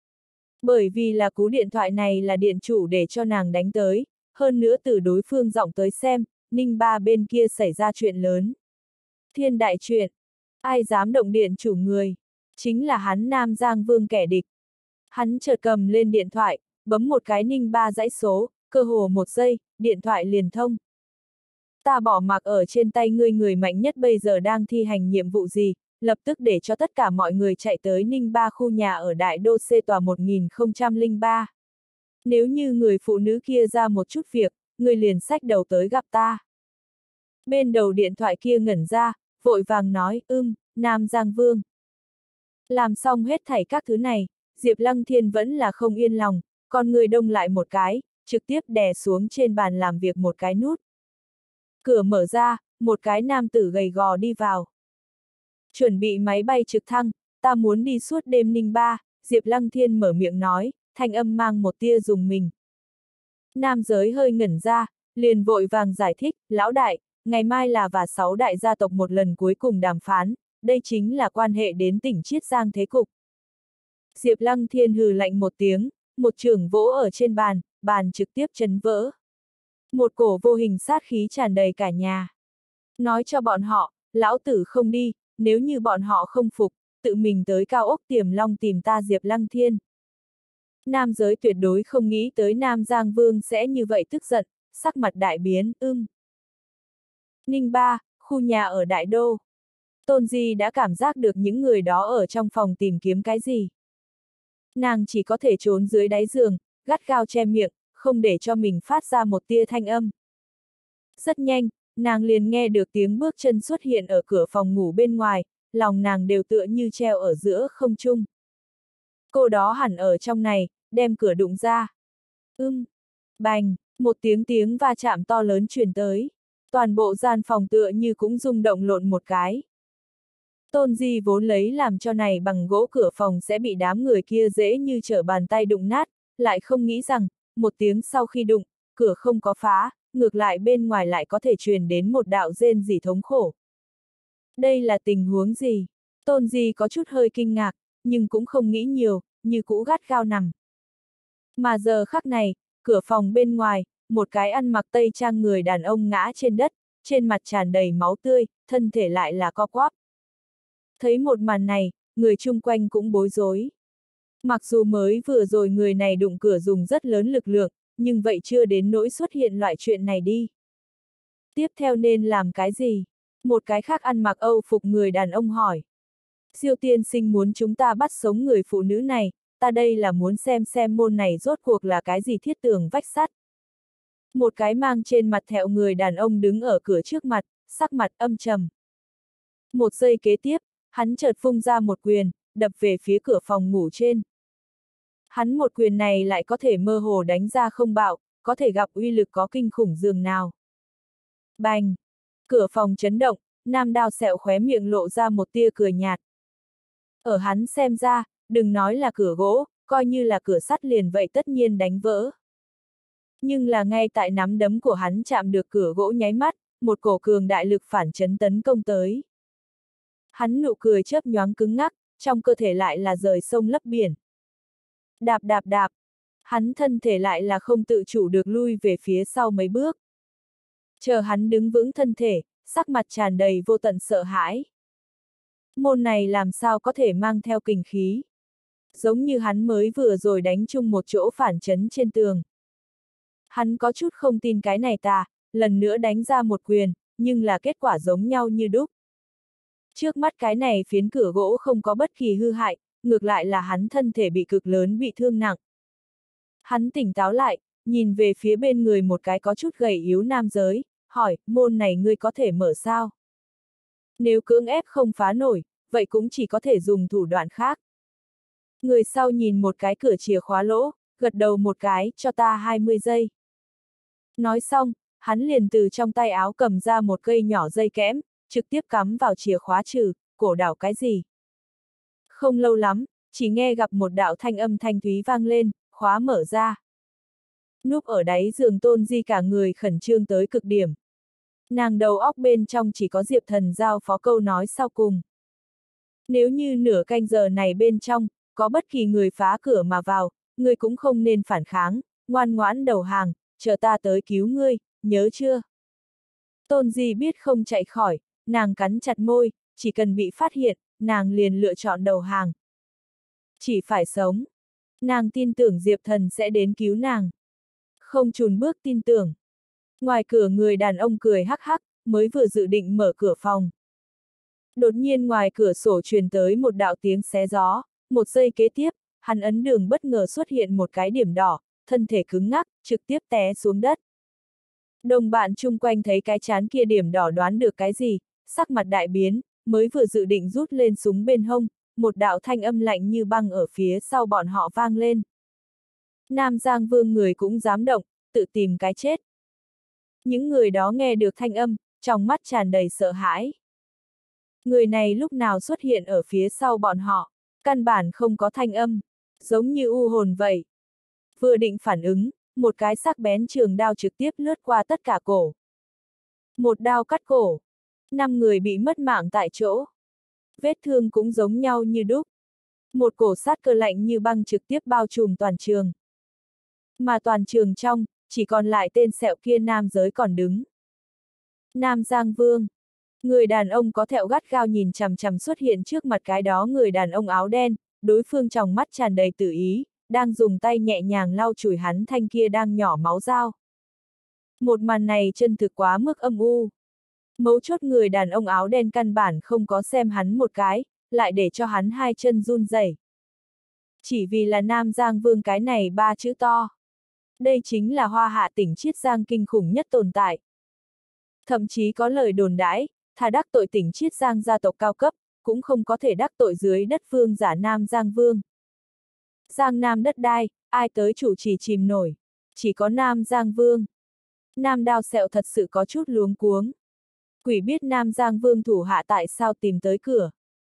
Bởi vì là cú điện thoại này là điện chủ để cho nàng đánh tới, hơn nữa từ đối phương giọng tới xem, Ninh Ba bên kia xảy ra chuyện lớn. Thiên đại chuyện, ai dám động điện chủ người, chính là hắn Nam Giang Vương kẻ địch. Hắn chợt cầm lên điện thoại, bấm một cái Ninh Ba dãy số, cơ hồ một giây, điện thoại liền thông. Ta bỏ mặc ở trên tay ngươi người mạnh nhất bây giờ đang thi hành nhiệm vụ gì, lập tức để cho tất cả mọi người chạy tới Ninh Ba khu nhà ở Đại Đô C tòa một nghìn không trăm lẻ ba. Nếu như người phụ nữ kia ra một chút việc, người liền xách đầu tới gặp ta. Bên đầu điện thoại kia ngẩn ra, vội vàng nói, ưm, Nam Giang Vương. Làm xong hết thảy các thứ này, Diệp Lăng Thiên vẫn là không yên lòng, con người đông lại một cái, trực tiếp đè xuống trên bàn làm việc một cái nút. Cửa mở ra, một cái nam tử gầy gò đi vào. Chuẩn bị máy bay trực thăng, ta muốn đi suốt đêm Ninh Ba, Diệp Lăng Thiên mở miệng nói, thanh âm mang một tia rùng mình. Nam giới hơi ngẩn ra, liền vội vàng giải thích, lão đại, ngày mai là và sáu đại gia tộc một lần cuối cùng đàm phán, đây chính là quan hệ đến tỉnh Chiết Giang thế cục. Diệp Lăng Thiên hừ lạnh một tiếng, một chưởng vỗ ở trên bàn, bàn trực tiếp chấn vỡ. Một cổ vô hình sát khí tràn đầy cả nhà. Nói cho bọn họ, lão tử không đi, nếu như bọn họ không phục, tự mình tới cao ốc Tiềm Long tìm ta Diệp Lăng Thiên. Nam giới tuyệt đối không nghĩ tới Nam Giang Vương sẽ như vậy tức giận, sắc mặt đại biến, ưng. Ninh Ba, khu nhà ở Đại Đô. Tôn Di đã cảm giác được những người đó ở trong phòng tìm kiếm cái gì. Nàng chỉ có thể trốn dưới đáy giường, gắt gao che miệng, không để cho mình phát ra một tia thanh âm. Rất nhanh, nàng liền nghe được tiếng bước chân xuất hiện ở cửa phòng ngủ bên ngoài, lòng nàng đều tựa như treo ở giữa không trung. Cô đó hẳn ở trong này, đem cửa đụng ra. Ưm, bành, một tiếng tiếng va chạm to lớn truyền tới. Toàn bộ gian phòng tựa như cũng rung động lộn một cái. Tôn Di vốn lấy làm cho này bằng gỗ cửa phòng sẽ bị đám người kia dễ như trở bàn tay đụng nát, lại không nghĩ rằng, một tiếng sau khi đụng, cửa không có phá, ngược lại bên ngoài lại có thể truyền đến một đạo rên rỉ thống khổ. Đây là tình huống gì? Tôn Di có chút hơi kinh ngạc, nhưng cũng không nghĩ nhiều, như cũ gắt gao nằm. Mà giờ khắc này, cửa phòng bên ngoài, một cái ăn mặc tây trang người đàn ông ngã trên đất, trên mặt tràn đầy máu tươi, thân thể lại là co quắp. Thấy một màn này, người chung quanh cũng bối rối. Mặc dù mới vừa rồi người này đụng cửa dùng rất lớn lực lượng, nhưng vậy chưa đến nỗi xuất hiện loại chuyện này đi. Tiếp theo nên làm cái gì? Một cái khác ăn mặc Âu phục người đàn ông hỏi. Siêu tiên sinh muốn chúng ta bắt sống người phụ nữ này, ta đây là muốn xem xem môn này rốt cuộc là cái gì thiết tường vách sắt. Một cái mang trên mặt thẹo người đàn ông đứng ở cửa trước mặt, sắc mặt âm trầm. Một giây kế tiếp, Hắn chợt vung ra một quyền, đập về phía cửa phòng ngủ trên. Hắn một quyền này lại có thể mơ hồ đánh ra không bạo, có thể gặp uy lực có kinh khủng dường nào. Bành! Cửa phòng chấn động, Nam Đao Sẹo khóe miệng lộ ra một tia cười nhạt. Ở hắn xem ra, đừng nói là cửa gỗ, coi như là cửa sắt liền vậy tất nhiên đánh vỡ. Nhưng là ngay tại nắm đấm của hắn chạm được cửa gỗ nháy mắt, một cổ cường đại lực phản chấn tấn công tới. Hắn nụ cười chớp nhoáng cứng ngắc, trong cơ thể lại là rời sông lấp biển. Đạp đạp đạp, hắn thân thể lại là không tự chủ được lui về phía sau mấy bước. Chờ hắn đứng vững thân thể, sắc mặt tràn đầy vô tận sợ hãi. Môn này làm sao có thể mang theo kình khí? Giống như hắn mới vừa rồi đánh chung một chỗ phản chấn trên tường. Hắn có chút không tin cái này ta, lần nữa đánh ra một quyền, nhưng là kết quả giống nhau như đúc. Trước mắt cái này phiến cửa gỗ không có bất kỳ hư hại, ngược lại là hắn thân thể bị cực lớn bị thương nặng. Hắn tỉnh táo lại, nhìn về phía bên người một cái có chút gầy yếu nam giới, hỏi, môn này ngươi có thể mở sao? Nếu cưỡng ép không phá nổi, vậy cũng chỉ có thể dùng thủ đoạn khác. Người sau nhìn một cái cửa chìa khóa lỗ, gật đầu một cái, cho ta hai mươi giây. Nói xong, hắn liền từ trong tay áo cầm ra một cây nhỏ dây kẽm, trực tiếp cắm vào chìa khóa trừ, cổ đảo cái gì. Không lâu lắm, chỉ nghe gặp một đạo thanh âm thanh thúy vang lên, khóa mở ra. Núp ở đáy giường Tôn Di cả người khẩn trương tới cực điểm. Nàng đầu óc bên trong chỉ có Diệp Thần giao phó câu nói sau cùng. Nếu như nửa canh giờ này bên trong, có bất kỳ người phá cửa mà vào, ngươi cũng không nên phản kháng, ngoan ngoãn đầu hàng, chờ ta tới cứu ngươi, nhớ chưa? Tôn Di biết không chạy khỏi, nàng cắn chặt môi, chỉ cần bị phát hiện, nàng liền lựa chọn đầu hàng. Chỉ phải sống. Nàng tin tưởng Diệp Thần sẽ đến cứu nàng. Không chùn bước tin tưởng. Ngoài cửa người đàn ông cười hắc hắc, mới vừa dự định mở cửa phòng. Đột nhiên ngoài cửa sổ truyền tới một đạo tiếng xé gió, một giây kế tiếp, hắn ấn đường bất ngờ xuất hiện một cái điểm đỏ, thân thể cứng ngắc, trực tiếp té xuống đất. Đồng bạn chung quanh thấy cái chán kia điểm đỏ đoán được cái gì, sắc mặt đại biến, mới vừa dự định rút lên súng bên hông, một đạo thanh âm lạnh như băng ở phía sau bọn họ vang lên. Nam Giang Vương người cũng dám động, tự tìm cái chết. Những người đó nghe được thanh âm, trong mắt tràn đầy sợ hãi. Người này lúc nào xuất hiện ở phía sau bọn họ, căn bản không có thanh âm, giống như u hồn vậy. Vừa định phản ứng, một cái sắc bén trường đao trực tiếp lướt qua tất cả cổ. Một đao cắt cổ. Năm người bị mất mạng tại chỗ. Vết thương cũng giống nhau như đúc. Một cổ sát cơ lạnh như băng trực tiếp bao trùm toàn trường. Mà toàn trường trong, chỉ còn lại tên sẹo kia nam giới còn đứng. Nam Giang Vương. Người đàn ông có thẹo gắt gao nhìn chằm chằm xuất hiện trước mặt cái đó người đàn ông áo đen, đối phương trong mắt tràn đầy tự ý, đang dùng tay nhẹ nhàng lau chùi hắn thanh kia đang nhỏ máu dao. Một màn này chân thực quá mức âm u. Mấu chốt người đàn ông áo đen căn bản không có xem hắn một cái, lại để cho hắn hai chân run rẩy. Chỉ vì là Nam Giang Vương cái này ba chữ to. Đây chính là Hoa Hạ tỉnh Chiết Giang kinh khủng nhất tồn tại. Thậm chí có lời đồn đãi, thà đắc tội tỉnh Chiết Giang gia tộc cao cấp, cũng không có thể đắc tội dưới đất vương giả Nam Giang Vương. Giang Nam đất đai, ai tới chủ trì chìm nổi, chỉ có Nam Giang Vương. Nam Đao Sẹo thật sự có chút luống cuống. Quỷ biết Nam Giang Vương thủ hạ tại sao tìm tới cửa.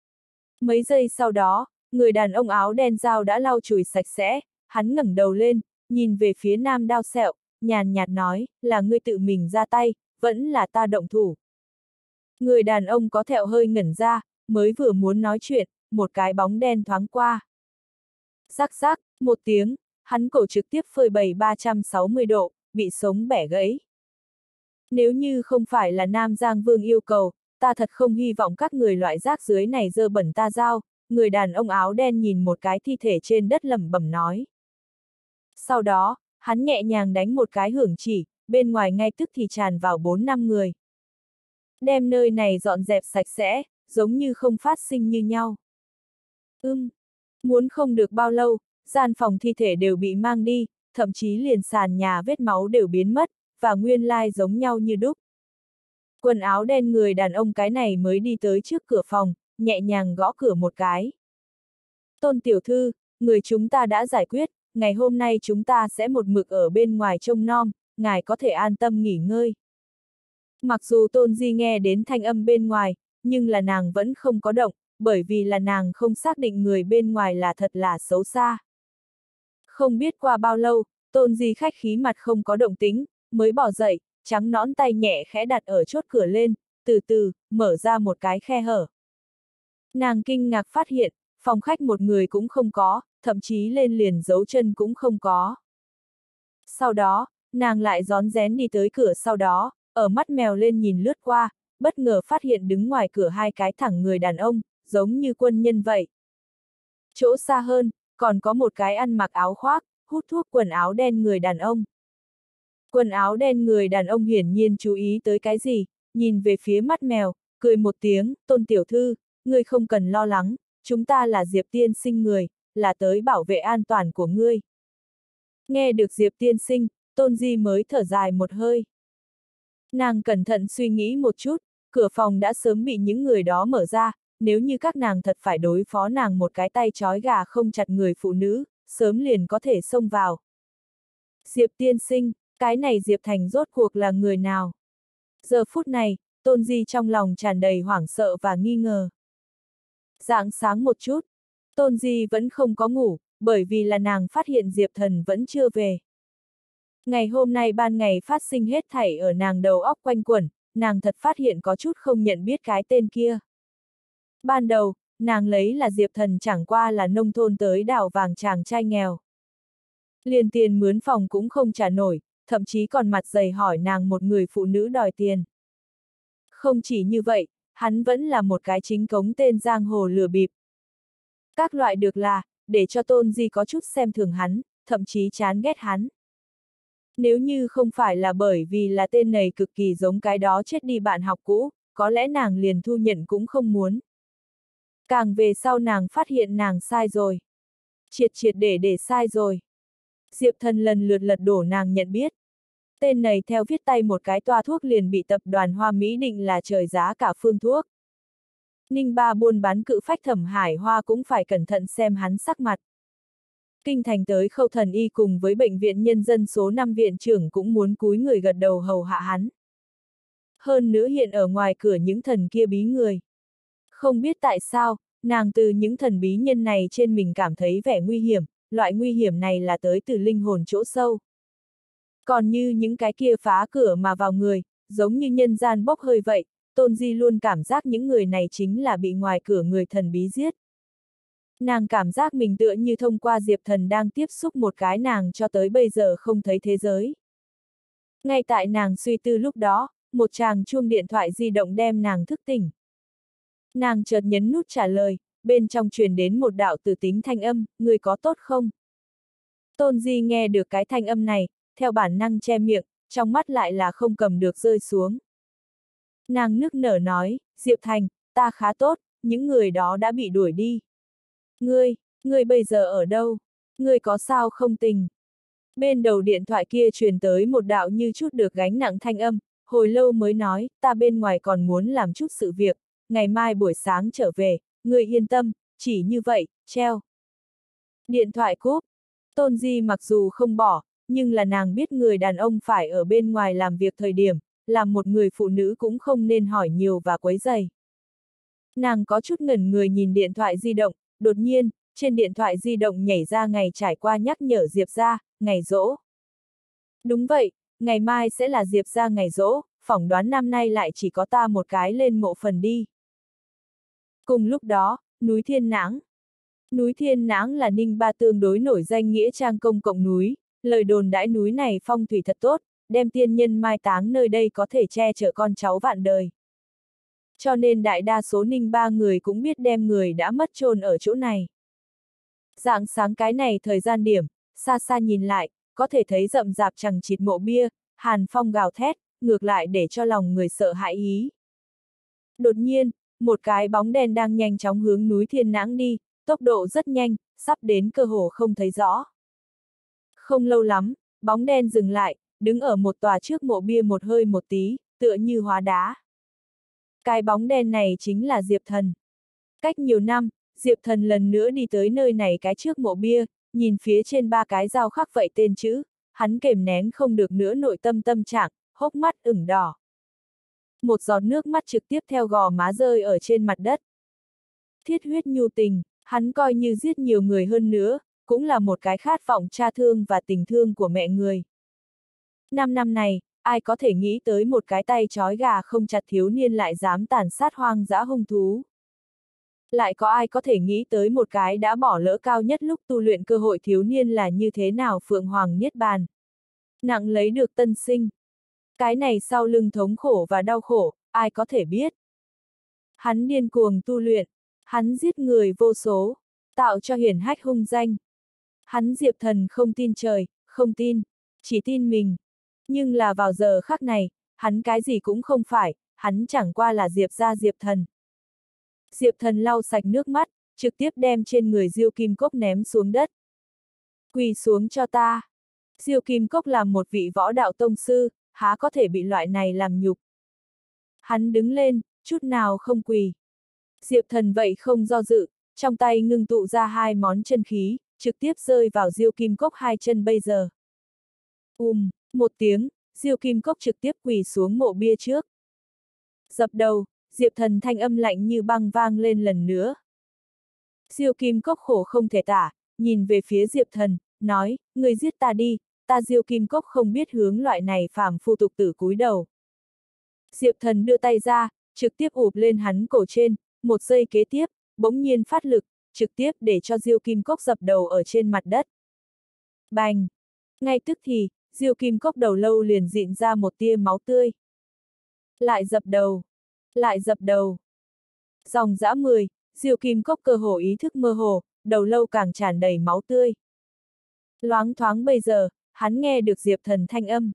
Mấy giây sau đó, người đàn ông áo đen dao đã lau chùi sạch sẽ, hắn ngẩng đầu lên, nhìn về phía Nam Đao Sẹo, nhàn nhạt nói, là ngươi tự mình ra tay, vẫn là ta động thủ. Người đàn ông có thẹo hơi ngẩn ra, mới vừa muốn nói chuyện, một cái bóng đen thoáng qua. Rắc rắc, một tiếng, hắn cổ trực tiếp phơi bày ba trăm sáu mươi độ, bị sống bẻ gãy. Nếu như không phải là Nam Giang Vương yêu cầu, ta thật không hy vọng các người loại rác dưới này dơ bẩn ta giao, người đàn ông áo đen nhìn một cái thi thể trên đất lẩm bẩm nói. Sau đó, hắn nhẹ nhàng đánh một cái hưởng chỉ, bên ngoài ngay tức thì tràn vào bốn năm người. Đem nơi này dọn dẹp sạch sẽ, giống như không phát sinh như nhau. Ưm, muốn không được bao lâu, gian phòng thi thể đều bị mang đi, thậm chí liền sàn nhà vết máu đều biến mất, và nguyên lai giống nhau như đúc. Quần áo đen người đàn ông cái này mới đi tới trước cửa phòng, nhẹ nhàng gõ cửa một cái. Tôn tiểu thư, người chúng ta đã giải quyết, ngày hôm nay chúng ta sẽ một mực ở bên ngoài trông nom, ngài có thể an tâm nghỉ ngơi. Mặc dù Tôn Di nghe đến thanh âm bên ngoài, nhưng là nàng vẫn không có động, bởi vì là nàng không xác định người bên ngoài là thật là xấu xa. Không biết qua bao lâu, Tôn Di khách khí mặt không có động tĩnh, mới bỏ dậy, trắng nõn tay nhẹ khẽ đặt ở chốt cửa lên, từ từ, mở ra một cái khe hở. Nàng kinh ngạc phát hiện, phòng khách một người cũng không có, thậm chí lên liền dấu chân cũng không có. Sau đó, nàng lại rón rén đi tới cửa sau đó, ở mắt mèo lên nhìn lướt qua, bất ngờ phát hiện đứng ngoài cửa hai cái thẳng người đàn ông, giống như quân nhân vậy. Chỗ xa hơn, còn có một cái ăn mặc áo khoác, hút thuốc quần áo đen người đàn ông. Quần áo đen người đàn ông hiển nhiên chú ý tới cái gì, nhìn về phía mắt mèo, cười một tiếng, Tôn tiểu thư, ngươi không cần lo lắng, chúng ta là Diệp tiên sinh người, là tới bảo vệ an toàn của ngươi. Nghe được Diệp tiên sinh, Tôn Di mới thở dài một hơi. Nàng cẩn thận suy nghĩ một chút, cửa phòng đã sớm bị những người đó mở ra, nếu như các nàng thật phải đối phó nàng một cái tay trói gà không chặt người phụ nữ, sớm liền có thể xông vào. Diệp tiên sinh, cái này Diệp Thành rốt cuộc là người nào? Giờ phút này, Tôn Di trong lòng tràn đầy hoảng sợ và nghi ngờ. Rạng sáng một chút, Tôn Di vẫn không có ngủ, bởi vì là nàng phát hiện Diệp Thần vẫn chưa về. Ngày hôm nay ban ngày phát sinh hết thảy ở nàng đầu óc quanh quẩn, nàng thật phát hiện có chút không nhận biết cái tên kia. Ban đầu, nàng lấy là Diệp Thần chẳng qua là nông thôn tới đảo vàng chàng trai nghèo. Liền tiền mướn phòng cũng không trả nổi, thậm chí còn mặt dày hỏi nàng một người phụ nữ đòi tiền. Không chỉ như vậy, hắn vẫn là một cái chính cống tên giang hồ lừa bịp. Các loại được là, để cho Tôn Di có chút xem thường hắn, thậm chí chán ghét hắn. Nếu như không phải là bởi vì là tên này cực kỳ giống cái đó chết đi bạn học cũ, có lẽ nàng liền thu nhận cũng không muốn. Càng về sau nàng phát hiện nàng sai rồi. Triệt triệt để để sai rồi. Diệp Thần lần lượt lật đổ nàng nhận biết. Tên này theo viết tay một cái toa thuốc liền bị tập đoàn Hoa Mỹ định là trời giá cả phương thuốc. Ninh Ba buôn bán cự phách Thẩm Hải Hoa cũng phải cẩn thận xem hắn sắc mặt. Kinh thành tới Khâu Thần Y cùng với bệnh viện nhân dân số năm viện trưởng cũng muốn cúi người gật đầu hầu hạ hắn. Hơn nữa hiện ở ngoài cửa những thần kia bí người. Không biết tại sao, nàng từ những thần bí nhân này trên mình cảm thấy vẻ nguy hiểm, loại nguy hiểm này là tới từ linh hồn chỗ sâu. Còn như những cái kia phá cửa mà vào người, giống như nhân gian bốc hơi vậy, Tôn Di luôn cảm giác những người này chính là bị ngoài cửa người thần bí giết. Nàng cảm giác mình tựa như thông qua Diệp Thần đang tiếp xúc một cái nàng cho tới bây giờ không thấy thế giới. Ngay tại nàng suy tư lúc đó, một chàng chuông điện thoại di động đem nàng thức tỉnh. Nàng chợt nhấn nút trả lời, bên trong truyền đến một đạo từ tính thanh âm, người có tốt không? Tôn Di nghe được cái thanh âm này, theo bản năng che miệng, trong mắt lại là không cầm được rơi xuống. Nàng nức nở nói, Diệp Thành, ta khá tốt, những người đó đã bị đuổi đi. Ngươi, ngươi bây giờ ở đâu? Ngươi có sao không tình? Bên đầu điện thoại kia truyền tới một đạo như chút được gánh nặng thanh âm, hồi lâu mới nói, ta bên ngoài còn muốn làm chút sự việc, ngày mai buổi sáng trở về, ngươi yên tâm, chỉ như vậy, treo. Điện thoại cúp. Tôn Di mặc dù không bỏ, nhưng là nàng biết người đàn ông phải ở bên ngoài làm việc thời điểm, làm một người phụ nữ cũng không nên hỏi nhiều và quấy rầy. Nàng có chút ngẩn người nhìn điện thoại di động, đột nhiên, trên điện thoại di động nhảy ra ngày trải qua nhắc nhở Diệp ra, ngày giỗ. Đúng vậy, ngày mai sẽ là Diệp ra ngày giỗ, phỏng đoán năm nay lại chỉ có ta một cái lên mộ phần đi. Cùng lúc đó, núi Thiên Nãng. Núi Thiên Nãng là Ninh Ba tương đối nổi danh nghĩa trang công cộng núi, lời đồn đãi núi này phong thủy thật tốt, đem tiên nhân mai táng nơi đây có thể che chở con cháu vạn đời. Cho nên đại đa số Ninh Ba người cũng biết đem người đã mất chôn ở chỗ này. Rạng sáng cái này thời gian điểm, xa xa nhìn lại, có thể thấy rậm rạp chằng chịt mộ bia, hàn phong gào thét, ngược lại để cho lòng người sợ hãi ý. Đột nhiên, một cái bóng đen đang nhanh chóng hướng núi Thiên Nãng đi, tốc độ rất nhanh, sắp đến cơ hồ không thấy rõ. Không lâu lắm, bóng đen dừng lại, đứng ở một tòa trước mộ bia một hơi một tí, tựa như hóa đá. Cái bóng đen này chính là Diệp Thần. Cách nhiều năm, Diệp Thần lần nữa đi tới nơi này cái trước mộ bia, nhìn phía trên ba cái dao khắc vậy tên chữ, hắn kềm nén không được nữa nội tâm tâm trạng, hốc mắt ửng đỏ. Một giọt nước mắt trực tiếp theo gò má rơi ở trên mặt đất. Thiết huyết nhu tình, hắn coi như giết nhiều người hơn nữa, cũng là một cái khát vọng cha thương và tình thương của mẹ người. Năm năm này, ai có thể nghĩ tới một cái tay trói gà không chặt thiếu niên lại dám tàn sát hoang dã hung thú. Lại có ai có thể nghĩ tới một cái đã bỏ lỡ cao nhất lúc tu luyện cơ hội thiếu niên là như thế nào Phượng Hoàng Niết Bàn. Nặng lấy được tân sinh. Cái này sau lưng thống khổ và đau khổ, ai có thể biết. Hắn điên cuồng tu luyện, hắn giết người vô số, tạo cho hiển hách hung danh. Hắn Diệp Thần không tin trời, không tin, chỉ tin mình. Nhưng là vào giờ khắc này, hắn cái gì cũng không phải, hắn chẳng qua là Diệp gia Diệp Thần. Diệp Thần lau sạch nước mắt, trực tiếp đem trên người Diêu Kim Cốc ném xuống đất. Quỳ xuống cho ta. Diêu Kim Cốc là một vị võ đạo tông sư, há có thể bị loại này làm nhục. Hắn đứng lên, chút nào không quỳ. Diệp Thần vậy không do dự, trong tay ngưng tụ ra hai món chân khí, trực tiếp rơi vào Diêu Kim Cốc hai chân bây giờ. Um, một tiếng, Diêu Kim Cốc trực tiếp quỳ xuống mộ bia trước. Dập đầu, Diệp Thần thanh âm lạnh như băng vang lên lần nữa. Diêu Kim Cốc khổ không thể tả, nhìn về phía Diệp Thần, nói, người giết ta đi, ta Diêu Kim Cốc không biết hướng loại này phàm phu tục tử cúi đầu. Diệp Thần đưa tay ra, trực tiếp ụp lên hắn cổ trên, một giây kế tiếp, bỗng nhiên phát lực, trực tiếp để cho Diêu Kim Cốc dập đầu ở trên mặt đất. Bành! Ngay tức thì, Diêu Kim Cốc đầu lâu liền dịn ra một tia máu tươi. Lại dập đầu! Lại dập đầu! Dòng dã mười, Diêu Kim Cốc cơ hồ ý thức mơ hồ, đầu lâu càng tràn đầy máu tươi. Loáng thoáng bây giờ, hắn nghe được Diệp Thần thanh âm.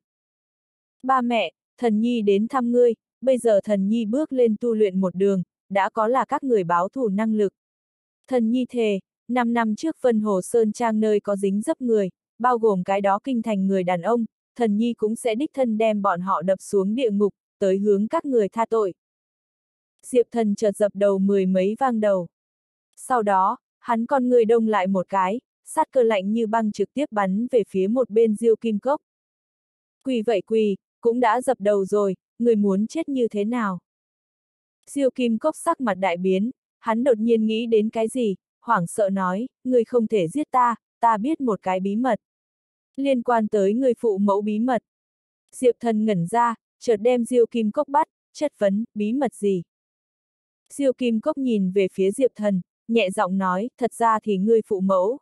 Ba mẹ, Thần Nhi đến thăm ngươi, bây giờ Thần Nhi bước lên tu luyện một đường, đã có là các người báo thù năng lực. Thần Nhi thề, năm năm trước Vân Hồ Sơn Trang nơi có dính dấp người, bao gồm cái đó kinh thành người đàn ông, Thần Nhi cũng sẽ đích thân đem bọn họ đập xuống địa ngục, tới hướng các người tha tội. Diệp Thần chợt dập đầu mười mấy vang đầu. Sau đó, hắn con người đông lại một cái, sát cơ lạnh như băng trực tiếp bắn về phía một bên Diêu Kim Cốc. Quỳ vậy quỳ, cũng đã dập đầu rồi, người muốn chết như thế nào? Diêu Kim Cốc sắc mặt đại biến, hắn đột nhiên nghĩ đến cái gì, hoảng sợ nói, người không thể giết ta, ta biết một cái bí mật. Liên quan tới người phụ mẫu bí mật. Diệp Thần ngẩn ra, chợt đem Diêu Kim Cốc bắt, chất vấn, bí mật gì? Diêu Kim Cốc nhìn về phía Diệp Thần, nhẹ giọng nói, thật ra thì ngươi phụ mẫu.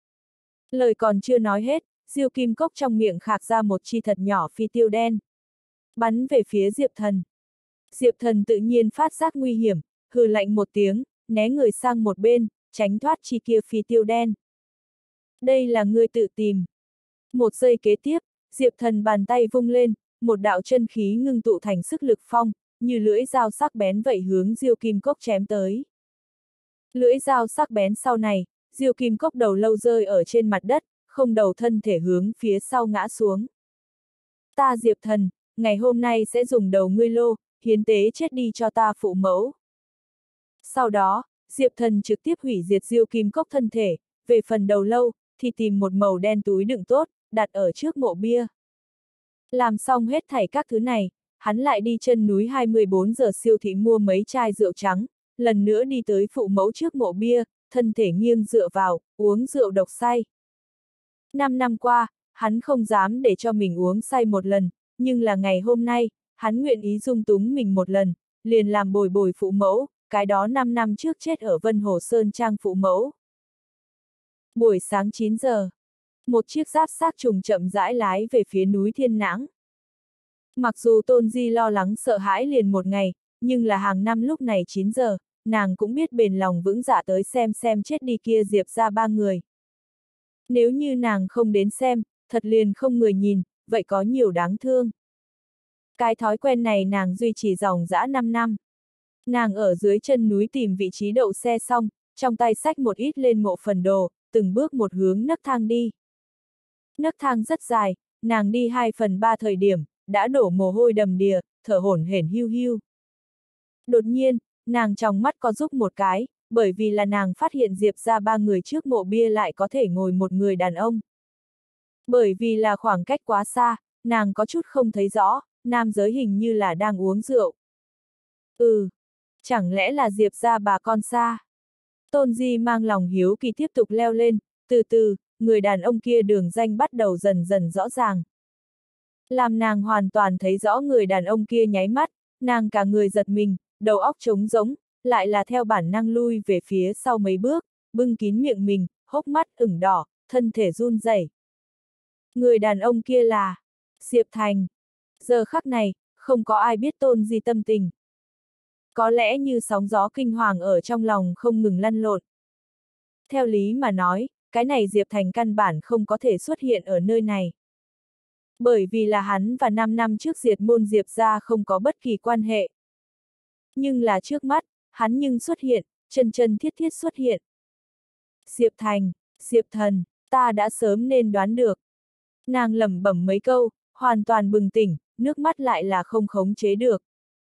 Lời còn chưa nói hết, Diêu Kim Cốc trong miệng khạc ra một chi thật nhỏ phi tiêu đen. Bắn về phía Diệp Thần. Diệp Thần tự nhiên phát giác nguy hiểm, hừ lạnh một tiếng, né người sang một bên, tránh thoát chi kia phi tiêu đen. Đây là ngươi tự tìm. Một giây kế tiếp, Diệp Thần bàn tay vung lên, một đạo chân khí ngưng tụ thành sức lực phong, như lưỡi dao sắc bén vậy hướng Diêu Kim Cốc chém tới. Lưỡi dao sắc bén sau này, Diêu Kim Cốc đầu lâu rơi ở trên mặt đất, không đầu thân thể hướng phía sau ngã xuống. Ta Diệp Thần, ngày hôm nay sẽ dùng đầu ngươi lô, hiến tế chết đi cho ta phụ mẫu. Sau đó, Diệp Thần trực tiếp hủy diệt Diêu Kim Cốc thân thể, về phần đầu lâu, thì tìm một màu đen túi đựng tốt, đặt ở trước mộ bia. Làm xong hết thảy các thứ này, hắn lại đi chân núi hai mươi bốn giờ siêu thị mua mấy chai rượu trắng, lần nữa đi tới phụ mẫu trước mộ bia, thân thể nghiêng dựa vào, uống rượu độc say. Năm năm qua, hắn không dám để cho mình uống say một lần, nhưng là ngày hôm nay, hắn nguyện ý dung túng mình một lần, liền làm bồi bồi phụ mẫu, cái đó năm năm trước chết ở Vân Hồ Sơn Trang phụ mẫu. Buổi sáng chín giờ, một chiếc giáp xác trùng chậm rãi lái về phía núi Thiên Nãng. Mặc dù Tôn Di lo lắng sợ hãi liền một ngày, nhưng là hàng năm lúc này chín giờ, nàng cũng biết bền lòng vững dạ tới xem xem chết đi kia Diệp ra ba người. Nếu như nàng không đến xem, thật liền không người nhìn, vậy có nhiều đáng thương. Cái thói quen này nàng duy trì dòng dã năm năm. Nàng ở dưới chân núi tìm vị trí đậu xe xong, trong tay xách một ít lên mộ phần đồ, từng bước một hướng nấc thang đi. Nấc thang rất dài, nàng đi hai phần ba thời điểm, đã đổ mồ hôi đầm đìa, thở hổn hển hiu hiu. Đột nhiên, nàng trong mắt có rúc một cái, bởi vì là nàng phát hiện Diệp ra ba người trước mộ bia lại có thể ngồi một người đàn ông. Bởi vì là khoảng cách quá xa, nàng có chút không thấy rõ, nam giới hình như là đang uống rượu. Ừ, chẳng lẽ là Diệp ra bà con xa? Tôn Di mang lòng hiếu kỳ tiếp tục leo lên, từ từ, người đàn ông kia đường danh bắt đầu dần dần rõ ràng. Làm nàng hoàn toàn thấy rõ người đàn ông kia nháy mắt, nàng cả người giật mình, đầu óc trống rỗng, lại là theo bản năng lui về phía sau mấy bước, bưng kín miệng mình, hốc mắt ửng đỏ, thân thể run rẩy. Người đàn ông kia là Diệp Thành. Giờ khắc này, không có ai biết Tôn Di tâm tình. Có lẽ như sóng gió kinh hoàng ở trong lòng không ngừng lăn lộn. Theo lý mà nói, cái này Diệp Thành căn bản không có thể xuất hiện ở nơi này. Bởi vì là hắn và năm năm trước diệt môn Diệp ra không có bất kỳ quan hệ. Nhưng là trước mắt, hắn nhưng xuất hiện, chân chân thiết thiết xuất hiện. Diệp Thành, Diệp Thần, ta đã sớm nên đoán được. Nàng lẩm bẩm mấy câu, hoàn toàn bừng tỉnh, nước mắt lại là không khống chế được.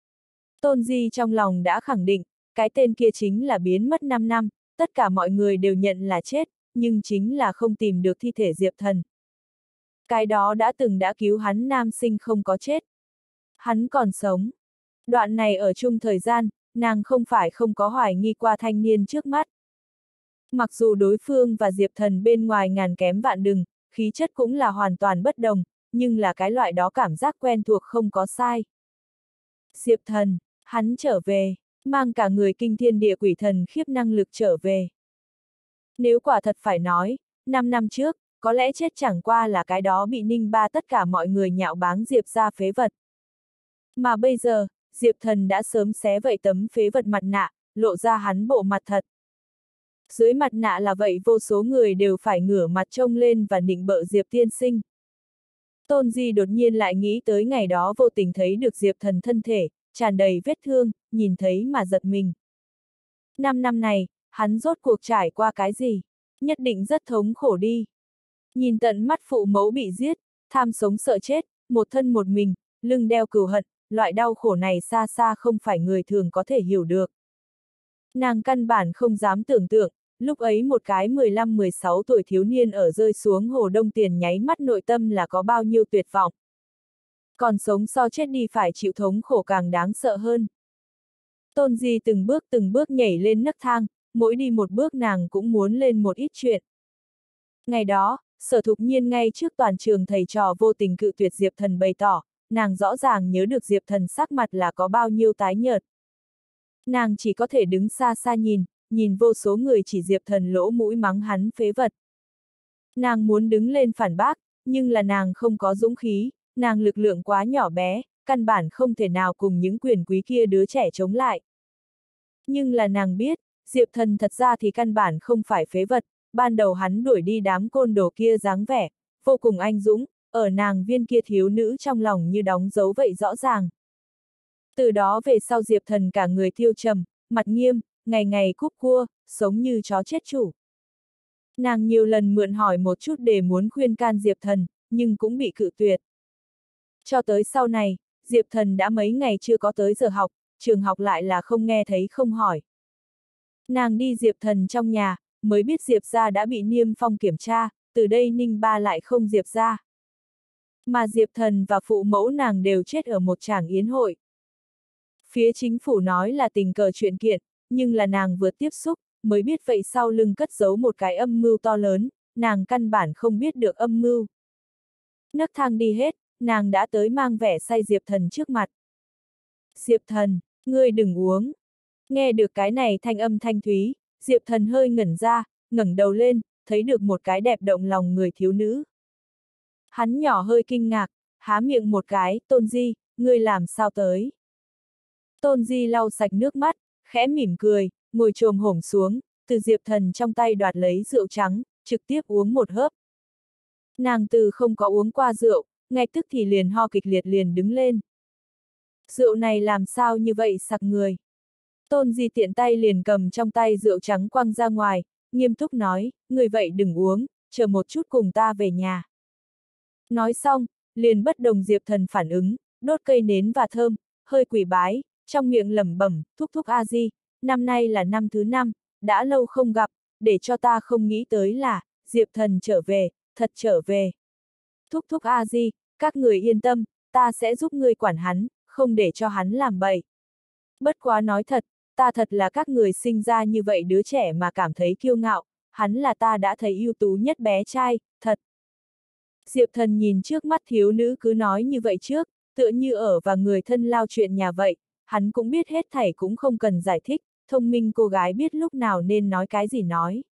Tôn Di trong lòng đã khẳng định, cái tên kia chính là biến mất năm năm, tất cả mọi người đều nhận là chết, nhưng chính là không tìm được thi thể Diệp Thần. Cái đó đã từng đã cứu hắn nam sinh không có chết. Hắn còn sống. Đoạn này ở chung thời gian, nàng không phải không có hoài nghi qua thanh niên trước mắt. Mặc dù đối phương và Diệp Thần bên ngoài ngàn kém vạn đừng, khí chất cũng là hoàn toàn bất đồng, nhưng là cái loại đó cảm giác quen thuộc không có sai. Diệp Thần, hắn trở về, mang cả người kinh thiên địa quỷ thần khiếp năng lực trở về. Nếu quả thật phải nói, năm năm trước, có lẽ chết chẳng qua là cái đó bị Ninh Ba tất cả mọi người nhạo báng Diệp ra phế vật. Mà bây giờ, Diệp Thần đã sớm xé vậy tấm phế vật mặt nạ, lộ ra hắn bộ mặt thật. Dưới mặt nạ là vậy vô số người đều phải ngửa mặt trông lên và nịnh bợ Diệp tiên sinh. Tôn Di đột nhiên lại nghĩ tới ngày đó vô tình thấy được Diệp Thần thân thể, tràn đầy vết thương, nhìn thấy mà giật mình. Năm năm này, hắn rốt cuộc trải qua cái gì? Nhất định rất thống khổ đi. Nhìn tận mắt phụ mẫu bị giết, tham sống sợ chết, một thân một mình, lưng đeo cừu hận, loại đau khổ này xa xa không phải người thường có thể hiểu được. Nàng căn bản không dám tưởng tượng, lúc ấy một cái mười lăm mười sáu tuổi thiếu niên ở rơi xuống hồ Đông Tiền nháy mắt nội tâm là có bao nhiêu tuyệt vọng. Còn sống so chết đi phải chịu thống khổ càng đáng sợ hơn. Tôn Di từng bước từng bước nhảy lên nấc thang, mỗi đi một bước nàng cũng muốn lên một ít chuyện. Ngày đó, Sở Thục Nhiên ngay trước toàn trường thầy trò vô tình cự tuyệt Diệp Thần bày tỏ, nàng rõ ràng nhớ được Diệp Thần sắc mặt là có bao nhiêu tái nhợt. Nàng chỉ có thể đứng xa xa nhìn, nhìn vô số người chỉ Diệp Thần lỗ mũi mắng hắn phế vật. Nàng muốn đứng lên phản bác, nhưng là nàng không có dũng khí, nàng lực lượng quá nhỏ bé, căn bản không thể nào cùng những quyền quý kia đứa trẻ chống lại. Nhưng là nàng biết, Diệp Thần thật ra thì căn bản không phải phế vật, ban đầu hắn đuổi đi đám côn đồ kia dáng vẻ, vô cùng anh dũng, ở nàng viên kia thiếu nữ trong lòng như đóng dấu vậy rõ ràng. Từ đó về sau Diệp Thần cả người tiêu trầm, mặt nghiêm, ngày ngày cúp cua, sống như chó chết chủ. Nàng nhiều lần mượn hỏi một chút để muốn khuyên can Diệp Thần, nhưng cũng bị cự tuyệt. Cho tới sau này, Diệp Thần đã mấy ngày chưa có tới giờ học, trường học lại là không nghe thấy không hỏi. Nàng đi Diệp Thần trong nhà, mới biết Diệp ra đã bị Niêm Phong kiểm tra, từ đây Ninh Ba lại không Diệp ra. Mà Diệp Thần và phụ mẫu nàng đều chết ở một tràng yến hội. Phía chính phủ nói là tình cờ chuyện kiện, nhưng là nàng vừa tiếp xúc, mới biết vậy sau lưng cất giấu một cái âm mưu to lớn, nàng căn bản không biết được âm mưu. Nấc thang đi hết, nàng đã tới mang vẻ say Diệp Thần trước mặt. Diệp Thần, ngươi đừng uống. Nghe được cái này thanh âm thanh thúy, Diệp Thần hơi ngẩn ra, ngẩng đầu lên, thấy được một cái đẹp động lòng người thiếu nữ. Hắn nhỏ hơi kinh ngạc, há miệng một cái, Tôn Di, ngươi làm sao tới? Tôn Di lau sạch nước mắt, khẽ mỉm cười, ngồi chồm hổm xuống, từ Diệp Thần trong tay đoạt lấy rượu trắng, trực tiếp uống một hớp. Nàng từ không có uống qua rượu, ngay tức thì liền ho kịch liệt liền đứng lên. Rượu này làm sao như vậy sặc người? Tôn Di tiện tay liền cầm trong tay rượu trắng quăng ra ngoài, nghiêm túc nói, người vậy đừng uống, chờ một chút cùng ta về nhà. Nói xong, liền bất đồng Diệp Thần phản ứng, đốt cây nến và thơm, hơi quỳ bái, trong miệng lẩm bẩm, thúc thúc A Di, năm nay là năm thứ năm, đã lâu không gặp, để cho ta không nghĩ tới là, Diệp Thần trở về, thật trở về. Thúc thúc A Di, các người yên tâm, ta sẽ giúp ngươi quản hắn, không để cho hắn làm bậy. Bất quá nói thật, ta thật là các người sinh ra như vậy đứa trẻ mà cảm thấy kiêu ngạo, hắn là ta đã thấy ưu tú nhất bé trai, thật. Diệp Thần nhìn trước mắt thiếu nữ cứ nói như vậy trước, tựa như ở và người thân lao chuyện nhà vậy, hắn cũng biết hết thảy cũng không cần giải thích, thông minh cô gái biết lúc nào nên nói cái gì nói.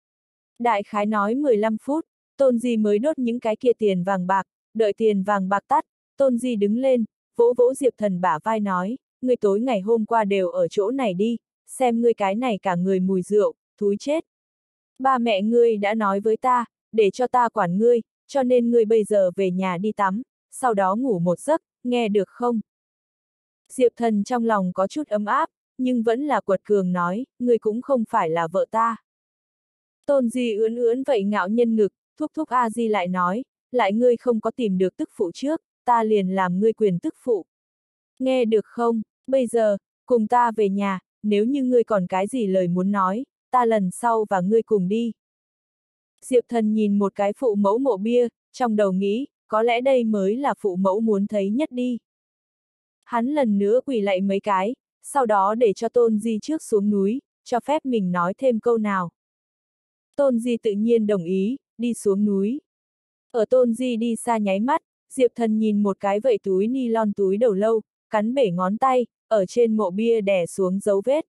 Đại khái nói mười lăm phút, Tôn Di mới đốt những cái kia tiền vàng bạc, đợi tiền vàng bạc tắt, Tôn Di đứng lên, vỗ vỗ Diệp Thần bả vai nói, ngươi tối ngày hôm qua đều ở chỗ này đi, xem ngươi cái này cả người mùi rượu, thúi chết. Ba mẹ ngươi đã nói với ta, để cho ta quản ngươi, cho nên ngươi bây giờ về nhà đi tắm, sau đó ngủ một giấc, nghe được không? Diệp Thần trong lòng có chút ấm áp, nhưng vẫn là quật cường nói, ngươi cũng không phải là vợ ta. Tôn Di ưỡn ưỡn vậy ngạo nhân ngực, thúc thúc A Di lại nói, lại ngươi không có tìm được tức phụ trước, ta liền làm ngươi quyền tức phụ. Nghe được không, bây giờ, cùng ta về nhà, nếu như ngươi còn cái gì lời muốn nói, ta lần sau và ngươi cùng đi. Diệp Thần nhìn một cái phụ mẫu mộ bia, trong đầu nghĩ, có lẽ đây mới là phụ mẫu muốn thấy nhất đi. Hắn lần nữa quỳ lạy mấy cái, sau đó để cho Tôn Di trước xuống núi, cho phép mình nói thêm câu nào. Tôn Di tự nhiên đồng ý, đi xuống núi. Ở Tôn Di đi xa nháy mắt, Diệp Thần nhìn một cái vậy túi ni lon túi đầu lâu, cắn bể ngón tay, ở trên mộ bia đè xuống dấu vết.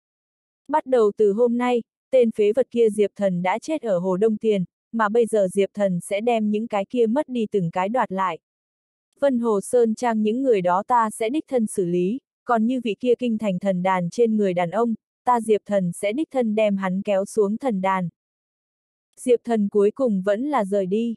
Bắt đầu từ hôm nay, tên phế vật kia Diệp Thần đã chết ở Hồ Đông Tiền, mà bây giờ Diệp Thần sẽ đem những cái kia mất đi từng cái đoạt lại. Vân Hồ Sơn Trang những người đó ta sẽ đích thân xử lý, còn như vị kia kinh thành thần đàn trên người đàn ông, ta Diệp Thần sẽ đích thân đem hắn kéo xuống thần đàn. Diệp Thần cuối cùng vẫn là rời đi.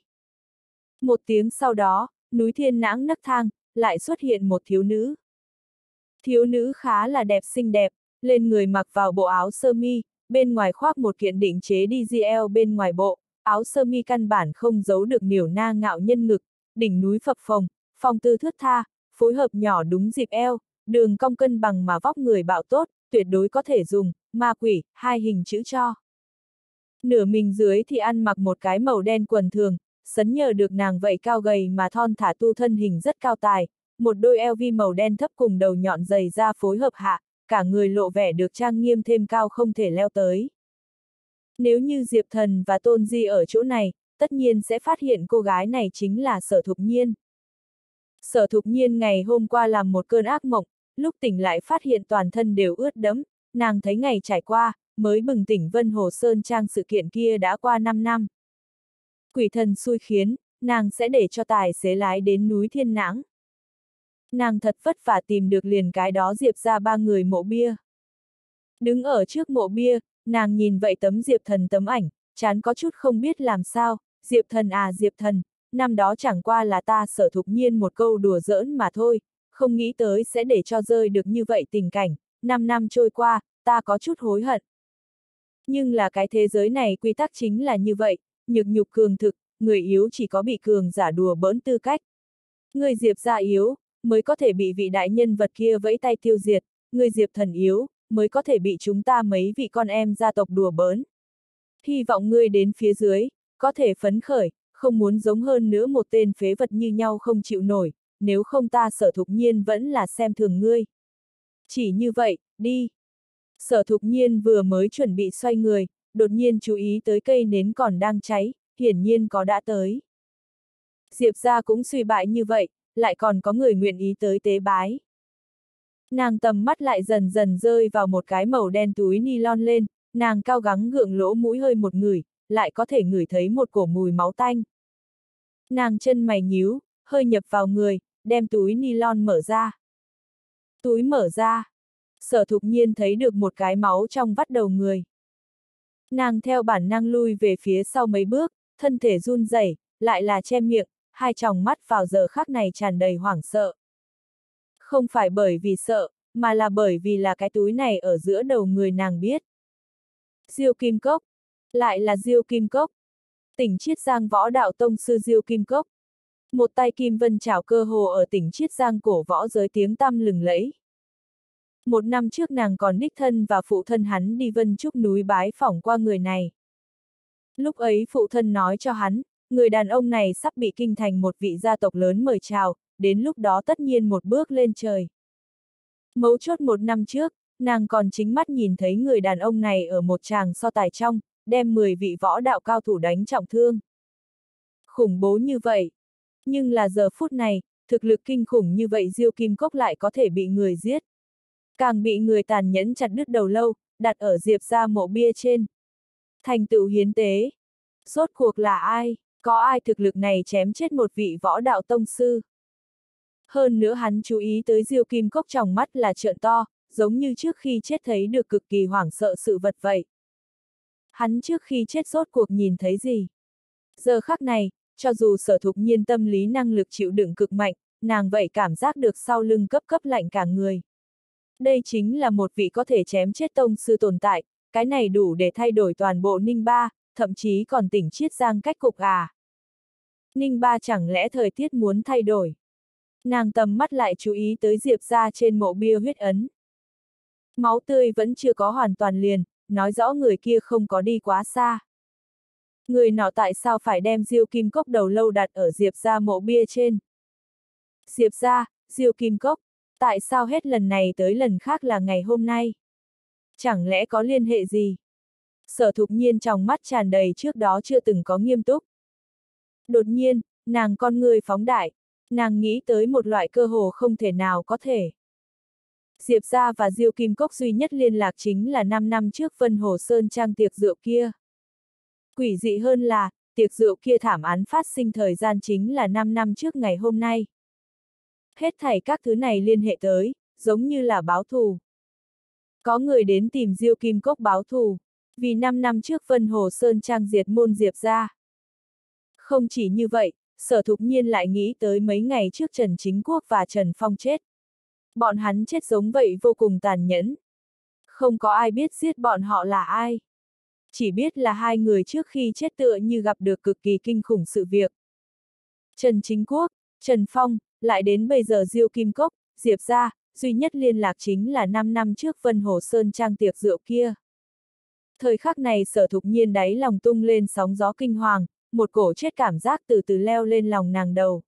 Một tiếng sau đó, núi Thiên Nãng nấc thang, lại xuất hiện một thiếu nữ. Thiếu nữ khá là đẹp xinh đẹp, lên người mặc vào bộ áo sơ mi, bên ngoài khoác một kiện định chế đi gi eo bên ngoài bộ, áo sơ mi căn bản không giấu được niểu na ngạo nhân ngực, đỉnh núi phập phồng, phong tư thướt tha, phối hợp nhỏ đúng dịp eo, đường cong cân bằng mà vóc người bạo tốt, tuyệt đối có thể dùng, ma quỷ, hai hình chữ cho. Nửa mình dưới thì ăn mặc một cái màu đen quần thường, sấn nhờ được nàng vậy cao gầy mà thon thả tu thân hình rất cao tài, một đôi eo vi màu đen thấp cùng đầu nhọn dày ra phối hợp hạ, cả người lộ vẻ được trang nghiêm thêm cao không thể leo tới. Nếu như Diệp Thần và Tôn Di ở chỗ này, tất nhiên sẽ phát hiện cô gái này chính là Sở Thục Nhiên. Sở Thục Nhiên ngày hôm qua làm một cơn ác mộng, lúc tỉnh lại phát hiện toàn thân đều ướt đẫm, nàng thấy ngày trải qua, mới bừng tỉnh Vân Hồ Sơn Trang sự kiện kia đã qua năm năm. Quỷ thần xui khiến, nàng sẽ để cho tài xế lái đến núi Thiên Nãng. Nàng thật vất vả tìm được liền cái đó Diệp ra ba người mộ bia. Đứng ở trước mộ bia, nàng nhìn vậy tấm Diệp Thần tấm ảnh, chán có chút không biết làm sao, Diệp Thần à Diệp Thần, năm đó chẳng qua là ta Sở Thục Nhiên một câu đùa giỡn mà thôi, không nghĩ tới sẽ để cho rơi được như vậy tình cảnh, năm năm trôi qua, ta có chút hối hận. Nhưng là cái thế giới này quy tắc chính là như vậy, nhược nhục cường thực, người yếu chỉ có bị cường giả đùa bỡn tư cách. Người Diệp gia yếu, mới có thể bị vị đại nhân vật kia vẫy tay tiêu diệt, người Diệp Thần yếu, mới có thể bị chúng ta mấy vị con em gia tộc đùa bỡn. Hy vọng ngươi đến phía dưới, có thể phấn khởi, không muốn giống hơn nữa một tên phế vật như nhau không chịu nổi, nếu không ta Sở Thục Nhiên vẫn là xem thường ngươi. Chỉ như vậy, đi. Sở Thục Nhiên vừa mới chuẩn bị xoay người, đột nhiên chú ý tới cây nến còn đang cháy, hiển nhiên có đã tới. Diệp gia cũng suy bại như vậy, lại còn có người nguyện ý tới tế bái. Nàng tầm mắt lại dần dần rơi vào một cái màu đen túi ni lon lên, nàng cao gắng gượng lỗ mũi hơi một ngửi, lại có thể ngửi thấy một cổ mùi máu tanh. Nàng chân mày nhíu, hơi nhập vào người, đem túi ni lon mở ra. Túi mở ra. Sở Thục Nhiên thấy được một cái máu trong vắt đầu người. Nàng theo bản năng lui về phía sau mấy bước, thân thể run rẩy, lại là che miệng, hai tròng mắt vào giờ khắc này tràn đầy hoảng sợ. Không phải bởi vì sợ, mà là bởi vì là cái túi này ở giữa đầu người nàng biết. Diêu Kim Cốc. Lại là Diêu Kim Cốc. Tỉnh Chiết Giang Võ Đạo Tông sư Diêu Kim Cốc. Một tay kim vân chảo cơ hồ ở tỉnh Chiết Giang cổ võ giới tiếng tăm lừng lẫy. Một năm trước nàng còn đích thân và phụ thân hắn đi Vân Trúc núi bái phỏng qua người này. Lúc ấy phụ thân nói cho hắn, người đàn ông này sắp bị kinh thành một vị gia tộc lớn mời chào, đến lúc đó tất nhiên một bước lên trời. Mấu chốt một năm trước, nàng còn chính mắt nhìn thấy người đàn ông này ở một tràng so tài trong, đem mười vị võ đạo cao thủ đánh trọng thương. Khủng bố như vậy. Nhưng là giờ phút này, thực lực kinh khủng như vậy Diêu Kim Cốc lại có thể bị người giết. Càng bị người tàn nhẫn chặt đứt đầu lâu, đặt ở Diệp gia mộ bia trên. Thành tựu hiến tế. Rốt cuộc là ai? Có ai thực lực này chém chết một vị võ đạo tông sư? Hơn nữa hắn chú ý tới Diêu Kim Cốc trong mắt là trợn to, giống như trước khi chết thấy được cực kỳ hoảng sợ sự vật vậy. Hắn trước khi chết rốt cuộc nhìn thấy gì? Giờ khắc này, cho dù Sở Thục Nhiên tâm lý năng lực chịu đựng cực mạnh, nàng vậy cảm giác được sau lưng cấp cấp lạnh cả người. Đây chính là một vị có thể chém chết tông sư tồn tại, cái này đủ để thay đổi toàn bộ Ninh Ba, thậm chí còn tỉnh Chiết Giang cách cục à. Ninh Ba chẳng lẽ thời tiết muốn thay đổi? Nàng tầm mắt lại chú ý tới Diệp gia trên mộ bia huyết ấn. Máu tươi vẫn chưa có hoàn toàn liền, nói rõ người kia không có đi quá xa. Người nọ tại sao phải đem Diêu Kim Cốc đầu lâu đặt ở Diệp gia mộ bia trên? Diệp gia, Diêu Kim Cốc, tại sao hết lần này tới lần khác là ngày hôm nay? Chẳng lẽ có liên hệ gì? Sở Thục Nhiên trong mắt tràn đầy trước đó chưa từng có nghiêm túc. Đột nhiên, nàng con người phóng đại, nàng nghĩ tới một loại cơ hồ không thể nào có thể. Diệp gia và Diêu Kim Cốc duy nhất liên lạc chính là năm năm trước Vân Hồ Sơn Trang tiệc rượu kia. Quỷ dị hơn là, tiệc rượu kia thảm án phát sinh thời gian chính là năm năm trước ngày hôm nay. Hết thảy các thứ này liên hệ tới, giống như là báo thù. Có người đến tìm Diêu Kim Cốc báo thù, vì năm năm trước Vân Hồ Sơn Trang diệt môn Diệp gia. Không chỉ như vậy, Sở Thục Nhiên lại nghĩ tới mấy ngày trước Trần Chính Quốc và Trần Phong chết. Bọn hắn chết giống vậy vô cùng tàn nhẫn. Không có ai biết giết bọn họ là ai. Chỉ biết là hai người trước khi chết tựa như gặp được cực kỳ kinh khủng sự việc. Trần Chính Quốc, Trần Phong, lại đến bây giờ Diêu Kim Cốc, Diệp gia, duy nhất liên lạc chính là năm năm trước Vân Hồ Sơn Trang tiệc rượu kia. Thời khắc này Sở Thục Nhiên đáy lòng tung lên sóng gió kinh hoàng, một cổ chết cảm giác từ từ leo lên lòng nàng đầu.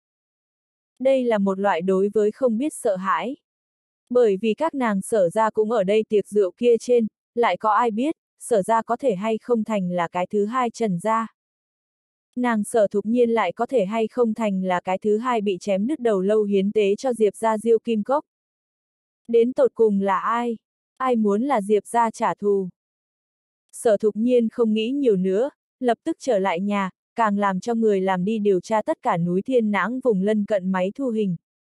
Đây là một loại đối với không biết sợ hãi. Bởi vì các nàng Sở gia cũng ở đây tiệc rượu kia trên, lại có ai biết, Sở gia có thể hay không thành là cái thứ hai Trần gia. Nàng Sở Thục Nhiên lại có thể hay không thành là cái thứ hai bị chém đứt đầu lâu hiến tế cho Diệp gia Diêu Kim Cốc. Đến tột cùng là ai? Ai muốn là Diệp gia trả thù? Sở Thục Nhiên không nghĩ nhiều nữa, lập tức trở lại nhà, càng làm cho người làm đi điều tra tất cả núi Thiên Nãng vùng lân cận máy thu hình.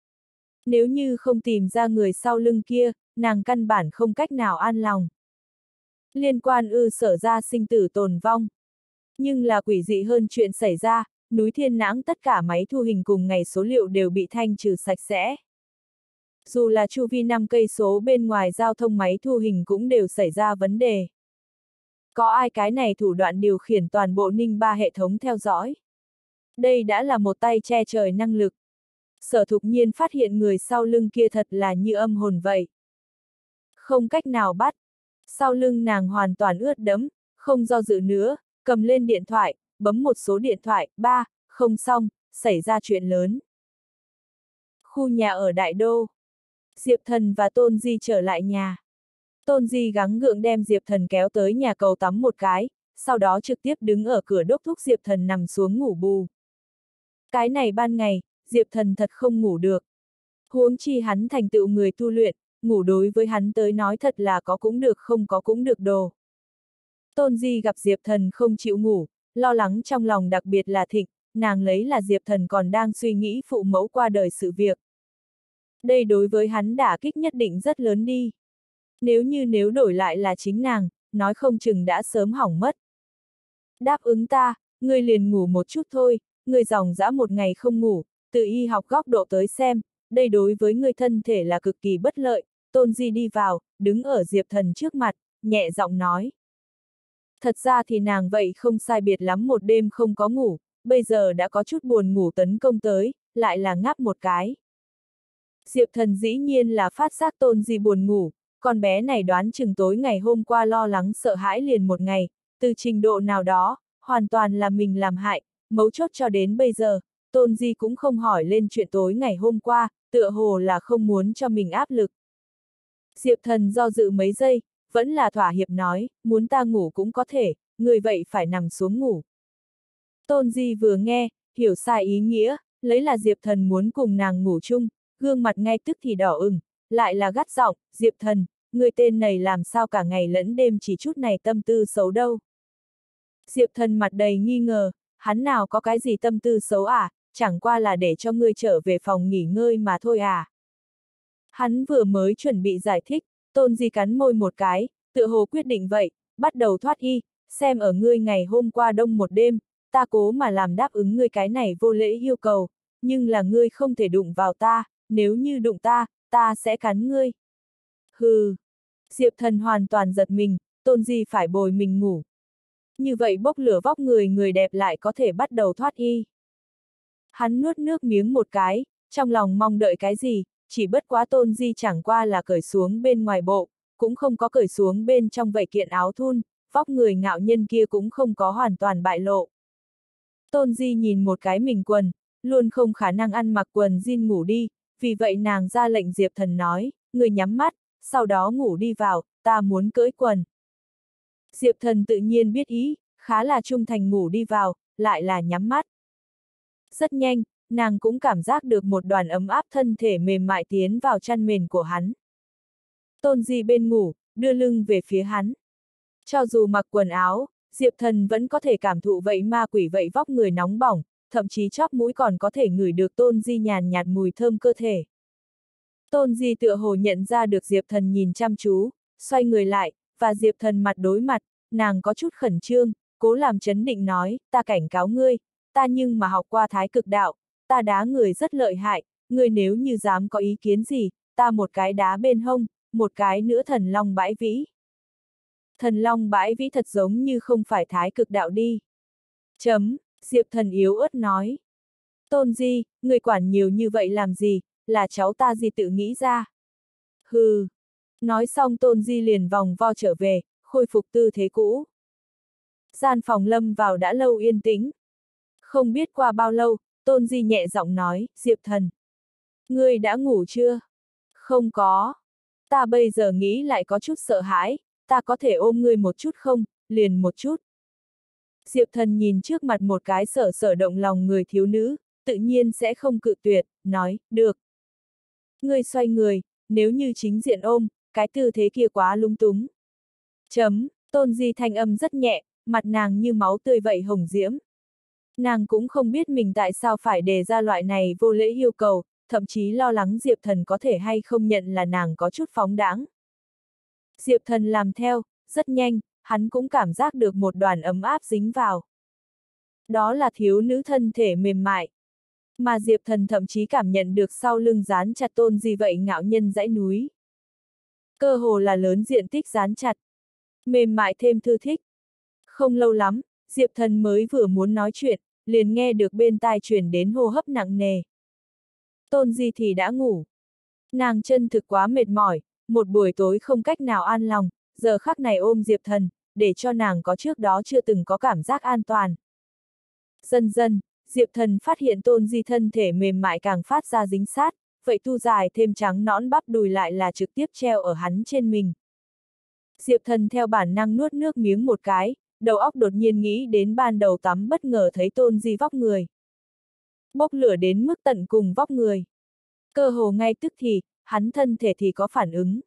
Nếu như không tìm ra người sau lưng kia, nàng căn bản không cách nào an lòng. Liên quan ư Sở gia sinh tử tồn vong. Nhưng là quỷ dị hơn chuyện xảy ra, núi Thiên Nãng tất cả máy thu hình cùng ngày số liệu đều bị thanh trừ sạch sẽ. Dù là chu vi năm cây số bên ngoài giao thông máy thu hình cũng đều xảy ra vấn đề. Có ai cái này thủ đoạn điều khiển toàn bộ Ninh Ba hệ thống theo dõi? Đây đã là một tay che trời năng lực. Sở Thục Nhiên phát hiện người sau lưng kia thật là như âm hồn vậy. Không cách nào bắt. Sau lưng nàng hoàn toàn ướt đẫm, không do dự nữa, cầm lên điện thoại, bấm một số điện thoại, ba, không xong, xảy ra chuyện lớn. Khu nhà ở Đại Đô. Diệp Thần và Tôn Di trở lại nhà. Tôn Di gắng gượng đem Diệp Thần kéo tới nhà cầu tắm một cái, sau đó trực tiếp đứng ở cửa đốc thúc Diệp Thần nằm xuống ngủ bù. Cái này ban ngày, Diệp Thần thật không ngủ được. Huống chi hắn thành tựu người tu luyện, ngủ đối với hắn tới nói thật là có cũng được không có cũng được đồ. Tôn Di gặp Diệp Thần không chịu ngủ, lo lắng trong lòng đặc biệt là Thịnh, nàng lấy là Diệp Thần còn đang suy nghĩ phụ mẫu qua đời sự việc. Đây đối với hắn đả kích nhất định rất lớn đi. Nếu như nếu đổi lại là chính nàng, nói không chừng đã sớm hỏng mất. Đáp ứng ta, ngươi liền ngủ một chút thôi, ngươi dòng dã một ngày không ngủ, từ y học góc độ tới xem, đây đối với ngươi thân thể là cực kỳ bất lợi. Tôn Di đi vào, đứng ở Diệp Thần trước mặt, nhẹ giọng nói. Thật ra thì nàng vậy không sai biệt lắm một đêm không có ngủ, bây giờ đã có chút buồn ngủ tấn công tới, lại là ngáp một cái. Diệp Thần dĩ nhiên là phát giác Tôn Di buồn ngủ, con bé này đoán chừng tối ngày hôm qua lo lắng sợ hãi liền một ngày, từ trình độ nào đó, hoàn toàn là mình làm hại, mấu chốt cho đến bây giờ, Tôn Di cũng không hỏi lên chuyện tối ngày hôm qua, tựa hồ là không muốn cho mình áp lực. Diệp Thần do dự mấy giây, vẫn là thỏa hiệp nói, muốn ta ngủ cũng có thể, người vậy phải nằm xuống ngủ. Tôn Di vừa nghe, hiểu sai ý nghĩa, lấy là Diệp Thần muốn cùng nàng ngủ chung, gương mặt ngay tức thì đỏ ửng, lại là gắt giọng, Diệp Thần, người tên này làm sao cả ngày lẫn đêm chỉ chút này tâm tư xấu đâu. Diệp Thần mặt đầy nghi ngờ, hắn nào có cái gì tâm tư xấu à, chẳng qua là để cho ngươi trở về phòng nghỉ ngơi mà thôi à. Hắn vừa mới chuẩn bị giải thích, Tôn Di cắn môi một cái, tựa hồ quyết định vậy, bắt đầu thoát y, xem ở ngươi ngày hôm qua đông một đêm, ta cố mà làm đáp ứng ngươi cái này vô lễ yêu cầu, nhưng là ngươi không thể đụng vào ta, nếu như đụng ta, ta sẽ cắn ngươi. Hừ. Diệp Thần hoàn toàn giật mình, Tôn Di phải bồi mình ngủ. Như vậy bốc lửa vóc người người đẹp lại có thể bắt đầu thoát y. Hắn nuốt nước miếng một cái, trong lòng mong đợi cái gì, chỉ bất quá Tôn Di chẳng qua là cởi xuống bên ngoài bộ, cũng không có cởi xuống bên trong vậy kiện áo thun, vóc người ngạo nhân kia cũng không có hoàn toàn bại lộ. Tôn Di nhìn một cái mình quần, luôn không khả năng ăn mặc quần jean ngủ đi, vì vậy nàng ra lệnh Diệp Thần nói, người nhắm mắt, sau đó ngủ đi vào, ta muốn cởi quần. Diệp Thần tự nhiên biết ý, khá là trung thành ngủ đi vào, lại là nhắm mắt. Rất nhanh, nàng cũng cảm giác được một đoàn ấm áp thân thể mềm mại tiến vào chăn mền của hắn. Tôn Di bên ngủ, đưa lưng về phía hắn. Cho dù mặc quần áo, Diệp Thần vẫn có thể cảm thụ vậy ma quỷ vậy vóc người nóng bỏng, thậm chí chóp mũi còn có thể ngửi được Tôn Di nhàn nhạt mùi thơm cơ thể. Tôn Di tựa hồ nhận ra được Diệp Thần nhìn chăm chú, xoay người lại, và Diệp Thần mặt đối mặt, nàng có chút khẩn trương, cố làm chấn định nói, ta cảnh cáo ngươi, ta nhưng mà học qua thái cực đạo, ta đá người rất lợi hại, ngươi nếu như dám có ý kiến gì, ta một cái đá bên hông, một cái nữa thần long bãi vĩ. Thần long bãi vĩ thật giống như không phải thái cực đạo đi. Chấm, Diệp Thần yếu ớt nói. Tôn Di, người quản nhiều như vậy làm gì, là cháu ta gì tự nghĩ ra. Hừ. Nói xong Tôn Di liền vòng vo trở về, khôi phục tư thế cũ. Gian phòng lâm vào đã lâu yên tĩnh. Không biết qua bao lâu, Tôn Di nhẹ giọng nói, Diệp Thần. Ngươi đã ngủ chưa? Không có. Ta bây giờ nghĩ lại có chút sợ hãi, ta có thể ôm ngươi một chút không, liền một chút. Diệp Thần nhìn trước mặt một cái sở sở động lòng người thiếu nữ, tự nhiên sẽ không cự tuyệt, nói, được. Ngươi xoay người, nếu như chính diện ôm, cái tư thế kia quá lung túng. Chấm, Tôn Di thanh âm rất nhẹ, mặt nàng như máu tươi vậy hồng diễm. Nàng cũng không biết mình tại sao phải đề ra loại này vô lễ yêu cầu, thậm chí lo lắng Diệp Thần có thể hay không nhận là nàng có chút phóng đãng. Diệp Thần làm theo, rất nhanh, hắn cũng cảm giác được một đoàn ấm áp dính vào. Đó là thiếu nữ thân thể mềm mại. Mà Diệp Thần thậm chí cảm nhận được sau lưng dán chặt Tôn Di vậy ngạo nhân dãy núi. Cơ hồ là lớn diện tích dán chặt. Mềm mại thêm thư thích. Không lâu lắm, Diệp Thần mới vừa muốn nói chuyện, liền nghe được bên tai truyền đến hô hấp nặng nề. Tôn Di thì đã ngủ. Nàng chân thực quá mệt mỏi, một buổi tối không cách nào an lòng, giờ khắc này ôm Diệp Thần, để cho nàng có trước đó chưa từng có cảm giác an toàn. Dần dần, Diệp Thần phát hiện Tôn Di thân thể mềm mại càng phát ra dính sát, vậy tu dài thêm trắng nõn bắp đùi lại là trực tiếp treo ở hắn trên mình. Diệp Thần theo bản năng nuốt nước miếng một cái, đầu óc đột nhiên nghĩ đến ban đầu tắm bất ngờ thấy Tôn Di vóc người. Bốc lửa đến mức tận cùng vóc người. Cơ hồ ngay tức thì, hắn thân thể thì có phản ứng.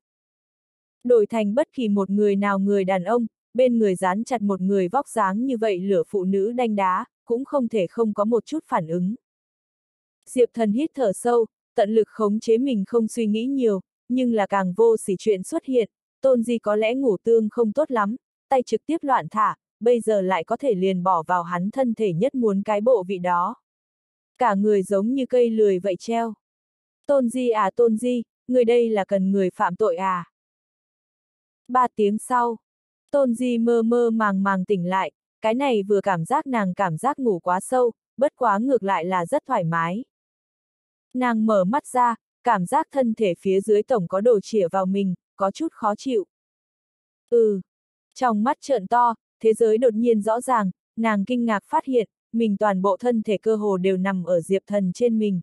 Đổi thành bất kỳ một người nào người đàn ông, bên người dán chặt một người vóc dáng như vậy lửa phụ nữ đanh đá, cũng không thể không có một chút phản ứng. Diệp Thần hít thở sâu, tận lực khống chế mình không suy nghĩ nhiều, nhưng là càng vô sỉ chuyện xuất hiện, Tôn Di có lẽ ngủ tương không tốt lắm, tay trực tiếp loạn thả, bây giờ lại có thể liền bỏ vào hắn thân thể nhất muốn cái bộ vị đó. Cả người giống như cây lười vậy treo. Tôn Di à Tôn Di, người đây là cần người phạm tội à? Ba tiếng sau, Tôn Di mơ mơ màng màng tỉnh lại, cái này vừa cảm giác nàng cảm giác ngủ quá sâu, bất quá ngược lại là rất thoải mái. Nàng mở mắt ra, cảm giác thân thể phía dưới tổng có đồ chĩa vào mình, có chút khó chịu. Ừ. Trong mắt trợn to, thế giới đột nhiên rõ ràng, nàng kinh ngạc phát hiện, mình toàn bộ thân thể cơ hồ đều nằm ở Diệp Thần trên mình.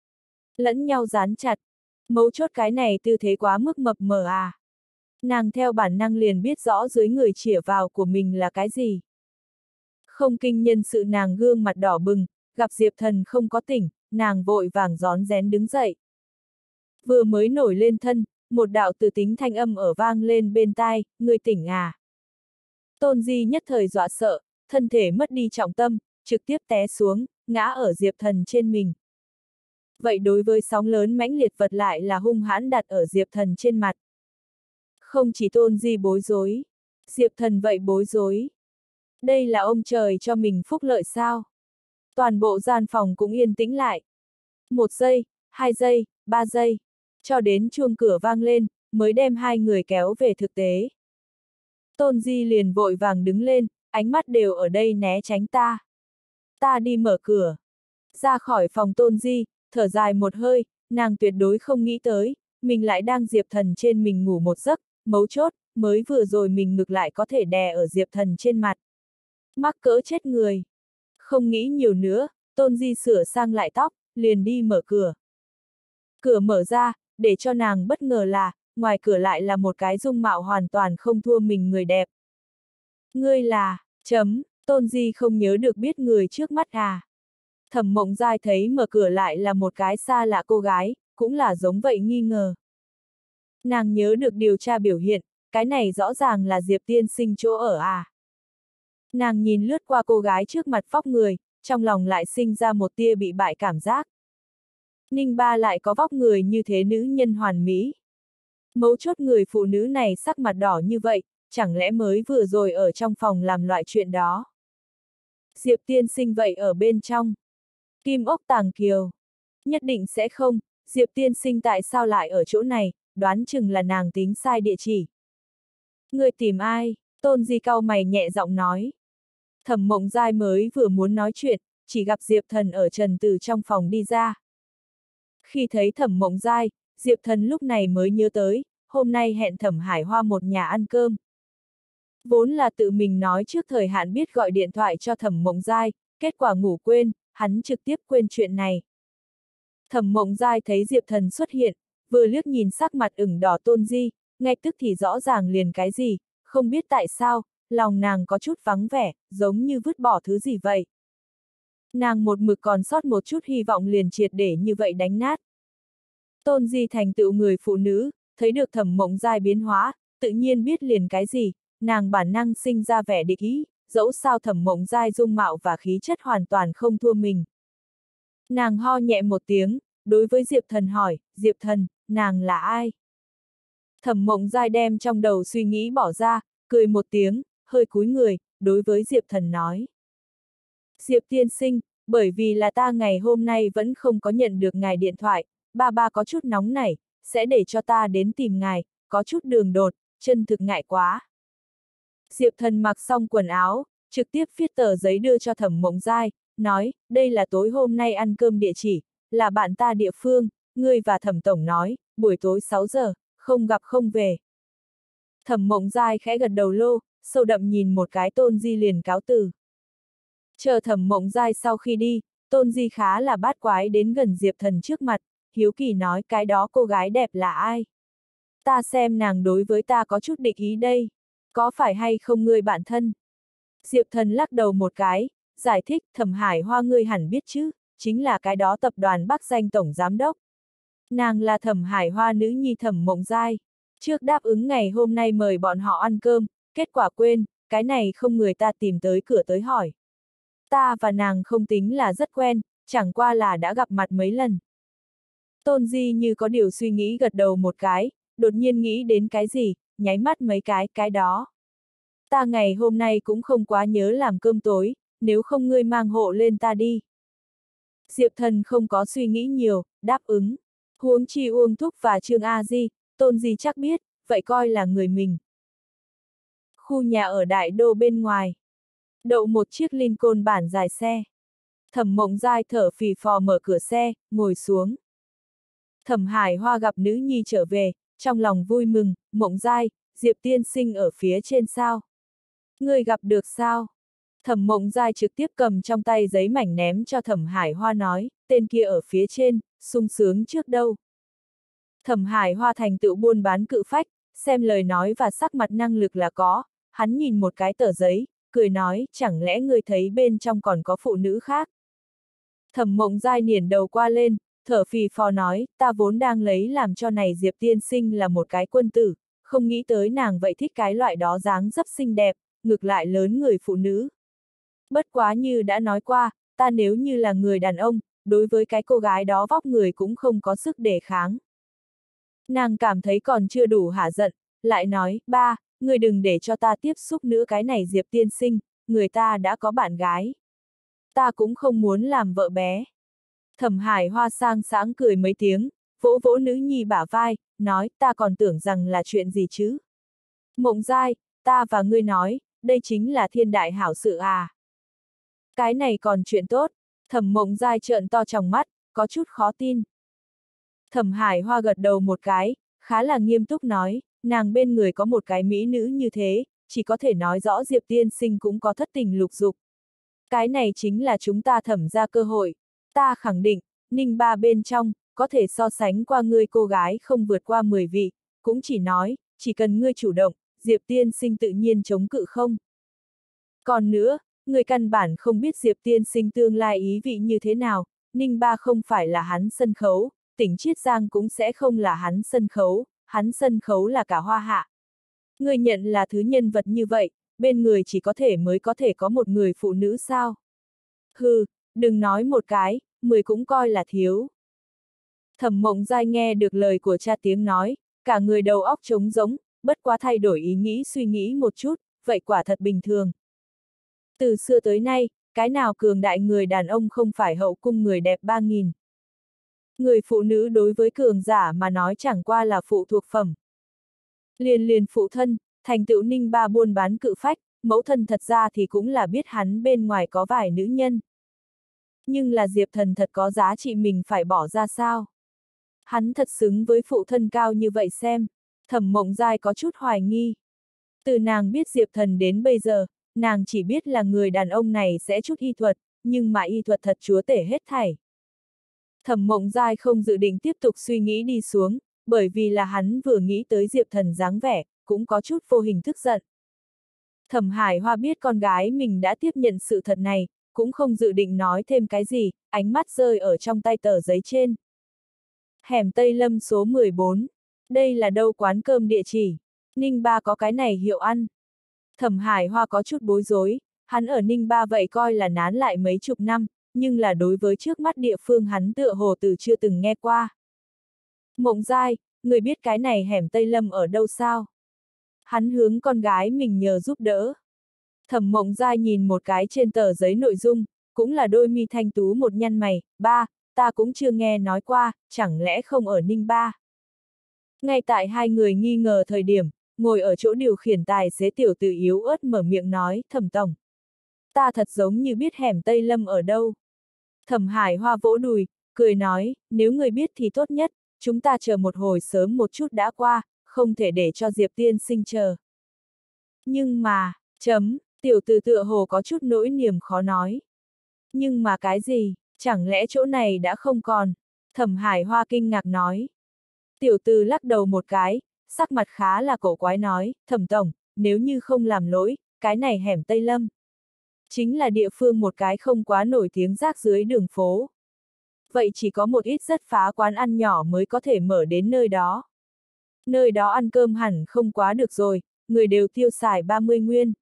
Lẫn nhau dán chặt. Mấu chốt cái này tư thế quá mức mập mờ à. Nàng theo bản năng liền biết rõ dưới người chĩa vào của mình là cái gì. Không kinh nhân sự nàng gương mặt đỏ bừng, gặp Diệp Thần không có tỉnh, nàng vội vàng rón rén đứng dậy. Vừa mới nổi lên thân, một đạo từ tính thanh âm ở vang lên bên tai, người tỉnh à. Tôn Di nhất thời dọa sợ, thân thể mất đi trọng tâm, trực tiếp té xuống, ngã ở Diệp Thần trên mình. Vậy đối với sóng lớn mãnh liệt vật lại là hung hãn đặt ở Diệp Thần trên mặt. Không chỉ Tôn Di bối rối, Diệp Thần vậy bối rối. Đây là ông trời cho mình phúc lợi sao? Toàn bộ gian phòng cũng yên tĩnh lại. Một giây, hai giây, ba giây, cho đến chuông cửa vang lên, mới đem hai người kéo về thực tế. Tôn Di liền vội vàng đứng lên, ánh mắt đều ở đây né tránh ta. Ta đi mở cửa. Ra khỏi phòng Tôn Di, thở dài một hơi, nàng tuyệt đối không nghĩ tới, mình lại đang Diệp Thần trên mình ngủ một giấc, mấu chốt, mới vừa rồi mình ngược lại có thể đè ở Diệp Thần trên mặt. Mắc cỡ chết người. Không nghĩ nhiều nữa, Tôn Di sửa sang lại tóc, liền đi mở cửa. Cửa mở ra, để cho nàng bất ngờ là, ngoài cửa lại là một cái dung mạo hoàn toàn không thua mình người đẹp. Ngươi là, chấm, Tôn Di không nhớ được biết người trước mắt à. Thẩm Mộng Giai thấy mở cửa lại là một cái xa lạ cô gái, cũng là giống vậy nghi ngờ. Nàng nhớ được điều tra biểu hiện, cái này rõ ràng là Diệp tiên sinh chỗ ở à. Nàng nhìn lướt qua cô gái trước mặt vóc người, trong lòng lại sinh ra một tia bị bại cảm giác. Ninh Ba lại có vóc người như thế nữ nhân hoàn mỹ. Mấu chốt người phụ nữ này sắc mặt đỏ như vậy, chẳng lẽ mới vừa rồi ở trong phòng làm loại chuyện đó. Diệp tiên sinh vậy ở bên trong. Kim ốc tàng kiều. Nhất định sẽ không, Diệp tiên sinh tại sao lại ở chỗ này, đoán chừng là nàng tính sai địa chỉ. Người tìm ai? Tôn Di cau mày nhẹ giọng nói. Thẩm Mộng Giai mới vừa muốn nói chuyện, chỉ gặp Diệp Thần ở trần từ trong phòng đi ra. Khi thấy Thẩm Mộng Giai, Diệp Thần lúc này mới nhớ tới, hôm nay hẹn Thẩm Hải Hoa một nhà ăn cơm. Vốn là tự mình nói trước thời hạn biết gọi điện thoại cho Thẩm Mộng Giai, kết quả ngủ quên, hắn trực tiếp quên chuyện này. Thẩm Mộng Giai thấy Diệp Thần xuất hiện, vừa liếc nhìn sắc mặt ửng đỏ Tôn Di, ngay tức thì rõ ràng liền cái gì, không biết tại sao, lòng nàng có chút vắng vẻ, giống như vứt bỏ thứ gì vậy. Nàng một mực còn sót một chút hy vọng liền triệt để như vậy đánh nát. Tôn Di thành tựu người phụ nữ, thấy được Thẩm Mộng Giai biến hóa, tự nhiên biết liền cái gì, nàng bản năng sinh ra vẻ địch ý, dẫu sao Thẩm Mộng Giai dung mạo và khí chất hoàn toàn không thua mình. Nàng ho nhẹ một tiếng, đối với Diệp Thần hỏi, Diệp Thần, nàng là ai? Thẩm Mộng Giai đem trong đầu suy nghĩ bỏ ra, cười một tiếng, hơi cúi người, đối với Diệp Thần nói. Diệp tiên sinh, bởi vì là ta ngày hôm nay vẫn không có nhận được ngài điện thoại, ba ba có chút nóng nảy, sẽ để cho ta đến tìm ngài, có chút đường đột, chân thực ngại quá. Diệp Thần mặc xong quần áo, trực tiếp viết tờ giấy đưa cho Thẩm Mộng Giai, nói, đây là tối hôm nay ăn cơm địa chỉ, là bạn ta địa phương, ngươi và Thẩm Tổng nói, buổi tối sáu giờ, không gặp không về. Thẩm Mộng Giai khẽ gật đầu lô, sâu đậm nhìn một cái Tôn Di liền cáo từ. Chờ Thẩm Mộng Giai sau khi đi, Tôn Di khá là bát quái đến gần Diệp Thần trước mặt, hiếu kỳ nói cái đó cô gái đẹp là ai? Ta xem nàng đối với ta có chút địch ý đây, có phải hay không ngươi bạn thân? Diệp Thần lắc đầu một cái, giải thích Thẩm Hải Hoa ngươi hẳn biết chứ, chính là cái đó tập đoàn Bắc Danh tổng giám đốc. Nàng là Thẩm Hải Hoa nữ nhi Thẩm Mộng Giai, trước đáp ứng ngày hôm nay mời bọn họ ăn cơm, kết quả quên, cái này không người ta tìm tới cửa tới hỏi. Ta và nàng không tính là rất quen, chẳng qua là đã gặp mặt mấy lần. Tôn Di như có điều suy nghĩ gật đầu một cái, đột nhiên nghĩ đến cái gì, nháy mắt mấy cái, cái đó. Ta ngày hôm nay cũng không quá nhớ làm cơm tối, nếu không ngươi mang hộ lên ta đi. Diệp Thần không có suy nghĩ nhiều, đáp ứng. Huống chi Uông Thúc và Trương A Di, Tôn Di chắc biết, vậy coi là người mình. Khu nhà ở Đại Đô bên ngoài. Đậu một chiếc Lincoln bản dài xe. Thẩm Mộng Giai thở phì phò mở cửa xe, ngồi xuống. Thẩm Hải Hoa gặp nữ nhi trở về, trong lòng vui mừng, Mộng Giai, Diệp tiên sinh ở phía trên sao? Ngươi gặp được sao? Thẩm Mộng Giai trực tiếp cầm trong tay giấy mảnh ném cho Thẩm Hải Hoa nói, tên kia ở phía trên, sung sướng trước đâu. Thẩm Hải Hoa thành tựu buôn bán cự phách, xem lời nói và sắc mặt năng lực là có, hắn nhìn một cái tờ giấy, cười nói, chẳng lẽ ngươi thấy bên trong còn có phụ nữ khác? Thẩm Mộng Giai niển đầu qua lên, thở phì phò nói, ta vốn đang lấy làm cho này Diệp tiên sinh là một cái quân tử, không nghĩ tới nàng vậy thích cái loại đó dáng dấp xinh đẹp, ngược lại lớn người phụ nữ. Bất quá như đã nói qua, ta nếu như là người đàn ông, đối với cái cô gái đó vóc người cũng không có sức đề kháng. Nàng cảm thấy còn chưa đủ hả giận, lại nói, ba, người đừng để cho ta tiếp xúc nữa cái này Diệp tiên sinh, người ta đã có bạn gái. Ta cũng không muốn làm vợ bé. Thẩm Hải Hoa sang sáng cười mấy tiếng, vỗ vỗ nữ nhi bả vai, nói, ta còn tưởng rằng là chuyện gì chứ. Mộng Giai, ta và ngươi nói, đây chính là thiên đại hảo sự à. Cái này còn chuyện tốt, Thẩm Mộng Giai trợn to tròng mắt, có chút khó tin. Thẩm Hải Hoa gật đầu một cái, khá là nghiêm túc nói, nàng bên người có một cái mỹ nữ như thế, chỉ có thể nói rõ Diệp tiên sinh cũng có thất tình lục dục. Cái này chính là chúng ta thẩm ra cơ hội. Ta khẳng định, Ninh Ba bên trong, có thể so sánh qua ngươi cô gái không vượt qua mười vị, cũng chỉ nói, chỉ cần ngươi chủ động, Diệp tiên sinh tự nhiên chống cự không. Còn nữa, ngươi căn bản không biết Diệp tiên sinh tương lai ý vị như thế nào, Ninh Ba không phải là hắn sân khấu, tỉnh Chiết Giang cũng sẽ không là hắn sân khấu, hắn sân khấu là cả Hoa Hạ. Ngươi nhận là thứ nhân vật như vậy, bên người chỉ có thể mới có thể có một người phụ nữ sao? Hừ, đừng nói một cái, mười cũng coi là thiếu. Thẩm Mộng Giai nghe được lời của cha tiếng nói, cả người đầu óc trống rỗng, bất quá thay đổi ý nghĩ suy nghĩ một chút, vậy quả thật bình thường. Từ xưa tới nay, cái nào cường đại người đàn ông không phải hậu cung người đẹp ba nghìn. Người phụ nữ đối với cường giả mà nói chẳng qua là phụ thuộc phẩm. Liền liền phụ thân, thành tựu Ninh Ba buôn bán cự phách, mẫu thân thật ra thì cũng là biết hắn bên ngoài có vài nữ nhân. Nhưng là Diệp Thần thật có giá trị mình phải bỏ ra sao? Hắn thật xứng với phụ thân cao như vậy xem, Thẩm Mộng Giai có chút hoài nghi. Từ nàng biết Diệp Thần đến bây giờ, nàng chỉ biết là người đàn ông này sẽ chút y thuật, nhưng mà y thuật thật chúa tể hết thảy. Thẩm Mộng Giai không dự định tiếp tục suy nghĩ đi xuống, bởi vì là hắn vừa nghĩ tới Diệp Thần dáng vẻ, cũng có chút vô hình tức giận. Thẩm Hải Hoa biết con gái mình đã tiếp nhận sự thật này, cũng không dự định nói thêm cái gì, ánh mắt rơi ở trong tay tờ giấy trên. Hẻm Tây Lâm số mười bốn. Đây là đâu quán cơm địa chỉ? Ninh Ba có cái này hiệu ăn. Thẩm Hải Hoa có chút bối rối, hắn ở Ninh Ba vậy coi là nán lại mấy chục năm, nhưng là đối với trước mắt địa phương hắn tựa hồ từ chưa từng nghe qua. Mộng Giai, người biết cái này hẻm Tây Lâm ở đâu sao? Hắn hướng con gái mình nhờ giúp đỡ. Thẩm Mộng Giai nhìn một cái trên tờ giấy nội dung, cũng là đôi mi thanh tú một nhăn mày, ba, ta cũng chưa nghe nói qua, chẳng lẽ không ở Ninh Ba? Ngay tại hai người nghi ngờ thời điểm, ngồi ở chỗ điều khiển tài xế tiểu tử yếu ớt mở miệng nói, Thẩm tổng. Ta thật giống như biết hẻm Tây Lâm ở đâu. Thẩm Hải Hoa vỗ đùi, cười nói, nếu người biết thì tốt nhất, chúng ta chờ một hồi sớm một chút đã qua, không thể để cho Diệp tiên sinh chờ. Nhưng mà, chấm, tiểu tử tựa hồ có chút nỗi niềm khó nói. Nhưng mà cái gì, chẳng lẽ chỗ này đã không còn? Thẩm Hải Hoa kinh ngạc nói. Tiểu tử lắc đầu một cái, sắc mặt khá là cổ quái nói, Thẩm tổng, nếu như không làm lỗi, cái này hẻm Tây Lâm. Chính là địa phương một cái không quá nổi tiếng rác dưới đường phố. Vậy chỉ có một ít rất phá quán ăn nhỏ mới có thể mở đến nơi đó. Nơi đó ăn cơm hẳn không quá được rồi, người đều tiêu xài ba mươi nguyên.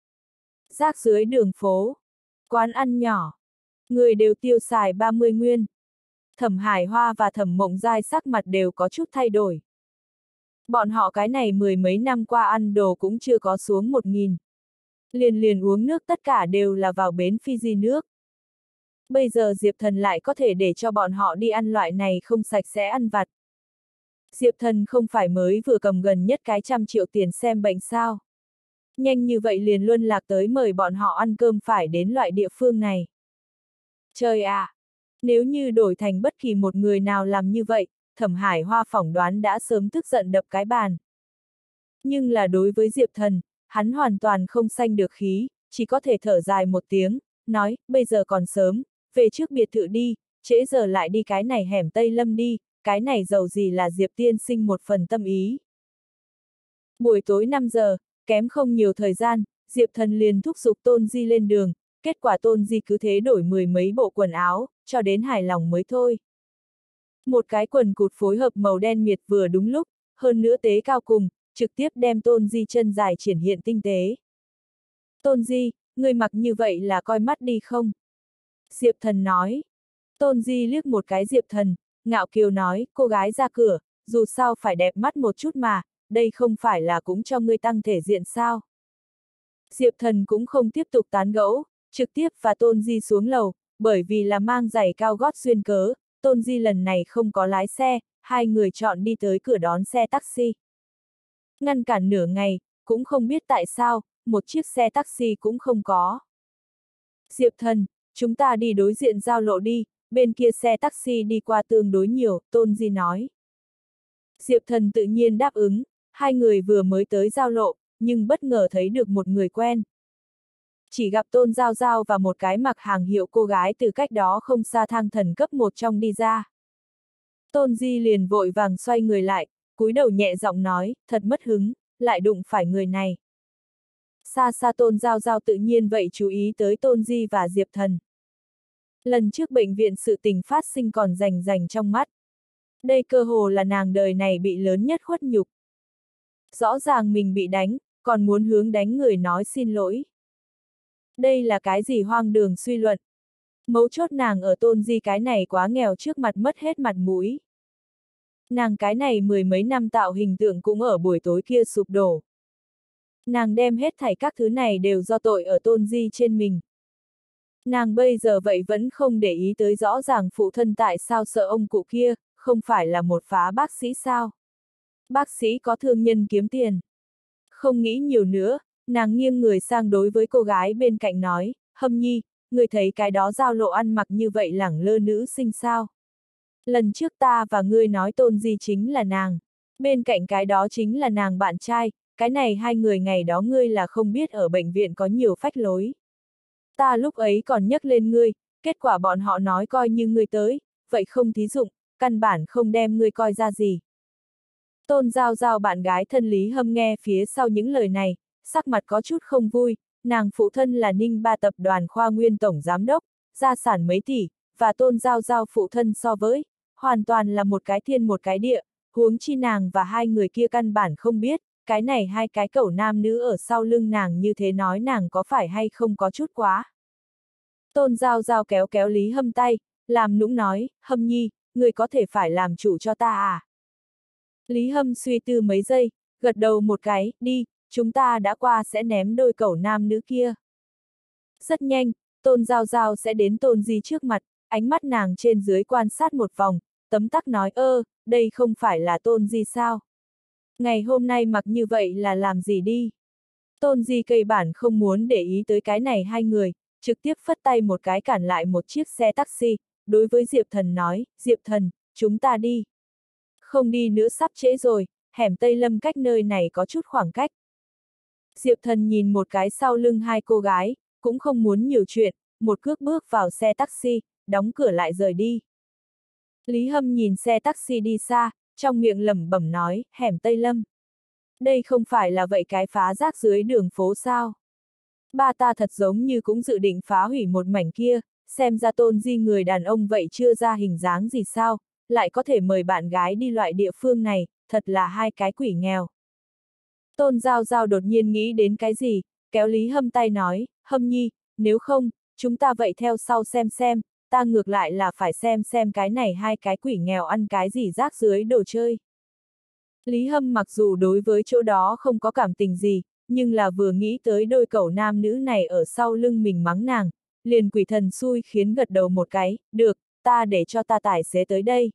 Rác dưới đường phố, quán ăn nhỏ, người đều tiêu xài ba mươi nguyên. Thẩm Hải Hoa và Thẩm Mộng Giai sắc mặt đều có chút thay đổi. Bọn họ cái này mười mấy năm qua ăn đồ cũng chưa có xuống một nghìn. Liền liền uống nước tất cả đều là vào bến Fiji nước. Bây giờ Diệp Thần lại có thể để cho bọn họ đi ăn loại này không sạch sẽ ăn vặt. Diệp Thần không phải mới vừa cầm gần nhất cái trăm triệu tiền xem bệnh sao. Nhanh như vậy liền luân lạc tới mời bọn họ ăn cơm phải đến loại địa phương này. Trời ạ! À, nếu như đổi thành bất kỳ một người nào làm như vậy, Thẩm Hải Hoa phỏng đoán đã sớm tức giận đập cái bàn. Nhưng là đối với Diệp Thần, hắn hoàn toàn không sanh được khí, chỉ có thể thở dài một tiếng, nói, bây giờ còn sớm, về trước biệt thự đi, trễ giờ lại đi cái này hẻm Tây Lâm đi, cái này dầu gì là Diệp tiên sinh một phần tâm ý. Buổi tối năm giờ, kém không nhiều thời gian, Diệp Thần liền thúc giục Tôn Di lên đường, kết quả Tôn Di cứ thế đổi mười mấy bộ quần áo, cho đến hài lòng mới thôi. Một cái quần cụt phối hợp màu đen miệt vừa đúng lúc, hơn nữa tế cao cùng, trực tiếp đem Tôn Di chân dài triển hiện tinh tế. Tôn Di, người mặc như vậy là coi mắt đi không? Diệp Thần nói. Tôn Di liếc một cái Diệp Thần, ngạo kiều nói, cô gái ra cửa, dù sao phải đẹp mắt một chút mà, đây không phải là cũng cho ngươi tăng thể diện sao? Diệp Thần cũng không tiếp tục tán gẫu, trực tiếp và Tôn Di xuống lầu, bởi vì là mang giày cao gót xuyên cớ, Tôn Di lần này không có lái xe, hai người chọn đi tới cửa đón xe taxi. Ngăn cản nửa ngày, cũng không biết tại sao, một chiếc xe taxi cũng không có. Diệp Thần, chúng ta đi đối diện giao lộ đi, bên kia xe taxi đi qua tương đối nhiều, Tôn Di nói. Diệp Thần tự nhiên đáp ứng, hai người vừa mới tới giao lộ, nhưng bất ngờ thấy được một người quen. Chỉ gặp Tôn Giao Giao và một cái mặc hàng hiệu cô gái từ cách đó không xa thang thần cấp một trong đi ra. Tôn Di liền vội vàng xoay người lại, cúi đầu nhẹ giọng nói, thật mất hứng, lại đụng phải người này. Xa xa Tôn Giao Giao tự nhiên vậy chú ý tới Tôn Di và Diệp Thần. Lần trước bệnh viện sự tình phát sinh còn rành rành trong mắt. Đây cơ hồ là nàng đời này bị lớn nhất khuất nhục. Rõ ràng mình bị đánh, còn muốn hướng đánh người nói xin lỗi. Đây là cái gì hoang đường suy luận. Mấu chốt nàng ở Tôn Di cái này quá nghèo trước mặt mất hết mặt mũi. Nàng cái này mười mấy năm tạo hình tượng cũng ở buổi tối kia sụp đổ. Nàng đem hết thảy các thứ này đều do tội ở Tôn Di trên mình. Nàng bây giờ vậy vẫn không để ý tới rõ ràng phụ thân tại sao sợ ông cụ kia, không phải là một phá bác sĩ sao. Bác sĩ có thương nhân kiếm tiền. Không nghĩ nhiều nữa, nàng nghiêng người sang đối với cô gái bên cạnh nói, Hâm Nhi, người thấy cái đó giao lộ ăn mặc như vậy lẳng lơ nữ sinh sao. Lần trước ta và ngươi nói Tôn Di chính là nàng, bên cạnh cái đó chính là nàng bạn trai, cái này hai người ngày đó ngươi là không biết ở bệnh viện có nhiều phách lối. Ta lúc ấy còn nhắc lên ngươi, kết quả bọn họ nói coi như ngươi tới, vậy không thí dụng, căn bản không đem ngươi coi ra gì. Tôn Giao Giao bạn gái thân Lý Hâm nghe phía sau những lời này, sắc mặt có chút không vui, nàng phụ thân là Ninh Ba tập đoàn Khoa Nguyên tổng giám đốc, gia sản mấy tỷ, và Tôn Giao Giao phụ thân so với, hoàn toàn là một cái thiên một cái địa, huống chi nàng và hai người kia căn bản không biết, cái này hai cái cẩu nam nữ ở sau lưng nàng như thế nói nàng có phải hay không có chút quá. Tôn Giao Giao kéo kéo Lý Hâm tay, làm nũng nói, Hâm Nhi, người có thể phải làm chủ cho ta à. Lý Hâm suy tư mấy giây, gật đầu một cái, đi, chúng ta đã qua sẽ ném đôi cẩu nam nữ kia. Rất nhanh, Tôn Giao Giao sẽ đến Tôn Di trước mặt, ánh mắt nàng trên dưới quan sát một vòng, tấm tắc nói ơ, đây không phải là Tôn Di sao? Ngày hôm nay mặc như vậy là làm gì đi? Tôn Di cây bản không muốn để ý tới cái này hai người, trực tiếp phất tay một cái cản lại một chiếc xe taxi, đối với Diệp Thần nói, Diệp Thần, chúng ta đi. Không đi nữa sắp trễ rồi, hẻm Tây Lâm cách nơi này có chút khoảng cách. Diệp Thần nhìn một cái sau lưng hai cô gái, cũng không muốn nhiều chuyện, một cước bước vào xe taxi, đóng cửa lại rời đi. Lý Hâm nhìn xe taxi đi xa, trong miệng lẩm bẩm nói, hẻm Tây Lâm. Đây không phải là vậy cái phá rác dưới đường phố sao? Ba ta thật giống như cũng dự định phá hủy một mảnh kia, xem ra Tôn Di người đàn ông vậy chưa ra hình dáng gì sao, lại có thể mời bạn gái đi loại địa phương này, thật là hai cái quỷ nghèo. Tôn Giao Giao đột nhiên nghĩ đến cái gì, kéo Lý Hâm tay nói, Hâm Nhi, nếu không, chúng ta vậy theo sau xem xem, ta ngược lại là phải xem xem cái này hai cái quỷ nghèo ăn cái gì rác dưới đồ chơi. Lý Hâm mặc dù đối với chỗ đó không có cảm tình gì, nhưng là vừa nghĩ tới đôi cẩu nam nữ này ở sau lưng mình mắng nàng, liền quỷ thần xui khiến gật đầu một cái, được, ta để cho ta tài xế tới đây.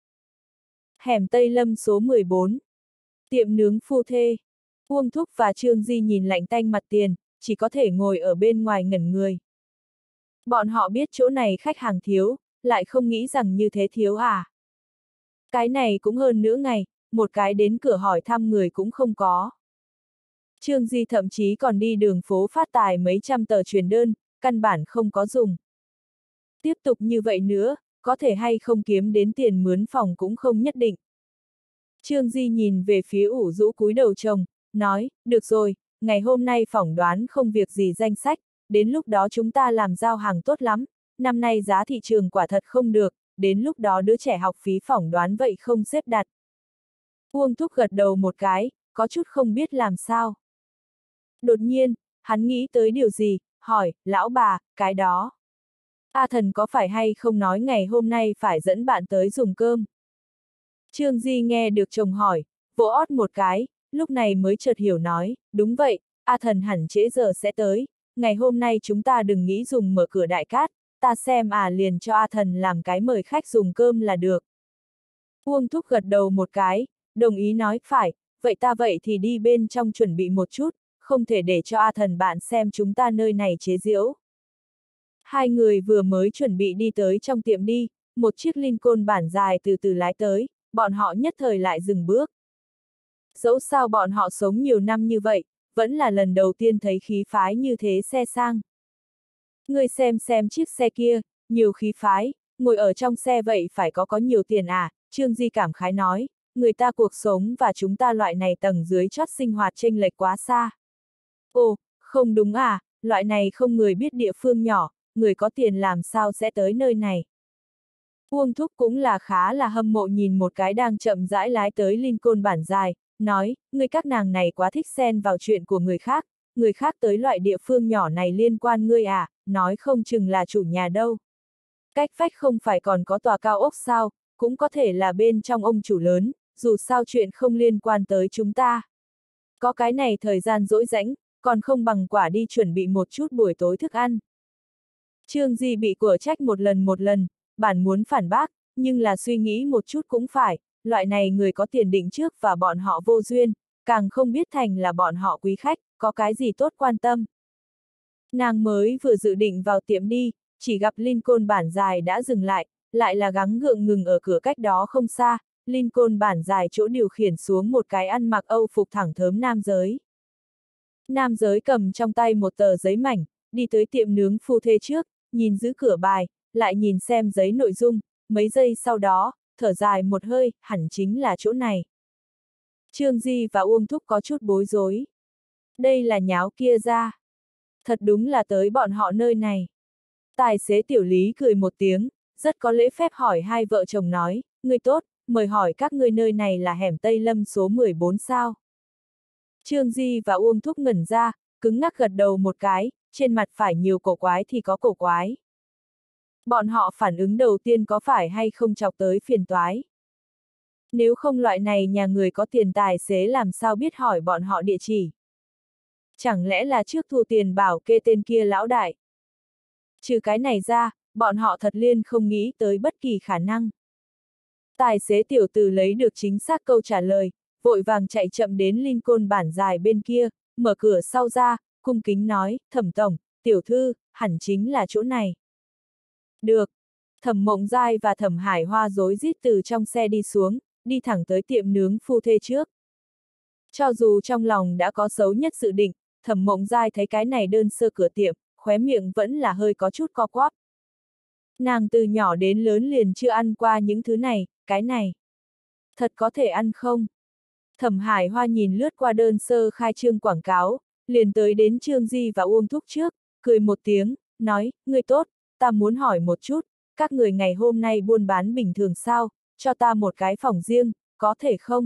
Hẻm Tây Lâm số mười bốn. Tiệm nướng phu thê. Uông Thúc và Trương Di nhìn lạnh tanh mặt tiền, chỉ có thể ngồi ở bên ngoài ngẩn người. Bọn họ biết chỗ này khách hàng thiếu, lại không nghĩ rằng như thế thiếu à. Cái này cũng hơn nửa ngày, một cái đến cửa hỏi thăm người cũng không có. Trương Di thậm chí còn đi đường phố phát tài mấy trăm tờ truyền đơn, căn bản không có dùng. Tiếp tục như vậy nữa, có thể hay không kiếm đến tiền mướn phòng cũng không nhất định. Trương Di nhìn về phía ủ rũ cúi đầu chồng, nói, được rồi, ngày hôm nay phỏng đoán không việc gì danh sách, đến lúc đó chúng ta làm giao hàng tốt lắm, năm nay giá thị trường quả thật không được, đến lúc đó đứa trẻ học phí phỏng đoán vậy không xếp đặt. Uông Thúc gật đầu một cái, có chút không biết làm sao. Đột nhiên, hắn nghĩ tới điều gì, hỏi, lão bà, cái đó. A Thần có phải hay không nói ngày hôm nay phải dẫn bạn tới dùng cơm? Trương Di nghe được chồng hỏi, vỗ ót một cái, lúc này mới chợt hiểu nói, đúng vậy, A Thần hẳn trễ giờ sẽ tới, ngày hôm nay chúng ta đừng nghĩ dùng mở cửa đại cát, ta xem à liền cho A Thần làm cái mời khách dùng cơm là được. Uông Thúc gật đầu một cái, đồng ý nói, phải, vậy ta vậy thì đi bên trong chuẩn bị một chút, không thể để cho A Thần bạn xem chúng ta nơi này chế giễu. Hai người vừa mới chuẩn bị đi tới trong tiệm đi, một chiếc Lincoln bản dài từ từ lái tới, bọn họ nhất thời lại dừng bước. Dẫu sao bọn họ sống nhiều năm như vậy, vẫn là lần đầu tiên thấy khí phái như thế xe sang. Ngươi xem xem chiếc xe kia, nhiều khí phái, ngồi ở trong xe vậy phải có có nhiều tiền à, Trương Di cảm khái nói, người ta cuộc sống và chúng ta loại này tầng dưới chót sinh hoạt chênh lệch quá xa. Ồ, không đúng à, loại này không người biết địa phương nhỏ, người có tiền làm sao sẽ tới nơi này. Uông Thúc cũng là khá là hâm mộ nhìn một cái đang chậm rãi lái tới Lincoln bản dài, nói, người các nàng này quá thích xen vào chuyện của người khác, người khác tới loại địa phương nhỏ này liên quan ngươi à, nói không chừng là chủ nhà đâu. Cách vách không phải còn có tòa cao ốc sao, cũng có thể là bên trong ông chủ lớn, dù sao chuyện không liên quan tới chúng ta. Có cái này thời gian dỗi rãnh, còn không bằng quả đi chuẩn bị một chút buổi tối thức ăn. Trương Di bị của trách một lần một lần, bản muốn phản bác, nhưng là suy nghĩ một chút cũng phải, loại này người có tiền định trước và bọn họ vô duyên, càng không biết thành là bọn họ quý khách, có cái gì tốt quan tâm. Nàng mới vừa dự định vào tiệm đi, chỉ gặp Lincoln bản dài đã dừng lại, lại là gắng gượng ngừng ở cửa cách đó không xa, Lincoln bản dài chỗ điều khiển xuống một cái ăn mặc Âu phục thẳng thớm nam giới. Nam giới cầm trong tay một tờ giấy mảnh, đi tới tiệm nướng phu thê trước, nhìn giữ cửa bài, lại nhìn xem giấy nội dung, mấy giây sau đó, thở dài một hơi, hẳn chính là chỗ này. Trương Di và Uông Thúc có chút bối rối. Đây là nháo kia ra. Thật đúng là tới bọn họ nơi này. Tài xế tiểu Lý cười một tiếng, rất có lễ phép hỏi hai vợ chồng nói, người tốt, mời hỏi các ngươi nơi này là hẻm Tây Lâm số mười bốn sao. Trương Di và Uông Thúc ngẩn ra, cứng ngắc gật đầu một cái, trên mặt phải nhiều cổ quái thì có cổ quái. Bọn họ phản ứng đầu tiên có phải hay không chọc tới phiền toái. Nếu không loại này nhà người có tiền tài xế làm sao biết hỏi bọn họ địa chỉ. Chẳng lẽ là trước thu tiền bảo kê tên kia lão đại. Trừ cái này ra, bọn họ thật liên không nghĩ tới bất kỳ khả năng. Tài xế tiểu từ lấy được chính xác câu trả lời, vội vàng chạy chậm đến Lincoln bản dài bên kia, mở cửa sau ra, cung kính nói, Thẩm tổng, tiểu thư, hẳn chính là chỗ này. Được. Thẩm Mộng Giai và Thẩm Hải Hoa rối rít từ trong xe đi xuống, đi thẳng tới tiệm nướng phu thê trước. Cho dù trong lòng đã có xấu nhất dự định, Thẩm Mộng Giai thấy cái này đơn sơ cửa tiệm, khóe miệng vẫn là hơi có chút co quắp. Nàng từ nhỏ đến lớn liền chưa ăn qua những thứ này, cái này. Thật có thể ăn không? Thẩm Hải Hoa nhìn lướt qua đơn sơ khai trương quảng cáo, liền tới đến Trương Di và Uông Thúc trước, cười một tiếng, nói, người tốt, ta muốn hỏi một chút, các người ngày hôm nay buôn bán bình thường sao, cho ta một cái phòng riêng, có thể không?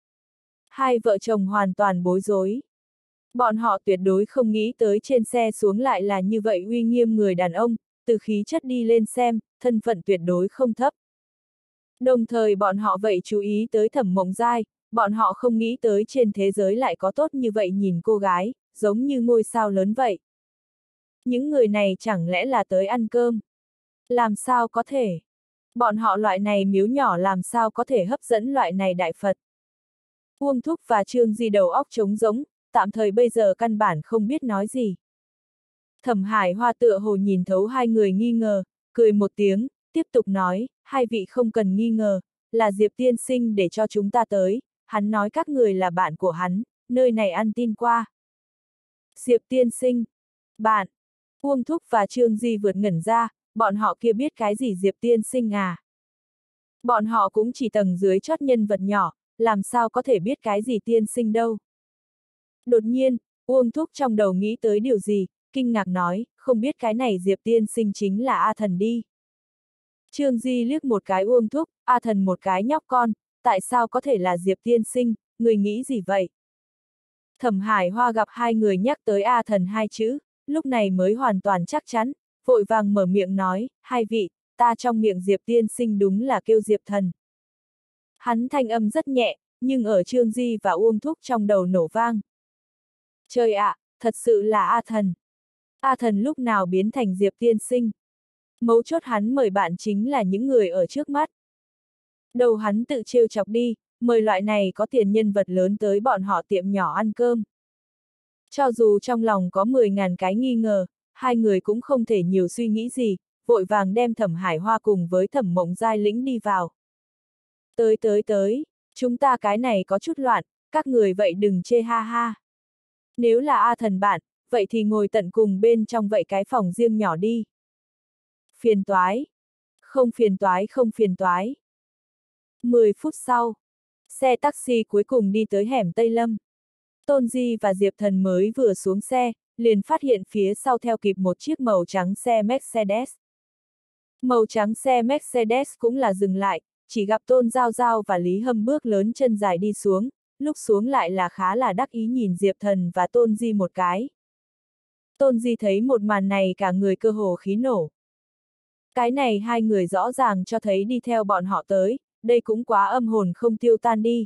Hai vợ chồng hoàn toàn bối rối. Bọn họ tuyệt đối không nghĩ tới trên xe xuống lại là như vậy uy nghiêm người đàn ông, từ khí chất đi lên xem, thân phận tuyệt đối không thấp. Đồng thời bọn họ vậy chú ý tới Thẩm Mộng Giai, bọn họ không nghĩ tới trên thế giới lại có tốt như vậy nhìn cô gái, giống như ngôi sao lớn vậy. Những người này chẳng lẽ là tới ăn cơm? Làm sao có thể? Bọn họ loại này miếu nhỏ làm sao có thể hấp dẫn loại này đại Phật? Uông Thúc và Trương Di đầu óc trống rỗng, tạm thời bây giờ căn bản không biết nói gì. Thẩm Hải Hoa tựa hồ nhìn thấu hai người nghi ngờ, cười một tiếng, tiếp tục nói, hai vị không cần nghi ngờ, là Diệp tiên sinh để cho chúng ta tới, hắn nói các người là bạn của hắn, nơi này ăn tin qua. Diệp tiên sinh, bạn, Uông Thúc và Trương Di vượt ngẩn ra, bọn họ kia biết cái gì Diệp tiên sinh à? Bọn họ cũng chỉ tầng dưới chót nhân vật nhỏ, làm sao có thể biết cái gì tiên sinh đâu. Đột nhiên, Uông Thúc trong đầu nghĩ tới điều gì, kinh ngạc nói, không biết cái này Diệp tiên sinh chính là A Thần đi. Trương Di liếc một cái Uông Thúc, A Thần một cái nhóc con, tại sao có thể là Diệp tiên sinh, người nghĩ gì vậy? Thẩm Hải Hoa gặp hai người nhắc tới A Thần hai chữ, lúc này mới hoàn toàn chắc chắn, vội vàng mở miệng nói, hai vị, ta trong miệng Diệp tiên sinh đúng là kêu Diệp Thần. Hắn thanh âm rất nhẹ, nhưng ở Trương Di và Uông Thúc trong đầu nổ vang. Trời ạ, à, thật sự là A Thần. A Thần lúc nào biến thành Diệp tiên sinh? Mấu chốt hắn mời bạn chính là những người ở trước mắt. Đầu hắn tự trêu chọc đi, mời loại này có tiền nhân vật lớn tới bọn họ tiệm nhỏ ăn cơm. Cho dù trong lòng có mười ngàn cái nghi ngờ, hai người cũng không thể nhiều suy nghĩ gì, vội vàng đem Thẩm Hải Hoa cùng với Thẩm Mộng Giai lĩnh đi vào. Tới tới tới, chúng ta cái này có chút loạn, các người vậy đừng chê ha ha. Nếu là A Thần bạn, vậy thì ngồi tận cùng bên trong vậy cái phòng riêng nhỏ đi. Phiền toái. Không phiền toái không phiền toái. mười phút sau, xe taxi cuối cùng đi tới hẻm Tây Lâm. Tôn Di và Diệp Thần mới vừa xuống xe, liền phát hiện phía sau theo kịp một chiếc màu trắng xe Mercedes. Màu trắng xe Mercedes cũng là dừng lại, chỉ gặp Tôn Giao Giao và Lý Hâm bước lớn chân dài đi xuống, lúc xuống lại là khá là đắc ý nhìn Diệp Thần và Tôn Di một cái. Tôn Di thấy một màn này cả người cơ hồ khí nổ. Cái này hai người rõ ràng cho thấy đi theo bọn họ tới, đây cũng quá âm hồn không tiêu tan đi.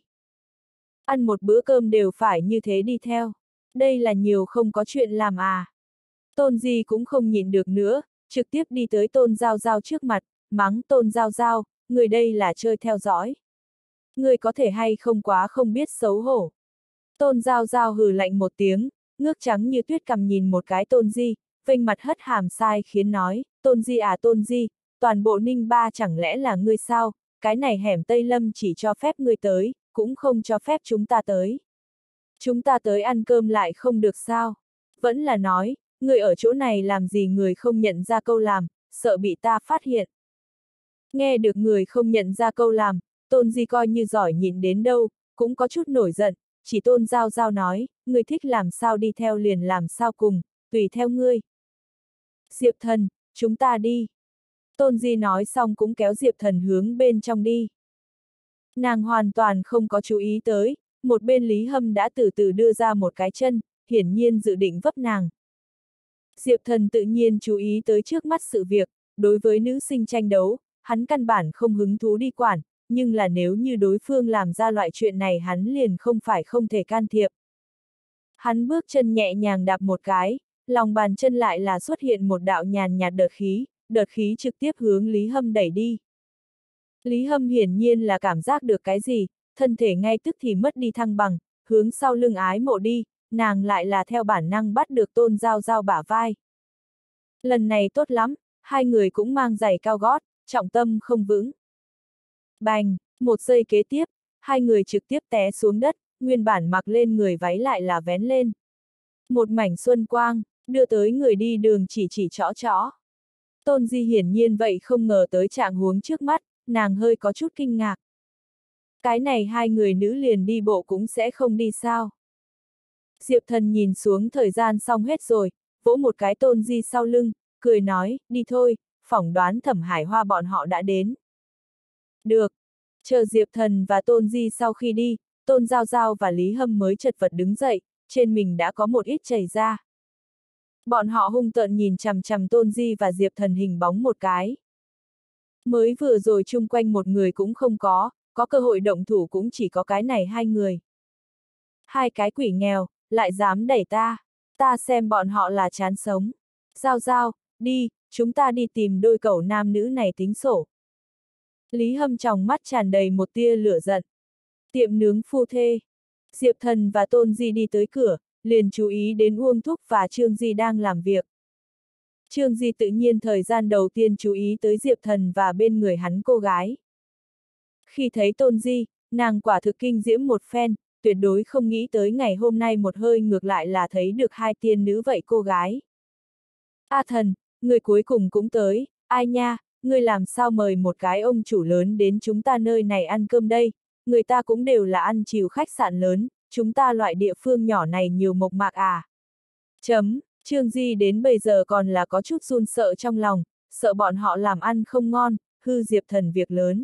Ăn một bữa cơm đều phải như thế đi theo. Đây là nhiều không có chuyện làm à. Tôn Di cũng không nhịn được nữa, trực tiếp đi tới Tôn Giao Giao trước mặt, mắng Tôn Giao Giao, người đây là chơi theo dõi. Người có thể hay không quá không biết xấu hổ. Tôn Giao Giao hừ lạnh một tiếng, ngước trắng như tuyết cằm nhìn một cái Tôn Di, vênh mặt hất hàm sai khiến nói, Tôn Di à Tôn Di, toàn bộ Ninh Ba chẳng lẽ là ngươi sao, cái này hẻm Tây Lâm chỉ cho phép ngươi tới, cũng không cho phép chúng ta tới. Chúng ta tới ăn cơm lại không được sao? Vẫn là nói, người ở chỗ này làm gì người không nhận ra câu làm, sợ bị ta phát hiện. Nghe được người không nhận ra câu làm, Tôn Di coi như giỏi nhịn đến đâu, cũng có chút nổi giận, chỉ Tôn Giao Giao nói, người thích làm sao đi theo liền làm sao cùng, tùy theo ngươi. Diệp Thần, chúng ta đi. Tôn Di nói xong cũng kéo Diệp Thần hướng bên trong đi. Nàng hoàn toàn không có chú ý tới, một bên Lý Hâm đã từ từ đưa ra một cái chân, hiển nhiên dự định vấp nàng. Diệp Thần tự nhiên chú ý tới trước mắt sự việc, đối với nữ sinh tranh đấu, hắn căn bản không hứng thú đi quản, nhưng là nếu như đối phương làm ra loại chuyện này hắn liền không phải không thể can thiệp. Hắn bước chân nhẹ nhàng đạp một cái, lòng bàn chân lại là xuất hiện một đạo nhàn nhạt đợt khí, đợt khí trực tiếp hướng Lý Hâm đẩy đi. Lý Hâm hiển nhiên là cảm giác được cái gì, thân thể ngay tức thì mất đi thăng bằng, hướng sau lưng ái mộ đi, nàng lại là theo bản năng bắt được Tôn Giao Giao bả vai. Lần này tốt lắm, hai người cũng mang giày cao gót, trọng tâm không vững. Bành, một giây kế tiếp, hai người trực tiếp té xuống đất, nguyên bản mặc lên người váy lại là vén lên. Một mảnh xuân quang, đưa tới người đi đường chỉ chỉ trõ trõ. Tôn Di hiển nhiên vậy không ngờ tới trạng huống trước mắt, nàng hơi có chút kinh ngạc. Cái này hai người nữ liền đi bộ cũng sẽ không đi sao. Diệp Thần nhìn xuống thời gian xong hết rồi, vỗ một cái Tôn Di sau lưng, cười nói, đi thôi, phỏng đoán Thẩm Hải Hoa bọn họ đã đến. Được. Chờ Diệp Thần và Tôn Di sau khi đi, Tôn Giao Giao và Lý Hâm mới chật vật đứng dậy, trên mình đã có một ít chảy ra. Bọn họ hung tợn nhìn chằm chằm Tôn Di và Diệp Thần hình bóng một cái. Mới vừa rồi chung quanh một người cũng không có, có cơ hội động thủ cũng chỉ có cái này hai người. Hai cái quỷ nghèo, lại dám đẩy ta, ta xem bọn họ là chán sống. Giao Giao, đi, chúng ta đi tìm đôi cẩu nam nữ này tính sổ. Lý Hâm trong mắt tràn đầy một tia lửa giận. Tiệm nướng phu thê. Diệp Thần và Tôn Di đi tới cửa, liền chú ý đến Uông Thúc và Trương Di đang làm việc. Trương Di tự nhiên thời gian đầu tiên chú ý tới Diệp Thần và bên người hắn cô gái. Khi thấy Tôn Di, nàng quả thực kinh diễm một phen, tuyệt đối không nghĩ tới ngày hôm nay một hơi ngược lại là thấy được hai tiên nữ vậy cô gái. A thần, người cuối cùng cũng tới, ai nha, người làm sao mời một cái ông chủ lớn đến chúng ta nơi này ăn cơm đây, người ta cũng đều là ăn chiều khách sạn lớn, chúng ta loại địa phương nhỏ này nhiều mộc mạc à. Chấm, Trương Di đến bây giờ còn là có chút run sợ trong lòng, sợ bọn họ làm ăn không ngon, hư Diệp Thần việc lớn.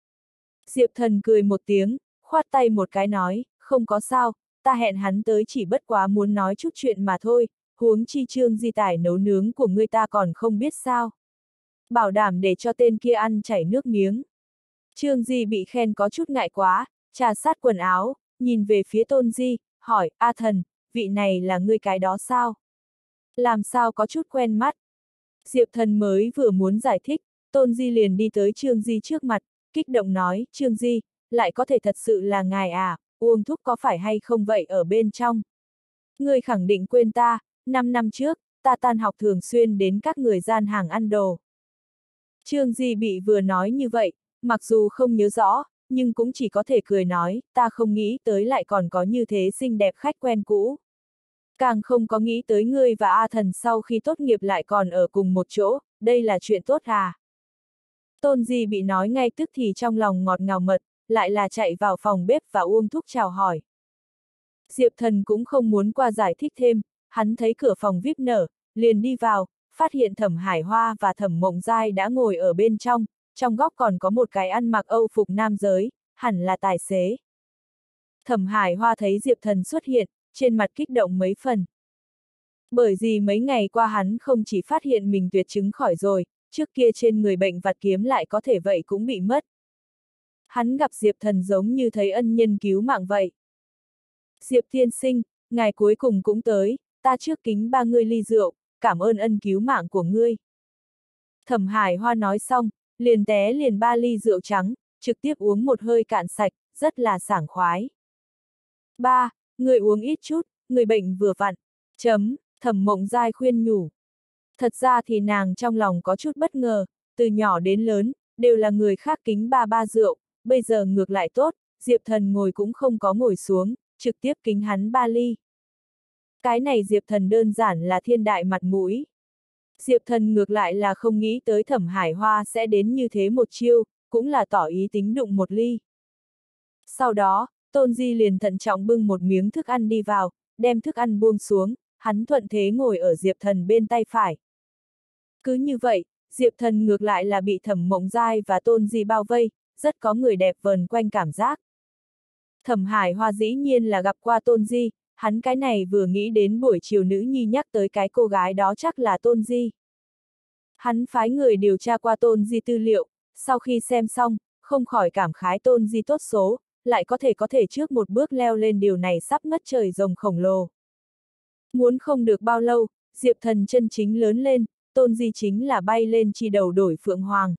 Diệp Thần cười một tiếng, khoát tay một cái nói, không có sao, ta hẹn hắn tới chỉ bất quá muốn nói chút chuyện mà thôi, huống chi Trương Di tài nấu nướng của ngươi ta còn không biết sao. Bảo đảm để cho tên kia ăn chảy nước miếng. Trương Di bị khen có chút ngại quá, trà sát quần áo, nhìn về phía Tôn Di, hỏi, A thần, vị này là ngươi cái đó sao? Làm sao có chút quen mắt? Diệp Thần mới vừa muốn giải thích, Tôn Di liền đi tới Trương Di trước mặt, kích động nói, Trương Di, lại có thể thật sự là ngài à, uống thuốc có phải hay không vậy ở bên trong? Ngươi khẳng định quên ta, năm năm trước, ta tan học thường xuyên đến các người gian hàng ăn đồ. Trương Di bị vừa nói như vậy, mặc dù không nhớ rõ, nhưng cũng chỉ có thể cười nói, ta không nghĩ tới lại còn có như thế xinh đẹp khách quen cũ. Càng không có nghĩ tới ngươi và A thần sau khi tốt nghiệp lại còn ở cùng một chỗ, đây là chuyện tốt à. Tôn Di bị nói ngay tức thì trong lòng ngọt ngào mật, lại là chạy vào phòng bếp và uống thuốc chào hỏi. Diệp Thần cũng không muốn qua giải thích thêm, hắn thấy cửa phòng vi ai pi nở, liền đi vào, phát hiện Thẩm Hải Hoa và Thẩm Mộng Giai đã ngồi ở bên trong, trong góc còn có một cái ăn mặc Âu phục nam giới, hẳn là tài xế. Thẩm Hải Hoa thấy Diệp Thần xuất hiện, trên mặt kích động mấy phần. Bởi vì mấy ngày qua hắn không chỉ phát hiện mình tuyệt chứng khỏi rồi, trước kia trên người bệnh vặt kiếm lại có thể vậy cũng bị mất. Hắn gặp Diệp Thần giống như thấy ân nhân cứu mạng vậy. Diệp tiên sinh, ngài cuối cùng cũng tới, ta trước kính ba ngươi ly rượu, cảm ơn ân cứu mạng của ngươi. Thẩm Hải Hoa nói xong, liền té liền ba ly rượu trắng, trực tiếp uống một hơi cạn sạch, rất là sảng khoái. Ba, người uống ít chút, người bệnh vừa vặn. Chấm, Thẩm Mộng Giai khuyên nhủ. Thật ra thì nàng trong lòng có chút bất ngờ, từ nhỏ đến lớn, đều là người khác kính ba ba rượu, bây giờ ngược lại tốt, Diệp Thần ngồi cũng không có ngồi xuống, trực tiếp kính hắn ba ly. Cái này Diệp Thần đơn giản là thiên đại mặt mũi. Diệp Thần ngược lại là không nghĩ tới Thẩm Hải Hoa sẽ đến như thế một chiêu, cũng là tỏ ý tính đụng một ly. Sau đó, Tôn Di liền thận trọng bưng một miếng thức ăn đi vào, đem thức ăn buông xuống, hắn thuận thế ngồi ở Diệp Thần bên tay phải. Cứ như vậy, Diệp Thần ngược lại là bị Thẩm Mộng Giai và Tôn Di bao vây, rất có người đẹp vờn quanh cảm giác. Thẩm Hải Hoa dĩ nhiên là gặp qua Tôn Di, hắn cái này vừa nghĩ đến buổi chiều nữ nhi nhắc tới cái cô gái đó chắc là Tôn Di. Hắn phái người điều tra qua Tôn Di tư liệu, sau khi xem xong, không khỏi cảm khái Tôn Di tốt số, lại có thể có thể trước một bước leo lên điều này sắp ngất trời rồng khổng lồ. Muốn không được bao lâu, Diệp Thần chân chính lớn lên, Tôn Di chính là bay lên chi đầu đổi phượng hoàng.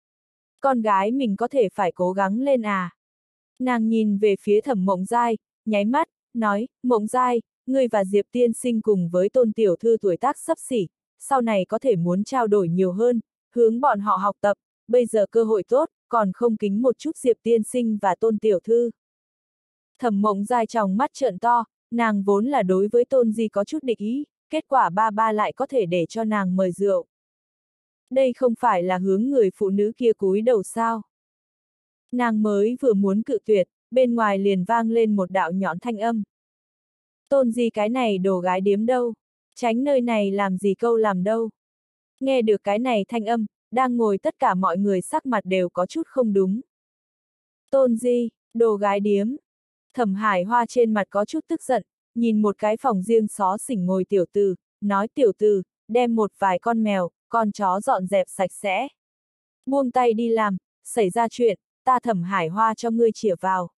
Con gái mình có thể phải cố gắng lên à. Nàng nhìn về phía Thẩm Mộng Giai, nháy mắt, nói, Mộng Giai, ngươi và Diệp tiên sinh cùng với Tôn tiểu thư tuổi tác xấp xỉ, sau này có thể muốn trao đổi nhiều hơn, hướng bọn họ học tập, bây giờ cơ hội tốt, còn không kính một chút Diệp tiên sinh và Tôn tiểu thư. Thẩm Mộng Giai trong mắt trợn to, nàng vốn là đối với Tôn Di có chút địch ý, kết quả ba ba lại có thể để cho nàng mời rượu. Đây không phải là hướng người phụ nữ kia cúi đầu sao? Nàng mới vừa muốn cự tuyệt, bên ngoài liền vang lên một đạo nhọn thanh âm. Tôn Di cái này đồ gái điếm đâu? Tránh nơi này làm gì câu làm đâu? Nghe được cái này thanh âm, đang ngồi tất cả mọi người sắc mặt đều có chút không đúng. Tôn Di, đồ gái điếm. Thẩm Hải Hoa trên mặt có chút tức giận, nhìn một cái phòng riêng xó xỉnh ngồi tiểu từ, nói tiểu từ, đem một vài con mèo, con chó dọn dẹp sạch sẽ. Buông tay đi làm, xảy ra chuyện, ta Thẩm Hải Hoa cho ngươi chìa vào.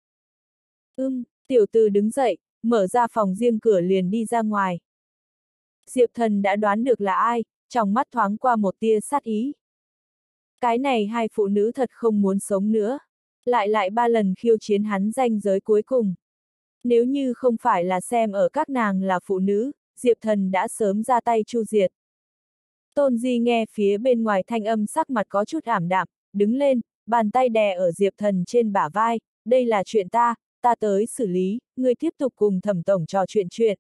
Ưm, tiểu từ đứng dậy, mở ra phòng riêng cửa liền đi ra ngoài. Diệp Thần đã đoán được là ai, trong mắt thoáng qua một tia sát ý. Cái này hai phụ nữ thật không muốn sống nữa. Lại lại ba lần khiêu chiến hắn ranh giới cuối cùng. Nếu như không phải là xem ở các nàng là phụ nữ, Diệp Thần đã sớm ra tay chu diệt. Tôn Di nghe phía bên ngoài thanh âm sắc mặt có chút ảm đạm, đứng lên, bàn tay đè ở Diệp Thần trên bả vai, đây là chuyện ta, ta tới xử lý, ngươi tiếp tục cùng Thẩm tổng trò chuyện chuyện.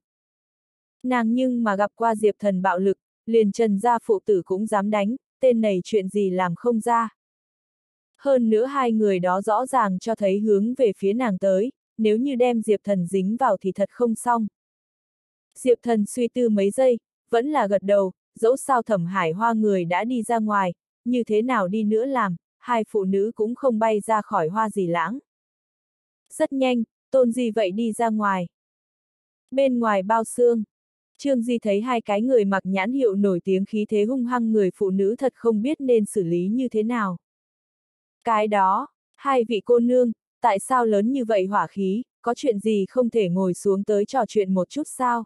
Nàng nhưng mà gặp qua Diệp Thần bạo lực, liền Trần gia phụ tử cũng dám đánh, tên này chuyện gì làm không ra. Hơn nữa hai người đó rõ ràng cho thấy hướng về phía nàng tới, nếu như đem Diệp Thần dính vào thì thật không xong. Diệp Thần suy tư mấy giây, vẫn là gật đầu, dẫu sao Thẩm Hải Hoa người đã đi ra ngoài, như thế nào đi nữa làm, hai phụ nữ cũng không bay ra khỏi Hoa Dì Lãng. Rất nhanh, Tôn Di vậy đi ra ngoài. Bên ngoài bao xương, Trương Di thấy hai cái người mặc nhãn hiệu nổi tiếng khí thế hung hăng người phụ nữ thật không biết nên xử lý như thế nào. Cái đó, hai vị cô nương, tại sao lớn như vậy hỏa khí, có chuyện gì không thể ngồi xuống tới trò chuyện một chút sao?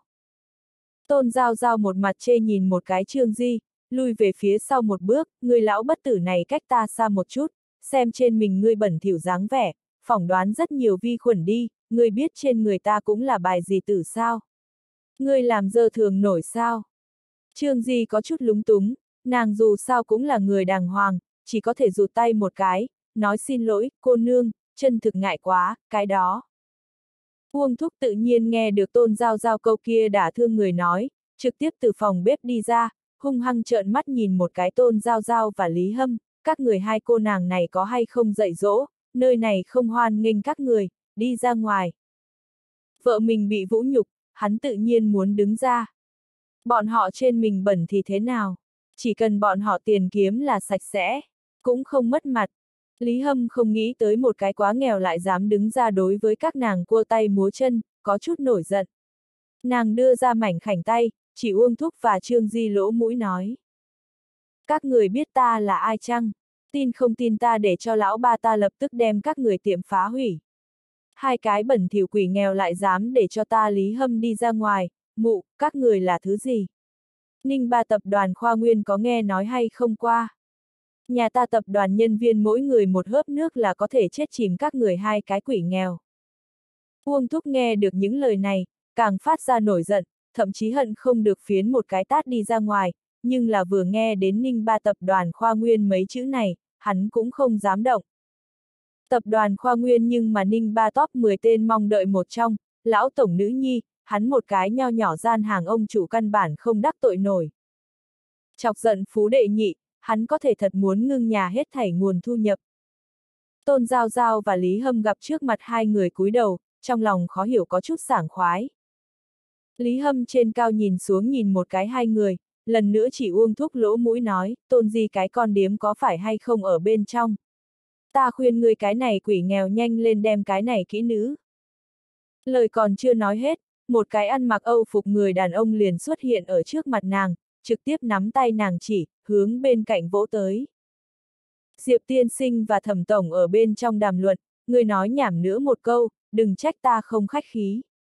Tôn Giao Giao một mặt chê nhìn một cái Trương Di, lui về phía sau một bước, người lão bất tử này cách ta xa một chút, xem trên mình ngươi bẩn thỉu dáng vẻ, phỏng đoán rất nhiều vi khuẩn đi, ngươi biết trên người ta cũng là bài gì tử sao? Ngươi làm dơ thường nổi sao? Trương Di có chút lúng túng, nàng dù sao cũng là người đàng hoàng, chỉ có thể rụt tay một cái, nói xin lỗi, cô nương, chân thực ngại quá, cái đó. Uông Thúc tự nhiên nghe được Tôn Giao Giao câu kia đả thương người nói, trực tiếp từ phòng bếp đi ra, hung hăng trợn mắt nhìn một cái Tôn Giao Giao và Lý Hâm, các người hai cô nàng này có hay không dạy dỗ, nơi này không hoan nghênh các người, đi ra ngoài. Vợ mình bị vũ nhục, hắn tự nhiên muốn đứng ra. Bọn họ trên mình bẩn thì thế nào? Chỉ cần bọn họ tiền kiếm là sạch sẽ, cũng không mất mặt. Lý Hâm không nghĩ tới một cái quá nghèo lại dám đứng ra đối với các nàng cua tay múa chân, có chút nổi giận. Nàng đưa ra mảnh khảnh tay, chỉ Uông Thúc và Trương Di lỗ mũi nói. Các người biết ta là ai chăng? Tin không tin ta để cho lão ba ta lập tức đem các người tiệm phá hủy. Hai cái bẩn thỉu quỷ nghèo lại dám để cho ta Lý Hâm đi ra ngoài, mụ, các người là thứ gì? Ninh Ba tập đoàn Khoa Nguyên có nghe nói hay không qua? Nhà ta tập đoàn nhân viên mỗi người một hớp nước là có thể chết chìm các người hai cái quỷ nghèo. Uông Thúc nghe được những lời này, càng phát ra nổi giận, thậm chí hận không được phiến một cái tát đi ra ngoài, nhưng là vừa nghe đến Ninh Ba tập đoàn Khoa Nguyên mấy chữ này, hắn cũng không dám động. Tập đoàn Khoa Nguyên nhưng mà Ninh Ba top mười tên mong đợi một trong, lão tổng nữ nhi, hắn một cái nho nhỏ gian hàng ông chủ căn bản không đắc tội nổi. Chọc giận Phú đệ nhị, hắn có thể thật muốn ngưng nhà hết thảy nguồn thu nhập. Tôn Giao Giao và Lý Hâm gặp trước mặt hai người cúi đầu, trong lòng khó hiểu có chút sảng khoái. Lý Hâm trên cao nhìn xuống nhìn một cái hai người, lần nữa chỉ Uông Thúc lỗ mũi nói, Tôn Di cái con điếm có phải hay không ở bên trong. Ta khuyên người cái này quỷ nghèo nhanh lên đem cái này kỹ nữ. Lời còn chưa nói hết, một cái ăn mặc Âu phục người đàn ông liền xuất hiện ở trước mặt nàng, trực tiếp nắm tay nàng chỉ, hướng bên cạnh vỗ tới. Diệp tiên sinh và Thẩm tổng ở bên trong đàm luận, người nói nhảm nữa một câu, đừng trách ta không khách khí.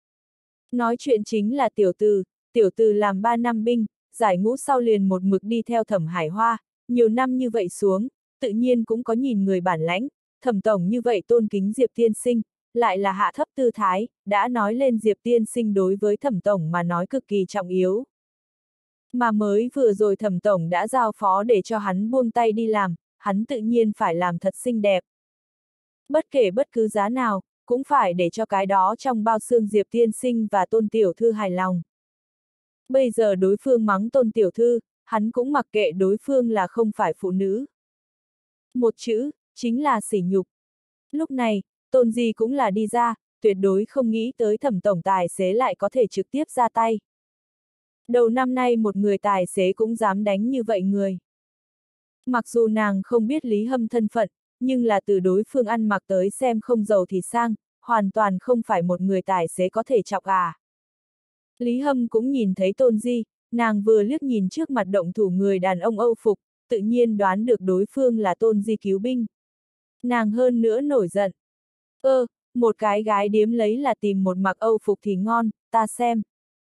Nói chuyện chính là tiểu từ, tiểu từ làm ba năm binh, giải ngũ sau liền một mực đi theo Thẩm Hải Hoa, nhiều năm như vậy xuống, tự nhiên cũng có nhìn người bản lãnh, Thẩm tổng như vậy tôn kính Diệp tiên sinh, lại là hạ thấp tư thái, đã nói lên Diệp tiên sinh đối với Thẩm tổng mà nói cực kỳ trọng yếu. Mà mới vừa rồi Thẩm tổng đã giao phó để cho hắn buông tay đi làm, hắn tự nhiên phải làm thật xinh đẹp. Bất kể bất cứ giá nào, cũng phải để cho cái đó trong bao xương Diệp tiên sinh và Tôn tiểu thư hài lòng. Bây giờ đối phương mắng Tôn tiểu thư, hắn cũng mặc kệ đối phương là không phải phụ nữ. Một chữ, chính là sỉ nhục. Lúc này, Tôn Di cũng là đi ra, tuyệt đối không nghĩ tới Thẩm tổng tài xế lại có thể trực tiếp ra tay. Đầu năm nay một người tài xế cũng dám đánh như vậy người. Mặc dù nàng không biết Lý Hâm thân phận, nhưng là từ đối phương ăn mặc tới xem không giàu thì sang, hoàn toàn không phải một người tài xế có thể chọc à. Lý Hâm cũng nhìn thấy Tôn Di, nàng vừa liếc nhìn trước mặt động thủ người đàn ông Âu phục, tự nhiên đoán được đối phương là Tôn Di cứu binh. Nàng hơn nữa nổi giận. Ơ, một cái gái điếm lấy là tìm một mặc Âu phục thì ngon, ta xem.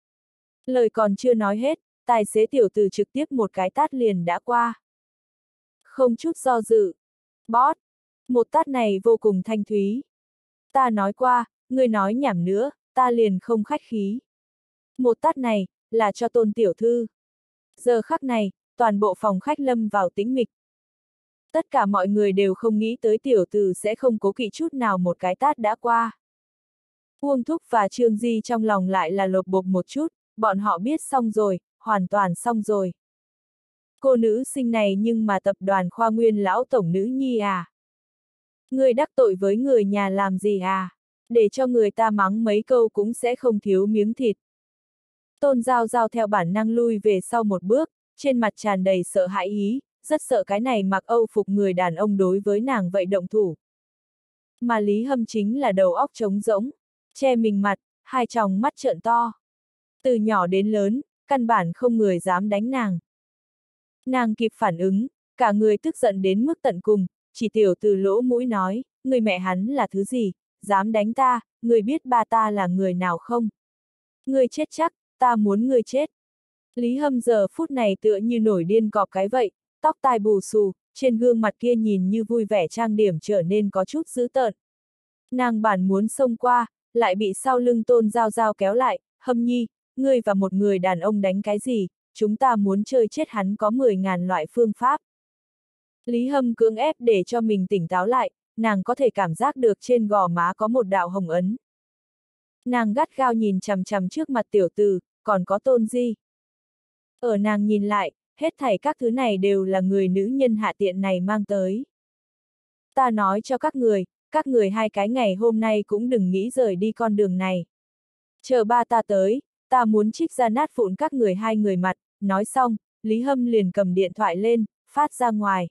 Lời còn chưa nói hết, tài xế tiểu tử trực tiếp một cái tát liền đã qua. Không chút do dự. Bót! Một tát này vô cùng thanh thúy. Ta nói qua, ngươi nói nhảm nữa, ta liền không khách khí. Một tát này, là cho Tôn tiểu thư. Giờ khắc này, toàn bộ phòng khách lâm vào tĩnh mịch. Tất cả mọi người đều không nghĩ tới tiểu tử sẽ không cố kỵ chút nào một cái tát đã qua. Uông Thúc và Trương Di trong lòng lại là lột bột một chút, bọn họ biết xong rồi, hoàn toàn xong rồi. Cô nữ sinh này nhưng mà tập đoàn Khoa Nguyên lão tổng nữ nhi à? Người đắc tội với người nhà làm gì à? Để cho người ta mắng mấy câu cũng sẽ không thiếu miếng thịt. Tôn Giao Giao theo bản năng lui về sau một bước, trên mặt tràn đầy sợ hãi ý, rất sợ cái này mặc âu phục người đàn ông đối với nàng vậy động thủ. Mà Lý Hâm chính là đầu óc trống rỗng, che mình mặt, hai tròng mắt trợn to. Từ nhỏ đến lớn, căn bản không người dám đánh nàng. Nàng kịp phản ứng, cả người tức giận đến mức tận cùng, chỉ tiểu từ lỗ mũi nói, người mẹ hắn là thứ gì, dám đánh ta, người biết ba ta là người nào không? Người chết chắc, ta muốn người chết. Lý Hâm giờ phút này tựa như nổi điên cọp cái vậy, tóc tai bù xù, trên gương mặt kia nhìn như vui vẻ trang điểm trở nên có chút dữ tợn. Nàng bản muốn xông qua, lại bị sau lưng Tôn Giao Giao kéo lại, Hâm nhi, ngươi và một người đàn ông đánh cái gì, chúng ta muốn chơi chết hắn có mười ngàn loại phương pháp. Lý Hâm cưỡng ép để cho mình tỉnh táo lại, nàng có thể cảm giác được trên gò má có một đạo hồng ấn. Nàng gắt gao nhìn chằm chằm trước mặt tiểu tử, còn có Tôn Di. Ở nàng nhìn lại, hết thảy các thứ này đều là người nữ nhân hạ tiện này mang tới. Ta nói cho các người, các người hai cái ngày hôm nay cũng đừng nghĩ rời đi con đường này. Chờ ba ta tới, ta muốn trích ra nát vụn các người hai người mặt, nói xong, Lý Hâm liền cầm điện thoại lên, phát ra ngoài.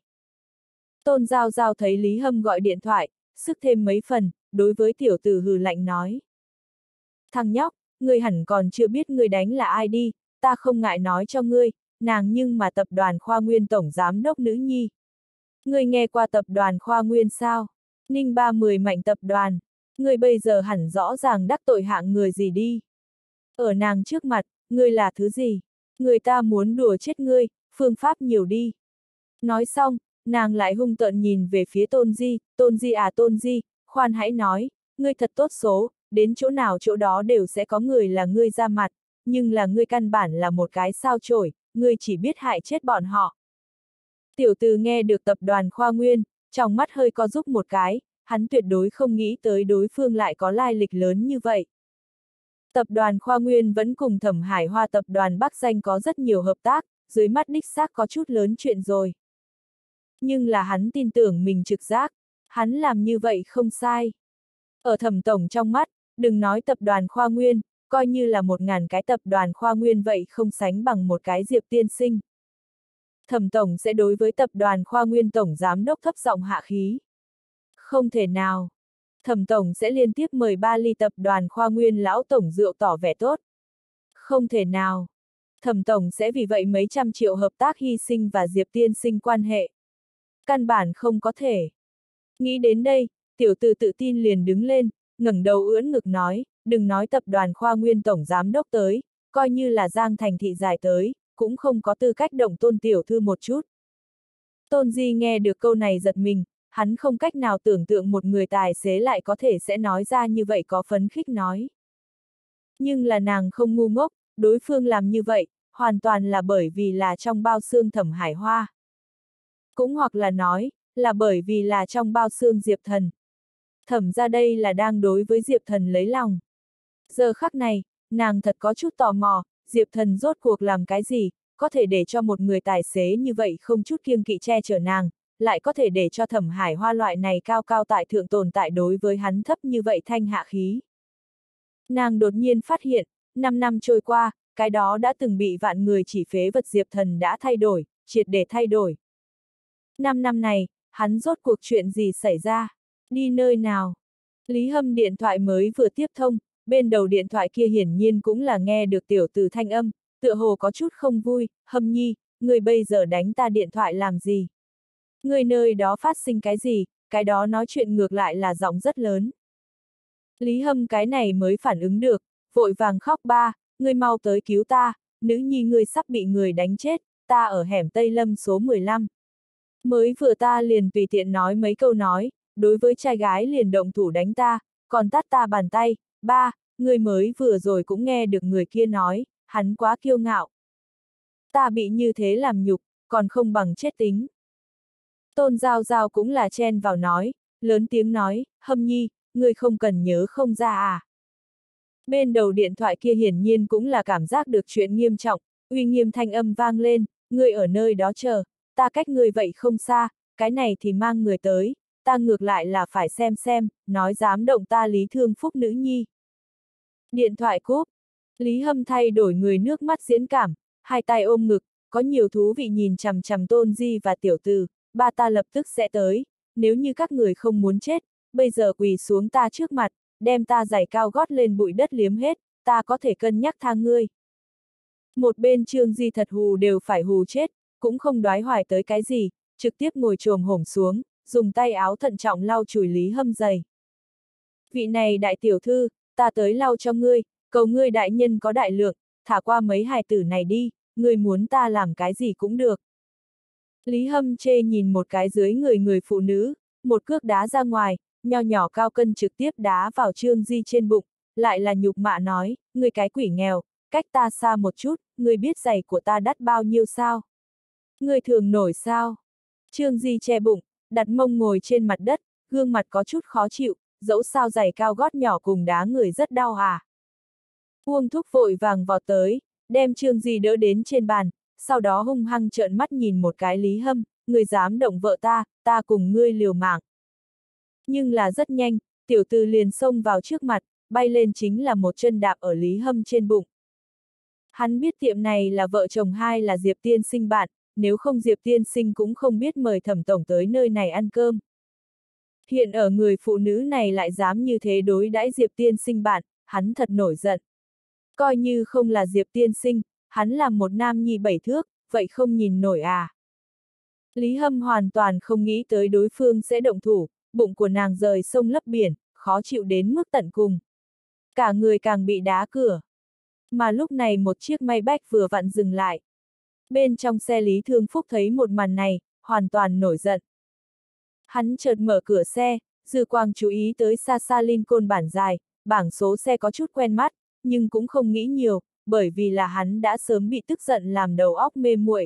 Tôn Giao Giao thấy Lý Hâm gọi điện thoại, sức thêm mấy phần, đối với tiểu tử hừ lạnh nói. Thằng nhóc, ngươi hẳn còn chưa biết ngươi đánh là ai đi, ta không ngại nói cho ngươi, nàng nhưng mà tập đoàn Khoa Nguyên tổng giám đốc nữ nhi. Ngươi nghe qua tập đoàn Khoa Nguyên sao? Ninh ba mười mạnh tập đoàn, ngươi bây giờ hẳn rõ ràng đắc tội hạng người gì đi. Ở nàng trước mặt, ngươi là thứ gì? Người ta muốn đùa chết ngươi, phương pháp nhiều đi. Nói xong, nàng lại hung tợn nhìn về phía Tôn Di, Tôn Di à Tôn Di, khoan hãy nói, ngươi thật tốt số, đến chỗ nào chỗ đó đều sẽ có người là ngươi ra mặt, nhưng là ngươi căn bản là một cái sao chổi, ngươi chỉ biết hại chết bọn họ. Tiểu tử nghe được tập đoàn Khoa Nguyên, trong mắt hơi co rúm một cái, hắn tuyệt đối không nghĩ tới đối phương lại có lai lịch lớn như vậy. Tập đoàn Khoa Nguyên vẫn cùng Thẩm Hải Hoa tập đoàn Bắc Danh có rất nhiều hợp tác, dưới mắt đích xác có chút lớn chuyện rồi. Nhưng là hắn tin tưởng mình trực giác, hắn làm như vậy không sai. Ở Thẩm tổng trong mắt, đừng nói tập đoàn Khoa Nguyên, coi như là một ngàn cái tập đoàn Khoa Nguyên vậy không sánh bằng một cái Diệp tiên sinh. Thẩm tổng sẽ đối với tập đoàn Khoa Nguyên tổng giám đốc thấp giọng hạ khí. Không thể nào. Thẩm tổng sẽ liên tiếp mời ba ly tập đoàn Khoa Nguyên lão tổng rượu tỏ vẻ tốt. Không thể nào. Thẩm tổng sẽ vì vậy mấy trăm triệu hợp tác hy sinh và Diệp tiên sinh quan hệ. Căn bản không có thể. Nghĩ đến đây, tiểu tử tự tin liền đứng lên, ngẩng đầu ưỡn ngực nói, đừng nói tập đoàn Khoa Nguyên tổng giám đốc tới, coi như là Giang Thành thị giải tới, cũng không có tư cách động Tôn tiểu thư một chút. Tôn Di nghe được câu này giật mình, hắn không cách nào tưởng tượng một người tài xế lại có thể sẽ nói ra như vậy có phấn khích nói. Nhưng là nàng không ngu ngốc, đối phương làm như vậy, hoàn toàn là bởi vì là trong bao xương Thẩm Hải Hoa. Cũng hoặc là nói, là bởi vì là trong bao xương Diệp Thần. Thẩm ra đây là đang đối với Diệp Thần lấy lòng. Giờ khắc này, nàng thật có chút tò mò, Diệp Thần rốt cuộc làm cái gì, có thể để cho một người tài xế như vậy không chút kiêng kỵ che chở nàng, lại có thể để cho Thẩm Hải Hoa loại này cao cao tại thượng tồn tại đối với hắn thấp như vậy thanh hạ khí. Nàng đột nhiên phát hiện, năm năm trôi qua, cái đó đã từng bị vạn người chỉ phế vật Diệp Thần đã thay đổi, triệt để thay đổi. Năm năm này, hắn rốt cuộc chuyện gì xảy ra? Đi nơi nào? Lý Hâm điện thoại mới vừa tiếp thông, bên đầu điện thoại kia hiển nhiên cũng là nghe được tiểu tử thanh âm, tựa hồ có chút không vui, Hâm nhi, người bây giờ đánh ta điện thoại làm gì? Người nơi đó phát sinh cái gì, cái đó nói chuyện ngược lại là giọng rất lớn. Lý Hâm cái này mới phản ứng được, vội vàng khóc ba, ngươi mau tới cứu ta, nữ nhi ngươi sắp bị người đánh chết, ta ở hẻm Tây Lâm số mười lăm. Mới vừa ta liền tùy tiện nói mấy câu nói, đối với trai gái liền động thủ đánh ta, còn tát ta bàn tay, ba, người mới vừa rồi cũng nghe được người kia nói, hắn quá kiêu ngạo. Ta bị như thế làm nhục, còn không bằng chết tính. Tôn Giao Giao cũng là chen vào nói, lớn tiếng nói, Hâm Nhi, ngươi không cần nhớ không ra à. Bên đầu điện thoại kia hiển nhiên cũng là cảm giác được chuyện nghiêm trọng, uy nghiêm thanh âm vang lên, ngươi ở nơi đó chờ, ta cách ngươi vậy không xa, cái này thì mang người tới, ta ngược lại là phải xem xem, nói dám động ta Lý Thương Phúc nữ nhi. Điện thoại cúp, Lý Hâm thay đổi người nước mắt diễn cảm, hai tay ôm ngực, có nhiều thú vị nhìn chằm chằm Tôn Di và tiểu từ, ba ta lập tức sẽ tới, nếu như các người không muốn chết, bây giờ quỳ xuống ta trước mặt, đem ta giày cao gót lên bụi đất liếm hết, ta có thể cân nhắc tha ngươi. Một bên Trương Di thật hù đều phải hù chết, cũng không đoái hoài tới cái gì, trực tiếp ngồi chồm hổm xuống, dùng tay áo thận trọng lau chùi Lý Hâm giày. Vị này đại tiểu thư, ta tới lau cho ngươi, cầu ngươi đại nhân có đại lượng, thả qua mấy hài tử này đi, ngươi muốn ta làm cái gì cũng được. Lý Hâm chê nhìn một cái dưới người người phụ nữ, một cước đá ra ngoài, nho nhỏ cao cân trực tiếp đá vào Trương Di trên bụng, lại là nhục mạ nói, ngươi cái quỷ nghèo, cách ta xa một chút, ngươi biết giày của ta đắt bao nhiêu sao? Ngươi thường nổi sao? Trương Di che bụng, đặt mông ngồi trên mặt đất, gương mặt có chút khó chịu, dẫu sao giày cao gót nhỏ cùng đá người rất đau à. Uông Thúc vội vàng vọt tới, đem Trương Di đỡ đến trên bàn, sau đó hung hăng trợn mắt nhìn một cái Lý Hâm, ngươi dám động vợ ta, ta cùng ngươi liều mạng. Nhưng là rất nhanh, tiểu tử liền xông vào trước mặt, bay lên chính là một chân đạp ở Lý Hâm trên bụng. Hắn biết tiệm này là vợ chồng hai là Diệp tiên sinh bạn, nếu không Diệp tiên sinh cũng không biết mời Thẩm tổng tới nơi này ăn cơm. Hiện ở người phụ nữ này lại dám như thế đối đãi Diệp tiên sinh bạn, hắn thật nổi giận. Coi như không là Diệp tiên sinh, hắn là một nam nhi bảy thước, vậy không nhìn nổi à. Lý Hâm hoàn toàn không nghĩ tới đối phương sẽ động thủ, bụng của nàng rời sông lấp biển, khó chịu đến mức tận cùng. Cả người càng bị đá cửa. Mà lúc này một chiếc Maybach vừa vặn dừng lại. Bên trong xe Lý Thương Phúc thấy một màn này, hoàn toàn nổi giận. Hắn chợt mở cửa xe, dư quang chú ý tới xa xa Lincoln bản dài, bảng số xe có chút quen mắt, nhưng cũng không nghĩ nhiều, bởi vì là hắn đã sớm bị tức giận làm đầu óc mê muội.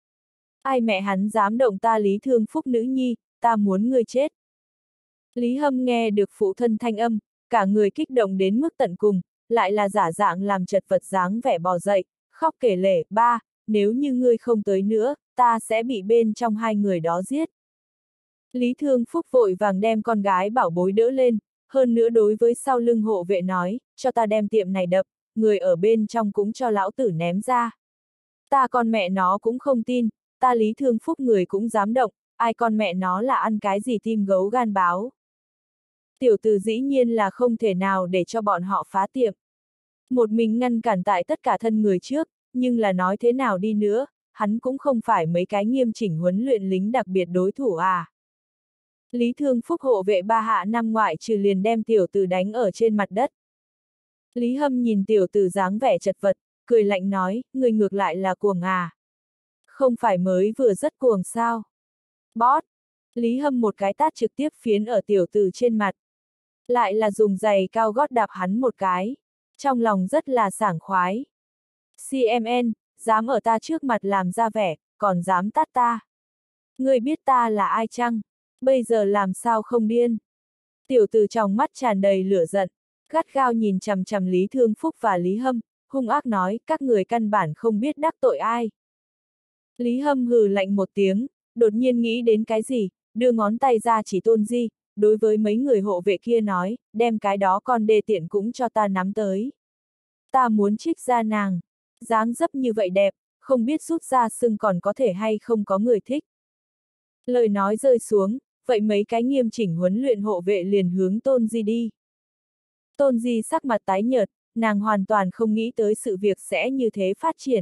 Ai mẹ hắn dám động ta Lý Thương Phúc nữ nhi, ta muốn ngươi chết. Lý Hâm nghe được phụ thân thanh âm, cả người kích động đến mức tận cùng, lại là giả dạng làm chật vật dáng vẻ bò dậy, khóc kể lể, ba, nếu như ngươi không tới nữa, ta sẽ bị bên trong hai người đó giết. Lý Thương Phúc vội vàng đem con gái bảo bối đỡ lên, hơn nữa đối với sau lưng hộ vệ nói, cho ta đem tiệm này đập, người ở bên trong cũng cho lão tử ném ra. Ta con mẹ nó cũng không tin, ta Lý Thương Phúc người cũng dám động, ai con mẹ nó là ăn cái gì tim gấu gan báo. Tiểu tử dĩ nhiên là không thể nào để cho bọn họ phá tiệm. Một mình ngăn cản tại tất cả thân người trước, nhưng là nói thế nào đi nữa, hắn cũng không phải mấy cái nghiêm chỉnh huấn luyện lính đặc biệt đối thủ à. Lý Thương Phúc hộ vệ ba hạ năm ngoại trừ liền đem tiểu tử đánh ở trên mặt đất. Lý Hâm nhìn tiểu tử dáng vẻ chật vật, cười lạnh nói, người ngược lại là cuồng à. Không phải mới vừa rất cuồng sao. Bót! Lý Hâm một cái tát trực tiếp phiến ở tiểu tử trên mặt. Lại là dùng giày cao gót đạp hắn một cái. Trong lòng rất là sảng khoái. xê em en, dám ở ta trước mặt làm ra vẻ, còn dám tát ta. Ngươi biết ta là ai chăng? Bây giờ làm sao không điên? Tiểu tử trong mắt tràn đầy lửa giận, gắt gao nhìn chằm chằm Lý Thương Phúc và Lý Hâm, hung ác nói, các người căn bản không biết đắc tội ai. Lý Hâm hừ lạnh một tiếng, đột nhiên nghĩ đến cái gì, đưa ngón tay ra chỉ Tôn Di, đối với mấy người hộ vệ kia nói, đem cái đó con đê tiện cũng cho ta nắm tới. Ta muốn trích ra nàng, dáng dấp như vậy đẹp, không biết rút ra sưng còn có thể hay không có người thích. Lời nói rơi xuống, vậy mấy cái nghiêm chỉnh huấn luyện hộ vệ liền hướng Tôn Di đi. Tôn Di sắc mặt tái nhợt, nàng hoàn toàn không nghĩ tới sự việc sẽ như thế phát triển.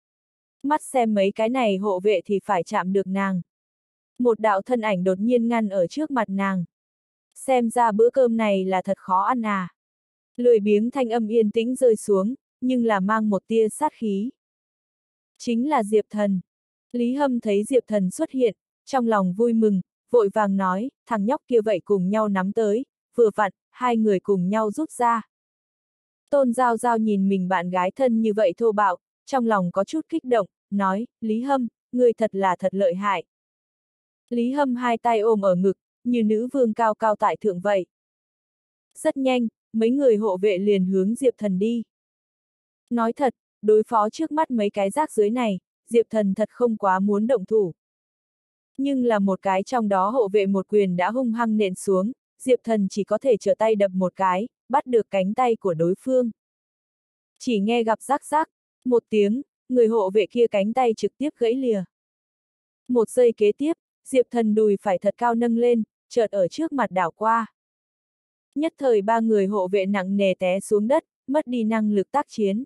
Mắt xem mấy cái này hộ vệ thì phải chạm được nàng. Một đạo thân ảnh đột nhiên ngăn ở trước mặt nàng. Xem ra bữa cơm này là thật khó ăn à. Lười biếng thanh âm yên tĩnh rơi xuống, nhưng là mang một tia sát khí. Chính là Diệp Thần. Lý Hâm thấy Diệp Thần xuất hiện, trong lòng vui mừng, vội vàng nói, thằng nhóc kia vậy cùng nhau nắm tới, vừa vặn, hai người cùng nhau rút ra. Tôn Giao Giao nhìn mình bạn gái thân như vậy thô bạo, trong lòng có chút kích động, nói, Lý Hâm, ngươi thật là thật lợi hại. Lý Hâm hai tay ôm ở ngực, như nữ vương cao cao tại thượng vậy. Rất nhanh, mấy người hộ vệ liền hướng Diệp Thần đi. Nói thật, đối phó trước mắt mấy cái rác dưới này, Diệp Thần thật không quá muốn động thủ. Nhưng là một cái trong đó hộ vệ một quyền đã hung hăng nện xuống, Diệp Thần chỉ có thể trở tay đập một cái, bắt được cánh tay của đối phương. Chỉ nghe gặp rắc rắc, một tiếng, người hộ vệ kia cánh tay trực tiếp gãy lìa. Một giây kế tiếp, Diệp Thần đùi phải thật cao nâng lên, chợt ở trước mặt đảo qua. Nhất thời ba người hộ vệ nặng nề té xuống đất, mất đi năng lực tác chiến.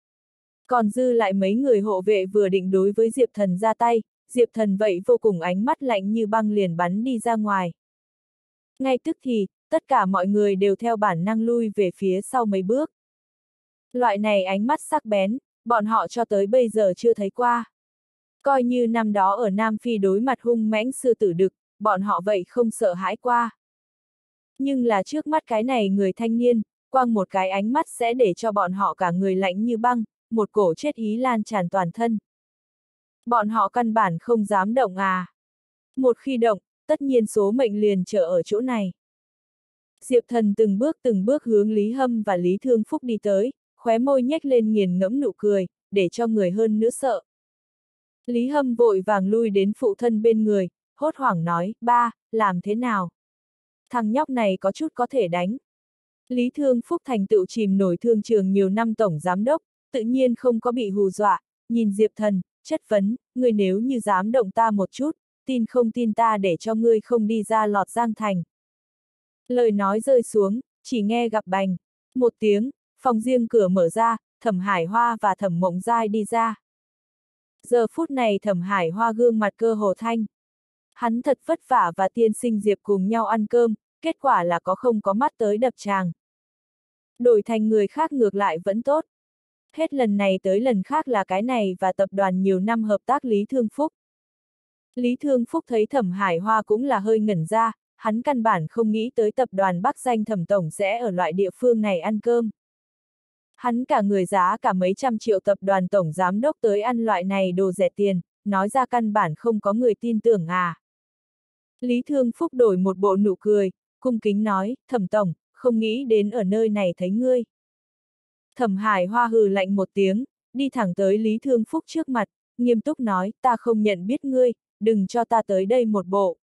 Còn dư lại mấy người hộ vệ vừa định đối với Diệp Thần ra tay, Diệp Thần vậy vô cùng ánh mắt lạnh như băng liền bắn đi ra ngoài. Ngay tức thì, tất cả mọi người đều theo bản năng lui về phía sau mấy bước. Loại này ánh mắt sắc bén, bọn họ cho tới bây giờ chưa thấy qua. Coi như năm đó ở Nam Phi đối mặt hung mãnh sư tử đực, bọn họ vậy không sợ hãi qua. Nhưng là trước mắt cái này người thanh niên, quang một cái ánh mắt sẽ để cho bọn họ cả người lạnh như băng, một cổ chết ý lan tràn toàn thân. Bọn họ căn bản không dám động à. Một khi động, tất nhiên số mệnh liền chờ ở chỗ này. Diệp Thần từng bước từng bước hướng Lý Hâm và Lý Thương Phúc đi tới, khóe môi nhếch lên nghiền ngẫm nụ cười, để cho người hơn nữa sợ. Lý Hâm vội vàng lui đến phụ thân bên người, hốt hoảng nói, ba, làm thế nào? Thằng nhóc này có chút có thể đánh. Lý Thương Phúc thành tựu chìm nổi thương trường nhiều năm tổng giám đốc, tự nhiên không có bị hù dọa, nhìn Diệp Thần, chất vấn, ngươi nếu như dám động ta một chút, tin không tin ta để cho ngươi không đi ra lọt Giang Thành. Lời nói rơi xuống, chỉ nghe gặp bành. Một tiếng, phòng riêng cửa mở ra, Thẩm Hải Hoa và Thẩm Mộng Giai đi ra. Giờ phút này Thẩm Hải Hoa gương mặt cơ hồ thanh. Hắn thật vất vả và tiên sinh Diệp cùng nhau ăn cơm, kết quả là có không có mắt tới đập tràng. Đổi thành người khác ngược lại vẫn tốt. Hết lần này tới lần khác là cái này và tập đoàn nhiều năm hợp tác Lý Thương Phúc. Lý Thương Phúc thấy Thẩm Hải Hoa cũng là hơi ngẩn ra, hắn căn bản không nghĩ tới tập đoàn Bắc Danh Thẩm Tổng sẽ ở loại địa phương này ăn cơm. Hắn cả người giá cả mấy trăm triệu tập đoàn tổng giám đốc tới ăn loại này đồ rẻ tiền, nói ra căn bản không có người tin tưởng à. Lý Thương Phúc đổi một bộ nụ cười, cung kính nói, Thẩm Tổng, không nghĩ đến ở nơi này thấy ngươi. Thẩm Hải Hoa hừ lạnh một tiếng, đi thẳng tới Lý Thương Phúc trước mặt, nghiêm túc nói, ta không nhận biết ngươi, đừng cho ta tới đây một bộ.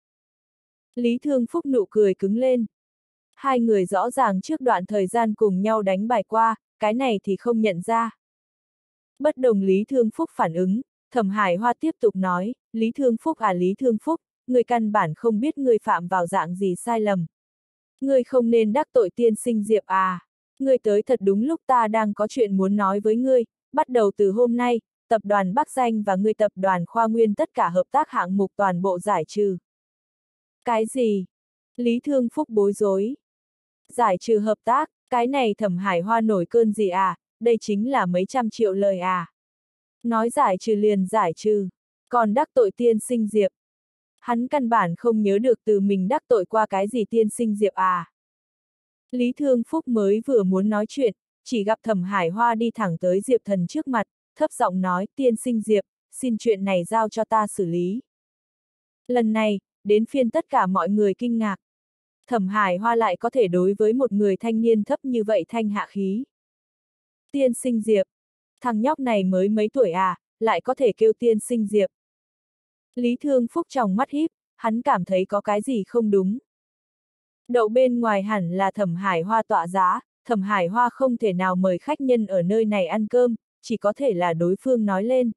Lý Thương Phúc nụ cười cứng lên. Hai người rõ ràng trước đoạn thời gian cùng nhau đánh bài qua, cái này thì không nhận ra. Bất đồng Lý Thương Phúc phản ứng, Thẩm Hải Hoa tiếp tục nói, Lý Thương Phúc à Lý Thương Phúc, người căn bản không biết người phạm vào dạng gì sai lầm. Người không nên đắc tội tiên sinh Diệp à. Ngươi tới thật đúng lúc ta đang có chuyện muốn nói với ngươi, bắt đầu từ hôm nay, tập đoàn Bắc Danh và ngươi tập đoàn Khoa Nguyên tất cả hợp tác hạng mục toàn bộ giải trừ. Cái gì? Lý Thương Phúc bối rối. Giải trừ hợp tác, cái này Thẩm Hải Hoa nổi cơn gì à, đây chính là mấy trăm triệu lời à. Nói giải trừ liền giải trừ, còn đắc tội tiên sinh Diệp. Hắn căn bản không nhớ được từ mình đắc tội qua cái gì tiên sinh Diệp à. Lý Thương Phúc mới vừa muốn nói chuyện, chỉ gặp Thẩm Hải Hoa đi thẳng tới Diệp Thần trước mặt, thấp giọng nói, tiên sinh Diệp, xin chuyện này giao cho ta xử lý. Lần này, đến phiên tất cả mọi người kinh ngạc. Thẩm Hải Hoa lại có thể đối với một người thanh niên thấp như vậy thanh hạ khí. Tiên sinh Diệp, thằng nhóc này mới mấy tuổi à, lại có thể kêu tiên sinh Diệp. Lý Thương Phúc trong mắt híp, hắn cảm thấy có cái gì không đúng. Đậu bên ngoài hẳn là Thẩm Hải Hoa tọa giá, Thẩm Hải Hoa không thể nào mời khách nhân ở nơi này ăn cơm, chỉ có thể là đối phương nói lên.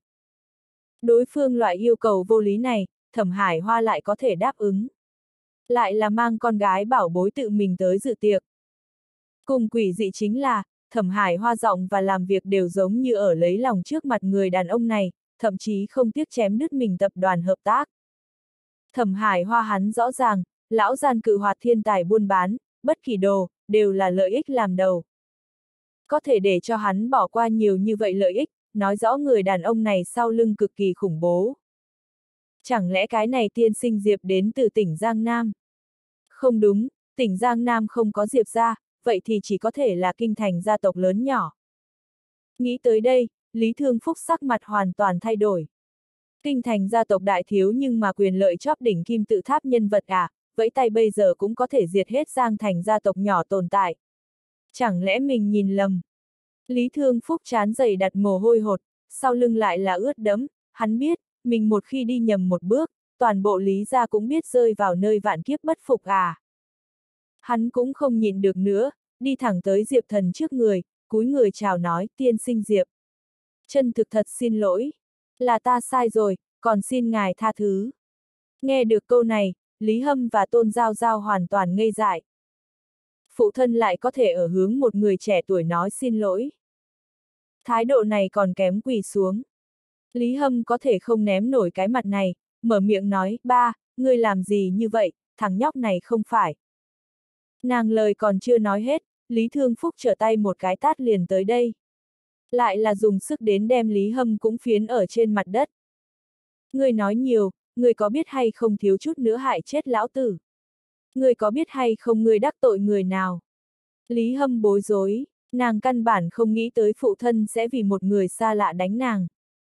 Đối phương loại yêu cầu vô lý này, Thẩm Hải Hoa lại có thể đáp ứng. Lại là mang con gái bảo bối tự mình tới dự tiệc. Cùng quỷ dị chính là, Thẩm Hải Hoa giọng và làm việc đều giống như ở lấy lòng trước mặt người đàn ông này, thậm chí không tiếc chém đứt mình tập đoàn hợp tác. Thẩm Hải Hoa hắn rõ ràng, lão gian cự hoạt thiên tài buôn bán, bất kỳ đồ, đều là lợi ích làm đầu. Có thể để cho hắn bỏ qua nhiều như vậy lợi ích, nói rõ người đàn ông này sau lưng cực kỳ khủng bố. Chẳng lẽ cái này tiên sinh Diệp đến từ tỉnh Giang Nam? Không đúng, tỉnh Giang Nam không có Diệp gia, vậy thì chỉ có thể là kinh thành gia tộc lớn nhỏ. Nghĩ tới đây, Lý Thương Phúc sắc mặt hoàn toàn thay đổi. Kinh thành gia tộc đại thiếu nhưng mà quyền lợi chóp đỉnh kim tự tháp nhân vật à, vẫy tay bây giờ cũng có thể diệt hết Giang thành gia tộc nhỏ tồn tại. Chẳng lẽ mình nhìn lầm? Lý Thương Phúc trán dày đặt mồ hôi hột, sau lưng lại là ướt đẫm, hắn biết, mình một khi đi nhầm một bước, toàn bộ Lý gia cũng biết rơi vào nơi vạn kiếp bất phục à. Hắn cũng không nhịn được nữa, đi thẳng tới Diệp Thần trước người, cúi người chào nói, tiên sinh Diệp. Chân thực thật xin lỗi, là ta sai rồi, còn xin ngài tha thứ. Nghe được câu này, Lý Hâm và Tôn Giao Giao hoàn toàn ngây dại. Phụ thân lại có thể ở hướng một người trẻ tuổi nói xin lỗi. Thái độ này còn kém quỳ xuống. Lý Hâm có thể không ném nổi cái mặt này, mở miệng nói, ba, ngươi làm gì như vậy, thằng nhóc này không phải. Nàng lời còn chưa nói hết, Lý Thương Phúc trở tay một cái tát liền tới đây. Lại là dùng sức đến đem Lý Hâm cũng phiến ở trên mặt đất. Ngươi nói nhiều, ngươi có biết hay không thiếu chút nữa hại chết lão tử. Ngươi có biết hay không ngươi đắc tội người nào. Lý Hâm bối rối, nàng căn bản không nghĩ tới phụ thân sẽ vì một người xa lạ đánh nàng.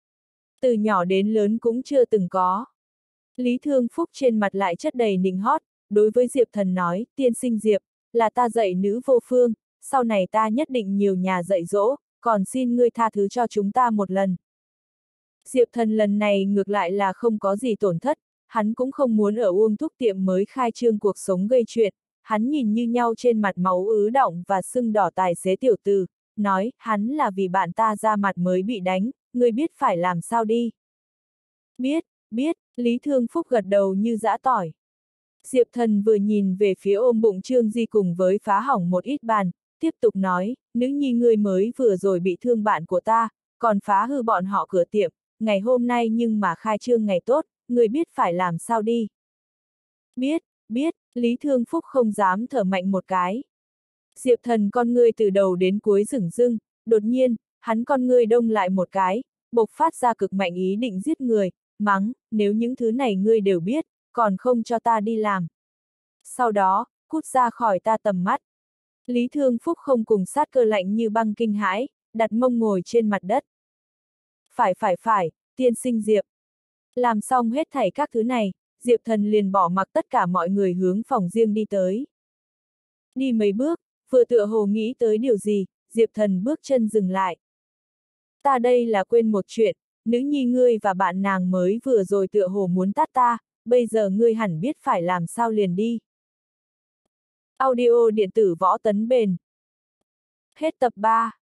Từ nhỏ đến lớn cũng chưa từng có. Lý Thương Phúc trên mặt lại chất đầy nịnh hót, đối với Diệp Thần nói, tiên sinh Diệp, là ta dạy nữ vô phương, sau này ta nhất định nhiều nhà dạy dỗ, còn xin ngươi tha thứ cho chúng ta một lần. Diệp Thần lần này ngược lại là không có gì tổn thất, hắn cũng không muốn ở Uông Thúc tiệm mới khai trương cuộc sống gây chuyện, hắn nhìn như nhau trên mặt máu ứ đọng và sưng đỏ tài xế tiểu tử, nói, hắn là vì bạn ta ra mặt mới bị đánh, ngươi biết phải làm sao đi. Biết, biết, Lý Thương Phúc gật đầu như giã tỏi. Diệp Thần vừa nhìn về phía ôm bụng Trương Di cùng với phá hỏng một ít bàn, tiếp tục nói, nữ nhi ngươi mới vừa rồi bị thương bạn của ta, còn phá hư bọn họ cửa tiệm, ngày hôm nay nhưng mà khai trương ngày tốt, ngươi biết phải làm sao đi. Biết, biết, Lý Thương Phúc không dám thở mạnh một cái. Diệp Thần con ngươi từ đầu đến cuối rửng rưng, đột nhiên, hắn con ngươi đông lại một cái, bộc phát ra cực mạnh ý định giết người, mắng, nếu những thứ này ngươi đều biết, còn không cho ta đi làm. Sau đó, cút ra khỏi ta tầm mắt. Lý Thương Phúc không cùng sát cơ lạnh như băng kinh hãi, đặt mông ngồi trên mặt đất. Phải phải phải, tiên sinh Diệp. Làm xong hết thảy các thứ này, Diệp Thần liền bỏ mặc tất cả mọi người hướng phòng riêng đi tới. Đi mấy bước, vừa tựa hồ nghĩ tới điều gì, Diệp Thần bước chân dừng lại. Ta đây là quên một chuyện, nữ nhi ngươi và bạn nàng mới vừa rồi tựa hồ muốn tát ta, bây giờ ngươi hẳn biết phải làm sao liền đi. Audio điện tử Võ Tấn Bền. Hết tập ba.